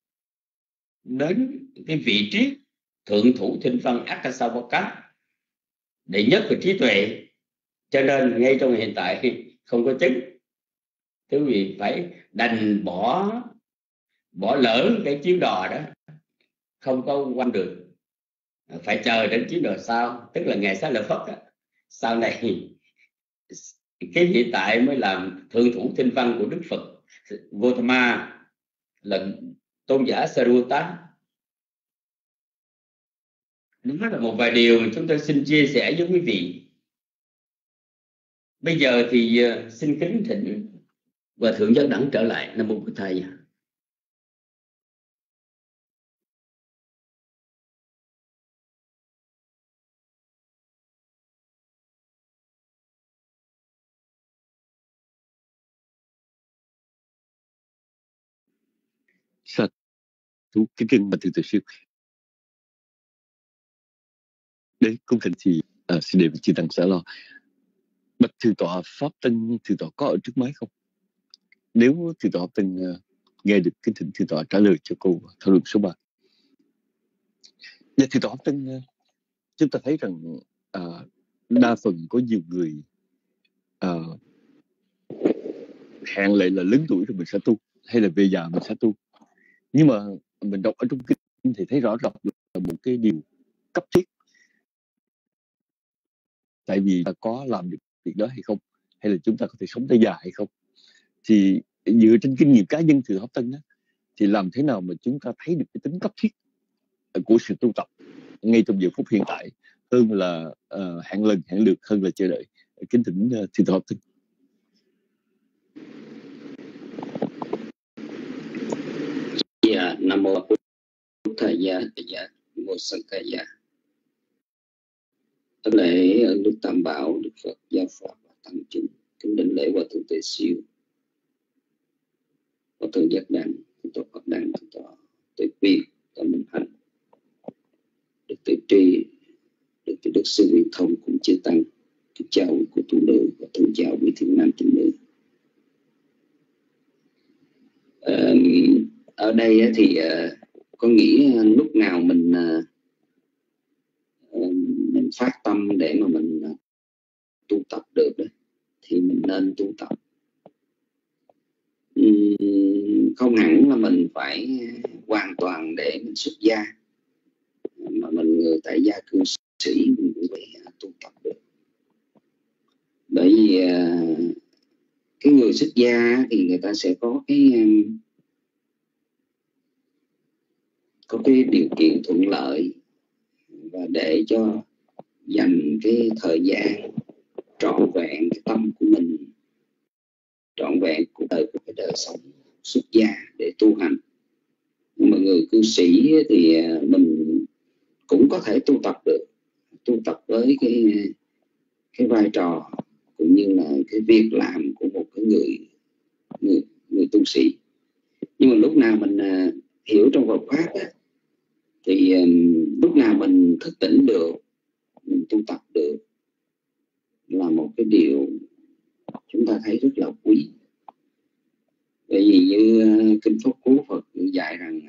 [SPEAKER 5] đến cái vị trí thượng thủ tinh văn Akasavaka, đệ nhất về trí tuệ, cho nên ngay trong hiện tại không có chứng. Quý vị phải đành bỏ lỡ cái chuyến đò đó, không có quanh được, phải chờ đến chuyến đò sau, tức là ngày Xá Lợi Phất đó. Sau này cái hiện tại mới làm thượng thủ tinh văn của Đức Phật Gautama là tôn giả Sarutta. Đó là một vài điều mà chúng tôi xin chia sẻ với quý vị. Bây giờ thì xin kính thỉnh Hòa Thượng Giác Đẳng trở lại. Nam mô Bổn Thầy.
[SPEAKER 1] Sa thú kính kinh và từ từ sư. Đấy cung thỉnh thì xin đề chư tăng sẽ lo. Bạch thượng tọa pháp tân, thượng tọa có ở trước máy không? Nếu thượng tọa pháp tân nghe được, kính thỉnh thượng tọa trả lời cho cô thảo luận số 3. Và thượng tọa pháp tân, chúng ta thấy rằng đa phần có nhiều người hẹn lại là lớn tuổi rồi mình sẽ tu, hay là về già mình sẽ tu. Nhưng mà mình đọc ở trong kinh thì thấy rõ ràng là một cái điều cấp thiết. Tại vì ta có làm được việc đó hay không, hay là chúng ta có thể sống tới già hay không, thì dựa trên kinh nghiệm cá nhân từ Pháp Tân đó, thì làm thế nào mà chúng ta thấy được cái tính cấp thiết của sự tu tập ngay trong giờ phút hiện tại, hơn là hẹn lần hẹn lượt, hơn là chờ đợi. Kính thỉnh thượng tọa Pháp Tân.
[SPEAKER 6] Dạ, Nam mô Bổn Thầy. Dạ, Nam mô Sankaya. Tất lễ ơn Đức Tam Bảo, Đức Phật, Giáo Pháp và Tăng chúng. Kính đảnh lễ Hòa Thượng Tề Siêu, Hòa Thượng Giác Đẳng, Thượng tọa Pháp Đẳng, Thượng tọa Tuệ Quyên, tọa Minh Hạnh, Đức Tự Tri, Đức Sư Viên Thông cùng chư tăng. Kính chào quý cô tu nữ và thân chào quý thiện nam tín nữ. Ở đây thì có nghĩ lúc nào mình phát tâm để mà mình tu tập được đó, thì mình nên tu tập. Không hẳn là mình phải hoàn toàn để mình xuất gia, mà mình người tại gia cư sĩ mình cũng phải tu tập được. Bởi vì cái người xuất gia thì người ta sẽ có cái điều kiện thuận lợi, và để cho dành cái thời gian trọn vẹn cái tâm của mình, trọn vẹn cuộc đời của cái đời sống xuất gia để tu hành. Nhưng mà người cư sĩ thì mình cũng có thể tu tập được, tu tập với cái vai trò cũng như là cái việc làm của một cái người tu sĩ. Nhưng mà lúc nào mình hiểu trong Phật pháp á, thì lúc nào mình thức tỉnh được, mình tu tập được, là một cái điều chúng ta thấy rất là quý. Bởi vì như kinh Pháp Cú Phật dạy rằng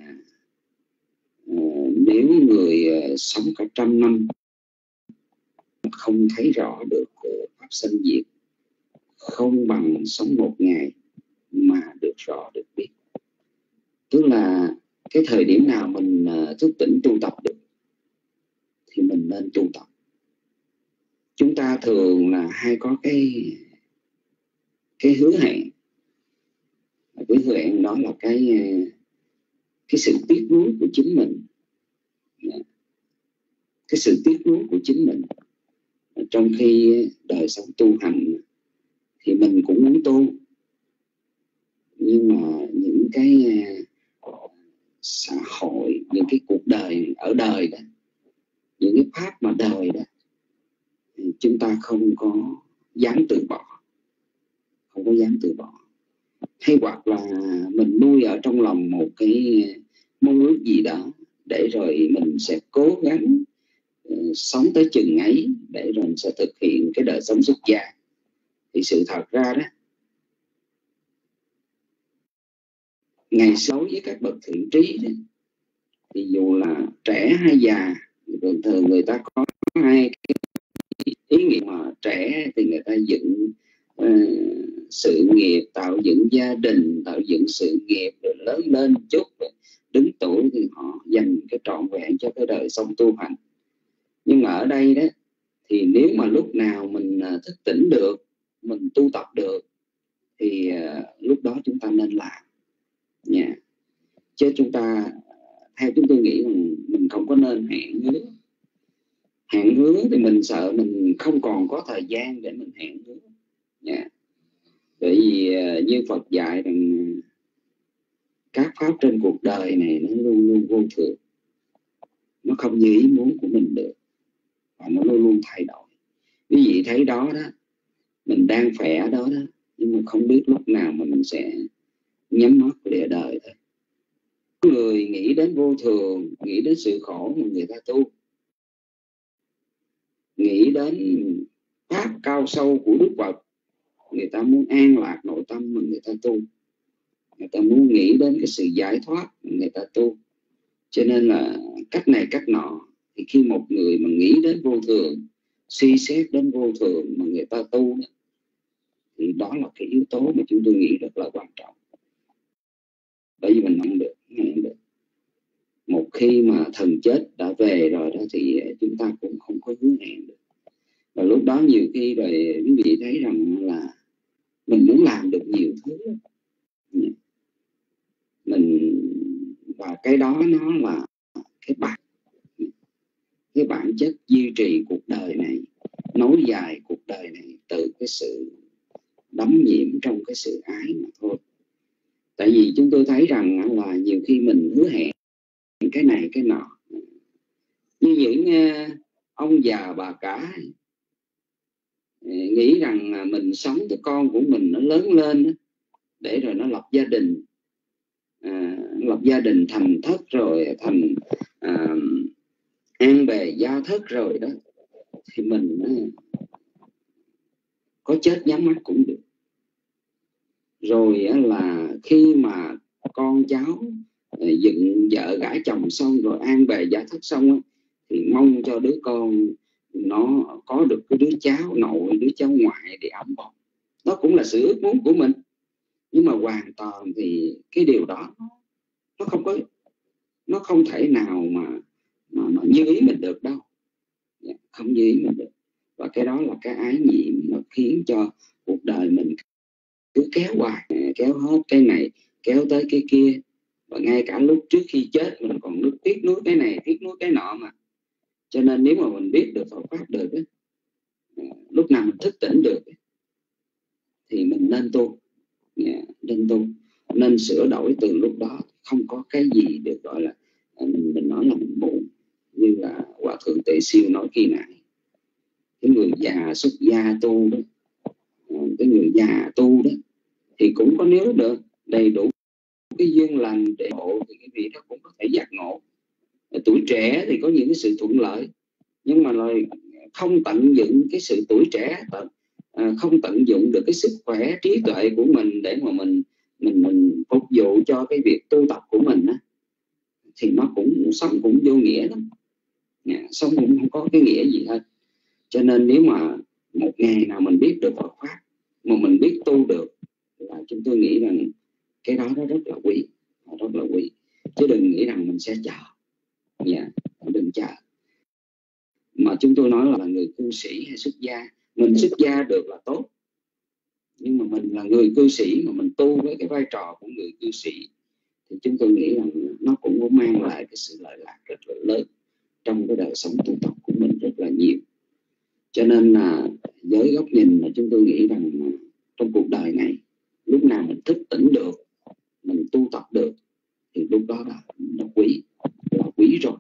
[SPEAKER 6] nếu người sống cả 100 năm không thấy rõ được pháp sanh diệt, không bằng sống một ngày mà được rõ được biết. Tức là cái thời điểm nào mình thức tỉnh tu tập được nên tu tập. Chúng ta thường là hay có cái hứa hẹn. Cái hứa hẹn đó là cái sự tiếc nuối của chính mình. Cái sự tiếc nuối của chính mình. Trong khi đời sống tu hành thì mình cũng muốn tu, nhưng mà những cái xã hội, những cái cuộc đời ở đời đó, những cái pháp mà đời đó, thì chúng ta không có dám từ bỏ, không có dám từ bỏ. Hay hoặc là mình nuôi ở trong lòng một cái mong ước gì đó, để rồi mình sẽ cố gắng sống tới chừng ấy, để rồi mình sẽ thực hiện cái đời sống xuất gia. Thì sự thật ra đó, ngày xấu với các bậc thiện trí đó, thì dù là trẻ hay già, thường người ta có hai cái ý nghĩa. Mà trẻ thì người ta dựng sự nghiệp, tạo dựng gia đình, tạo dựng sự nghiệp, rồi lớn lên chút, rồi đứng tuổi thì họ dành cái trọn vẹn cho cái đời sống tu hành. Nhưng mà ở đây đó, thì nếu mà lúc nào mình thức tỉnh được, mình tu tập được, thì lúc đó chúng ta nên làm nha. Chứ chúng ta, theo chúng tôi nghĩ rằng mình không có nên hẹn hứa. Hẹn hứa thì mình sợ mình không còn có thời gian để mình hẹn hứa nha. Bởi vì như Phật dạy rằng các pháp trên cuộc đời này nó luôn luôn vô thường, nó không như ý muốn của mình được, và nó luôn luôn thay đổi. Quý vị thấy đó đó, mình đang khỏe đó đó, nhưng mà không biết lúc nào mình sẽ nhắm mắt lìa đời thôi. Người nghĩ đến vô thường, nghĩ đến sự khổ mà người ta tu, nghĩ đến pháp cao sâu của Đức Phật, người ta muốn an lạc nội tâm mà người ta tu, người ta muốn nghĩ đến cái sự giải thoát mà người ta tu. Cho nên là cách này cách nọ, thì khi một người mà nghĩ đến vô thường, suy xét đến vô thường mà người ta tu, thì đó là cái yếu tố mà chúng tôi nghĩ rất là quan trọng. Bởi vì mình không được. Một khi mà thần chết đã về rồi đó, thì chúng ta cũng không có hứa hẹn được. Và lúc đó nhiều khi rồi quý vị thấy rằng là mình muốn làm được nhiều thứ mình, và cái đó nó là cái bản chất duy trì cuộc đời này, nối dài cuộc đời này từ cái sự đắm nhiễm trong cái sự ái mà thôi. Tại vì chúng tôi thấy rằng là nhiều khi mình hứa hẹn cái này cái nọ, như những ông già bà cả nghĩ rằng mình sống với con của mình nó lớn lên, để rồi nó lập gia đình thành thất, rồi thành an bề gia thất rồi đó, thì mình có chết nhắm mắt cũng được. Rồi là khi mà con cháu dựng vợ gả chồng xong rồi an bề gia thất xong, thì mong cho đứa con nó có được cái đứa cháu nội, đứa cháu ngoại để ấm bọc. Đó cũng là sự ước muốn của mình. Nhưng mà hoàn toàn thì cái điều đó nó không thể nào mà như ý mình được đâu. Không như ý mình được. Và cái đó là cái ái nhiễm, nó khiến cho cuộc đời mình cứ kéo hoài, kéo hết cái này, kéo tới cái kia. Và ngay cả lúc trước khi chết mình còn nước tiếc nuối cái này, tiếc nuối cái nọ mà. Cho nên nếu mà mình biết được Phật pháp được, lúc nào mình thức tỉnh được, thì mình nên tu, nên sửa đổi từ lúc đó. Không có cái gì được gọi là mình nói là mình muộn. Như là Hòa Thượng Tệ Siêu nói khi nãy, cái người già xuất gia tu đó, cái người già tu đó thì cũng có, nếu được đầy đủ cái duyên lành để hộ, thì cái vị đó cũng có thể giác ngộ. Tuổi trẻ thì có những cái sự thuận lợi, nhưng mà rồi không tận dụng cái sự tuổi trẻ, không tận dụng được cái sức khỏe, trí tuệ của mình để mà mình phục vụ cho cái việc tu tập của mình á, thì nó cũng sống cũng vô nghĩa lắm, sống cũng không có cái nghĩa gì hết. Cho nên nếu mà một ngày nào mình biết được Phật pháp mà mình biết tu được, là chúng tôi nghĩ rằng cái đó nó rất là quý, chứ đừng nghĩ rằng mình sẽ chờ. Đừng chờ. mà chúng tôi nói là người cư sĩ hay xuất gia. Mình xuất gia được là tốt, nhưng mà mình là người cư sĩ mà mình tu với cái vai trò của người cư sĩ thì chúng tôi nghĩ rằng nó cũng có mang lại cái sự lợi lạc rất là lớn trong cái đời sống tu tập của mình rất là nhiều. Cho nên là với góc nhìn là chúng tôi nghĩ rằng trong cuộc đời này, lúc nào mình thức tỉnh được, mình tu tập được thì lúc đó là quý rồi.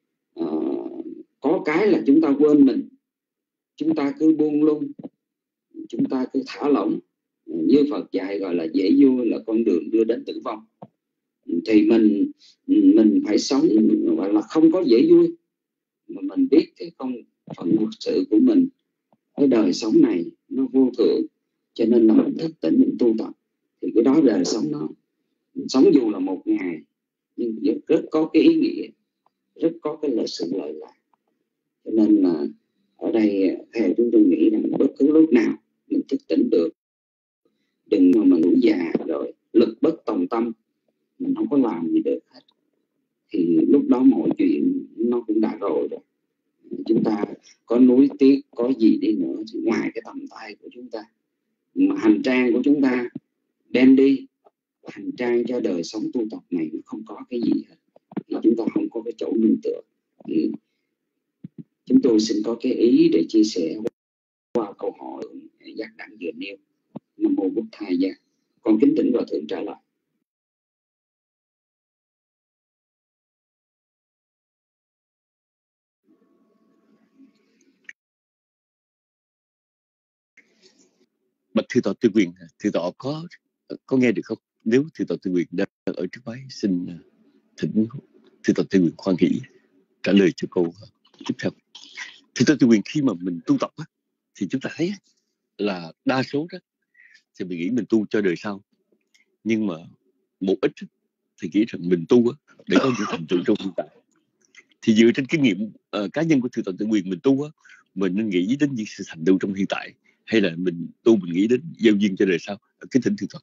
[SPEAKER 6] Có cái là chúng ta quên mình, chúng ta cứ buông lung, chúng ta cứ thả lỏng, như Phật dạy gọi là dễ vui là con đường đưa đến tử vong. Thì mình phải sống gọi là không có dễ vui, mà mình biết cái công phận thực sự của mình, cái đời sống này nó vô thượng, cho nên là mình thức tỉnh, mình tu tập thì cái đó đời sống nó sống dù là một ngày nhưng rất có cái ý nghĩa, rất có cái sự lợi lạc. Cho nên là ở đây theo chúng tôi nghĩ rằng bất cứ lúc nào mình thức tỉnh được, đừng mà mình ngủ già rồi lực bất tòng tâm, mình không có làm gì được hết, thì lúc đó mọi chuyện nó cũng đã rồi. Chúng ta có nuối tiếc, có gì đi nữa thì ngoài cái tầm tay của chúng ta, mà hành trang của chúng ta đem đi, hành trang cho đời sống tu tập này nó không có cái gì hết, thì chúng ta không có cái chỗ nương tựa. Thì chúng tôi xin có cái ý để chia sẻ qua câu hỏi Giác Đặng vừa nêu. Nam mô Bụt Thầy Gia. Con kính thỉnh Hòa Thượng trả lời.
[SPEAKER 1] Bạch Thượng tọa Tư Quyền, Thượng tọa có nghe được không? Nếu Thượng tọa Tư Quyền đang ở trước máy, xin thỉnh Thượng tọa Tư Quyền khoan hỷ trả lời cho câu tiếp theo. Thượng tọa Tư Quyền, khi mà mình tu tập thì chúng ta thấy là đa số đó thì mình nghĩ mình tu cho đời sau, nhưng mà một ít thì nghĩ rằng mình tu để có những thành tựu trong hiện tại. Thì dựa trên kinh nghiệm cá nhân của Thượng tọa Tư Quyền, mình tu mình nên nghĩ đến những sự thành tựu trong hiện tại, hay là mình tu mình nghĩ đến gieo duyên cho đời sau? Kính thỉnh Thượng tọa.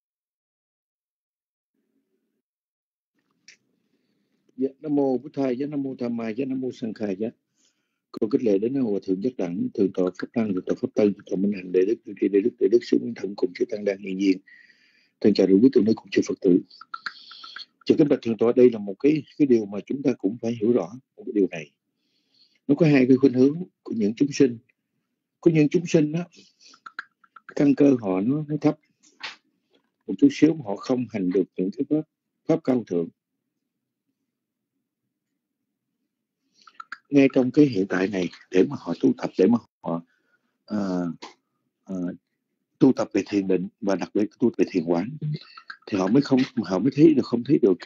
[SPEAKER 7] Dạ, Nam mô Bụt Thầy, Nam mô Tham Mai, Nam mô Sang Khai. Con kính lễ đến Hòa Thượng Giác Đẳng, Thượng tọa Pháp Tăng, Thượng tọa Pháp Tân, Thượng tọa Minh Hạnh, đệ đức Sư Nguyên Thận cùng chư tăng đang hiện diện. Thân chào quý tu nữ cùng chư Phật tử. Chào kính bạch Thượng tọa, đây là một cái điều mà chúng ta cũng phải hiểu rõ một cái điều này. Nó có hai cái khuynh hướng của những chúng sinh. Có những chúng sinh đó, căn cơ họ nó thấp một chút xíu, mà họ không hành được những cái pháp cao thượng. Ngay trong cái hiện tại này, để mà họ tu tập, để mà họ tu tập về thiền định và đặc biệt tu tập về thiền quán, thì họ mới không thấy được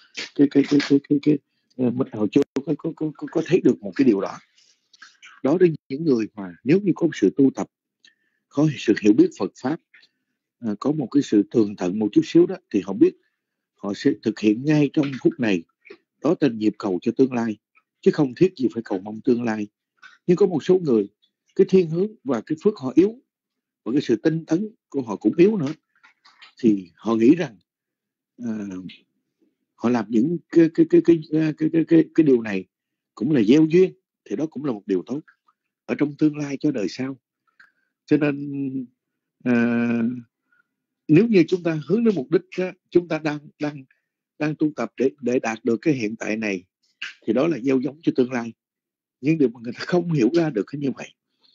[SPEAKER 7] họ chưa có thấy được một cái điều đó. Đó đến những người mà nếu như có sự tu tập, có sự hiểu biết Phật pháp, có một cái sự tường tận một chút xíu đó, thì họ biết họ sẽ thực hiện ngay trong phút này. Đó tên nhịp cầu cho tương lai, chứ không thiết gì phải cầu mong tương lai. Nhưng có một số người cái thiên hướng và cái phước họ yếu, và cái sự tinh tấn của họ cũng yếu nữa, thì họ nghĩ rằng họ làm những cái điều này cũng là gieo duyên, thì đó cũng là một điều tốt ở trong tương lai cho đời sau. Cho nên nếu như chúng ta hướng đến mục đích đó, chúng ta đang tu tập để đạt được cái hiện tại này, thì đó là gieo giống cho tương lai. Nhưng điều mà người ta không hiểu ra được cái như vậy.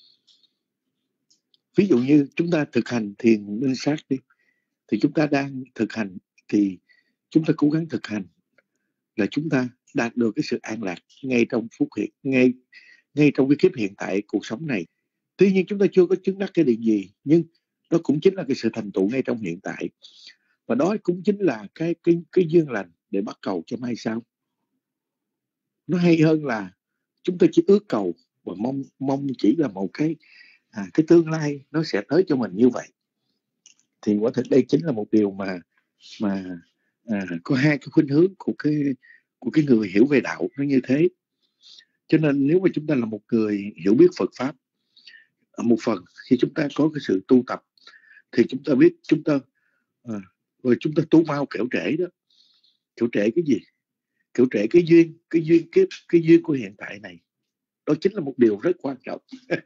[SPEAKER 7] Ví dụ như chúng ta thực hành thiền minh sát đi, thì chúng ta đang thực hành, thì chúng ta cố gắng thực hành là chúng ta đạt được cái sự an lạc ngay trong phút hiện, ngay trong cái kiếp hiện tại cuộc sống này. Tuy nhiên chúng ta chưa có chứng đắc cái điều gì, nhưng đó cũng chính là cái sự thành tựu ngay trong hiện tại, và đó cũng chính là cái duyên lành để bắt cầu cho mai sau. Nó hay hơn là chúng ta chỉ ước cầu và mong chỉ là một cái tương lai nó sẽ tới cho mình như vậy. Thì quả thực đây chính là một điều mà có hai cái khuynh hướng của cái người hiểu về đạo nó như thế. Cho nên nếu mà chúng ta là một người hiểu biết Phật pháp, một phần khi chúng ta có cái sự tu tập, thì chúng ta biết rồi chúng ta tu mau kẻo trễ đó. Kẻo trễ cái gì? Kẻo trễ cái duyên của hiện tại này. Đó chính là một điều rất quan trọng.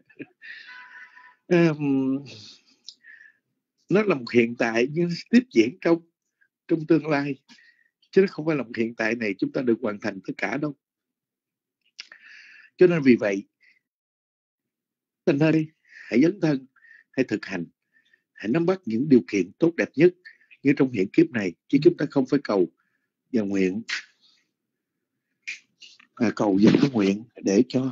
[SPEAKER 7] Nó là một hiện tại nhưng tiếp diễn trong tương lai, chứ nó không phải là một hiện tại này chúng ta được hoàn thành tất cả đâu. Cho nên vì vậy, hãy dấn thân, hãy thực hành, hãy nắm bắt những điều kiện tốt đẹp nhất như trong hiện kiếp này, chứ chúng ta không phải cầu và nguyện, cầu và cái nguyện để cho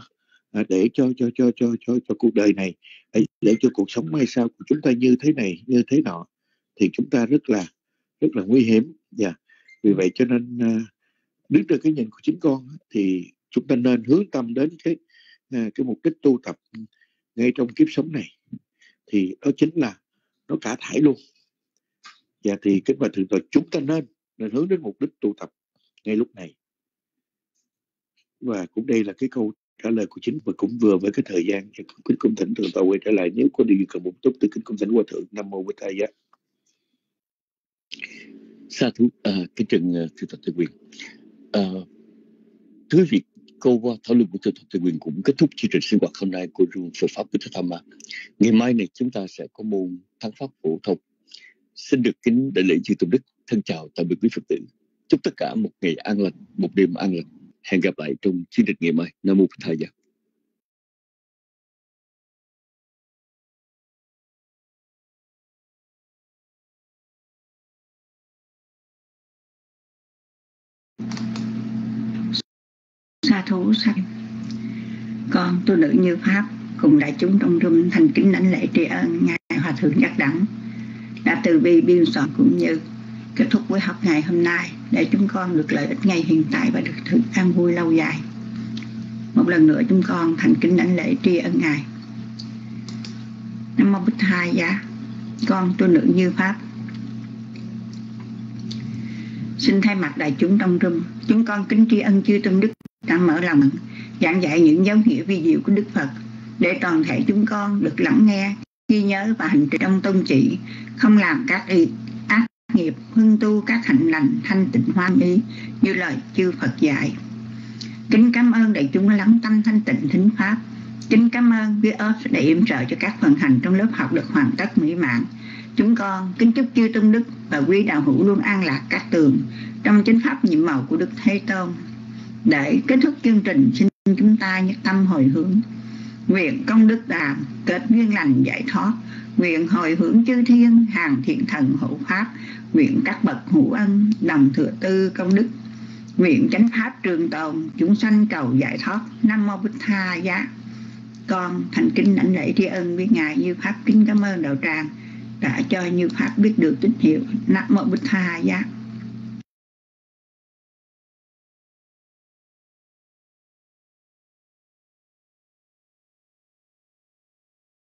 [SPEAKER 7] cuộc đời này, để cho cuộc sống mai sau của chúng ta như thế này như thế nọ, thì chúng ta rất là nguy hiểm. Và vì vậy cho nên đứng trên cái nhìn của chính con thì chúng ta nên hướng tâm đến cái mục đích tu tập ngay trong kiếp sống này, thì đó chính là nó cả thảy luôn. Và thì kính bạch thượng tọa, chúng ta nên hướng đến mục đích tu tập ngay lúc này. Và cũng đây là cái câu trả lời của chính, và cũng vừa với cái thời gian. Kính cung thỉnh thượng tọa quay trở lại nếu có điều gì cần bổ túc từ kính cung thỉnh hòa thượng. Nam mô Bổn Thầy.
[SPEAKER 1] Sa thú cái trần thượng tọa Tây Quyền. Thưa quý vị, câu thảo luận của thượng tọa Tây Quyền cũng kết thúc chương trình sinh hoạt hôm nay của Room Phật pháp Buddha Dhamma. Ngày mai này chúng ta sẽ có môn thắng pháp phổ thông. Xin được kính đại lễ chư tôn đức, thân chào tạm biệt quý Phật tử. Chúc tất cả một ngày an lành, một đêm an lành. Hẹn gặp lại trong chương trình ngày mai. Nam mô Bổn Thầy.
[SPEAKER 2] Sa thú sanh. Con tu nữ Như Pháp cùng đại chúng trong room thành kính đảnh lễ tri ân ngài Hòa thượng Giác Đẳng đã từ bi biên soạn cũng như kết thúc buổi học ngày hôm nay để chúng con được lợi ích ngay hiện tại và được thực an vui lâu dài. Một lần nữa chúng con thành kính đảnh lễ tri ân ngài. Nam mô Bích Thai Giá. Con tu nữ Như Pháp xin thay mặt đại chúng trong room, chúng con kính tri ân chư tôn đức đã mở lòng giảng dạy những dấu hiệu vi diệu của Đức Phật để toàn thể chúng con được lắng nghe, ghi nhớ và hành trì trong tôn chỉ, không làm các ác nghiệp, hưng tu các hạnh lành, thanh tịnh hoan ý như lời chư Phật dạy. Kính cảm ơn đại chúng lắng tâm thanh tịnh thính pháp. Kính cảm ơn VOS đã yểm trợ cho các phần hành trong lớp học được hoàn tất mỹ mãn. Chúng con kính chúc chư tôn đức và quý đạo hữu luôn an lạc các tường trong chánh pháp nhiệm màu của Đức Thế Tôn. Để kết thúc chương trình, xin chúng ta nhất tâm hồi hướng, nguyện công đức đàm kết duyên lành giải thoát, nguyện hồi hướng chư thiên hàng thiện thần hộ pháp, nguyện các bậc hữu ân đồng thừa tư công đức, nguyện chánh pháp trường tồn, chúng sanh cầu giải thoát. Nam mô Bích Tha Giá. Con thành kính đảnh lễ tri ân với ngài Như Pháp, kính cảm ơn đạo tràng đã cho Như Pháp biết được tín hiệu. Nam mô Bích Tha Giá.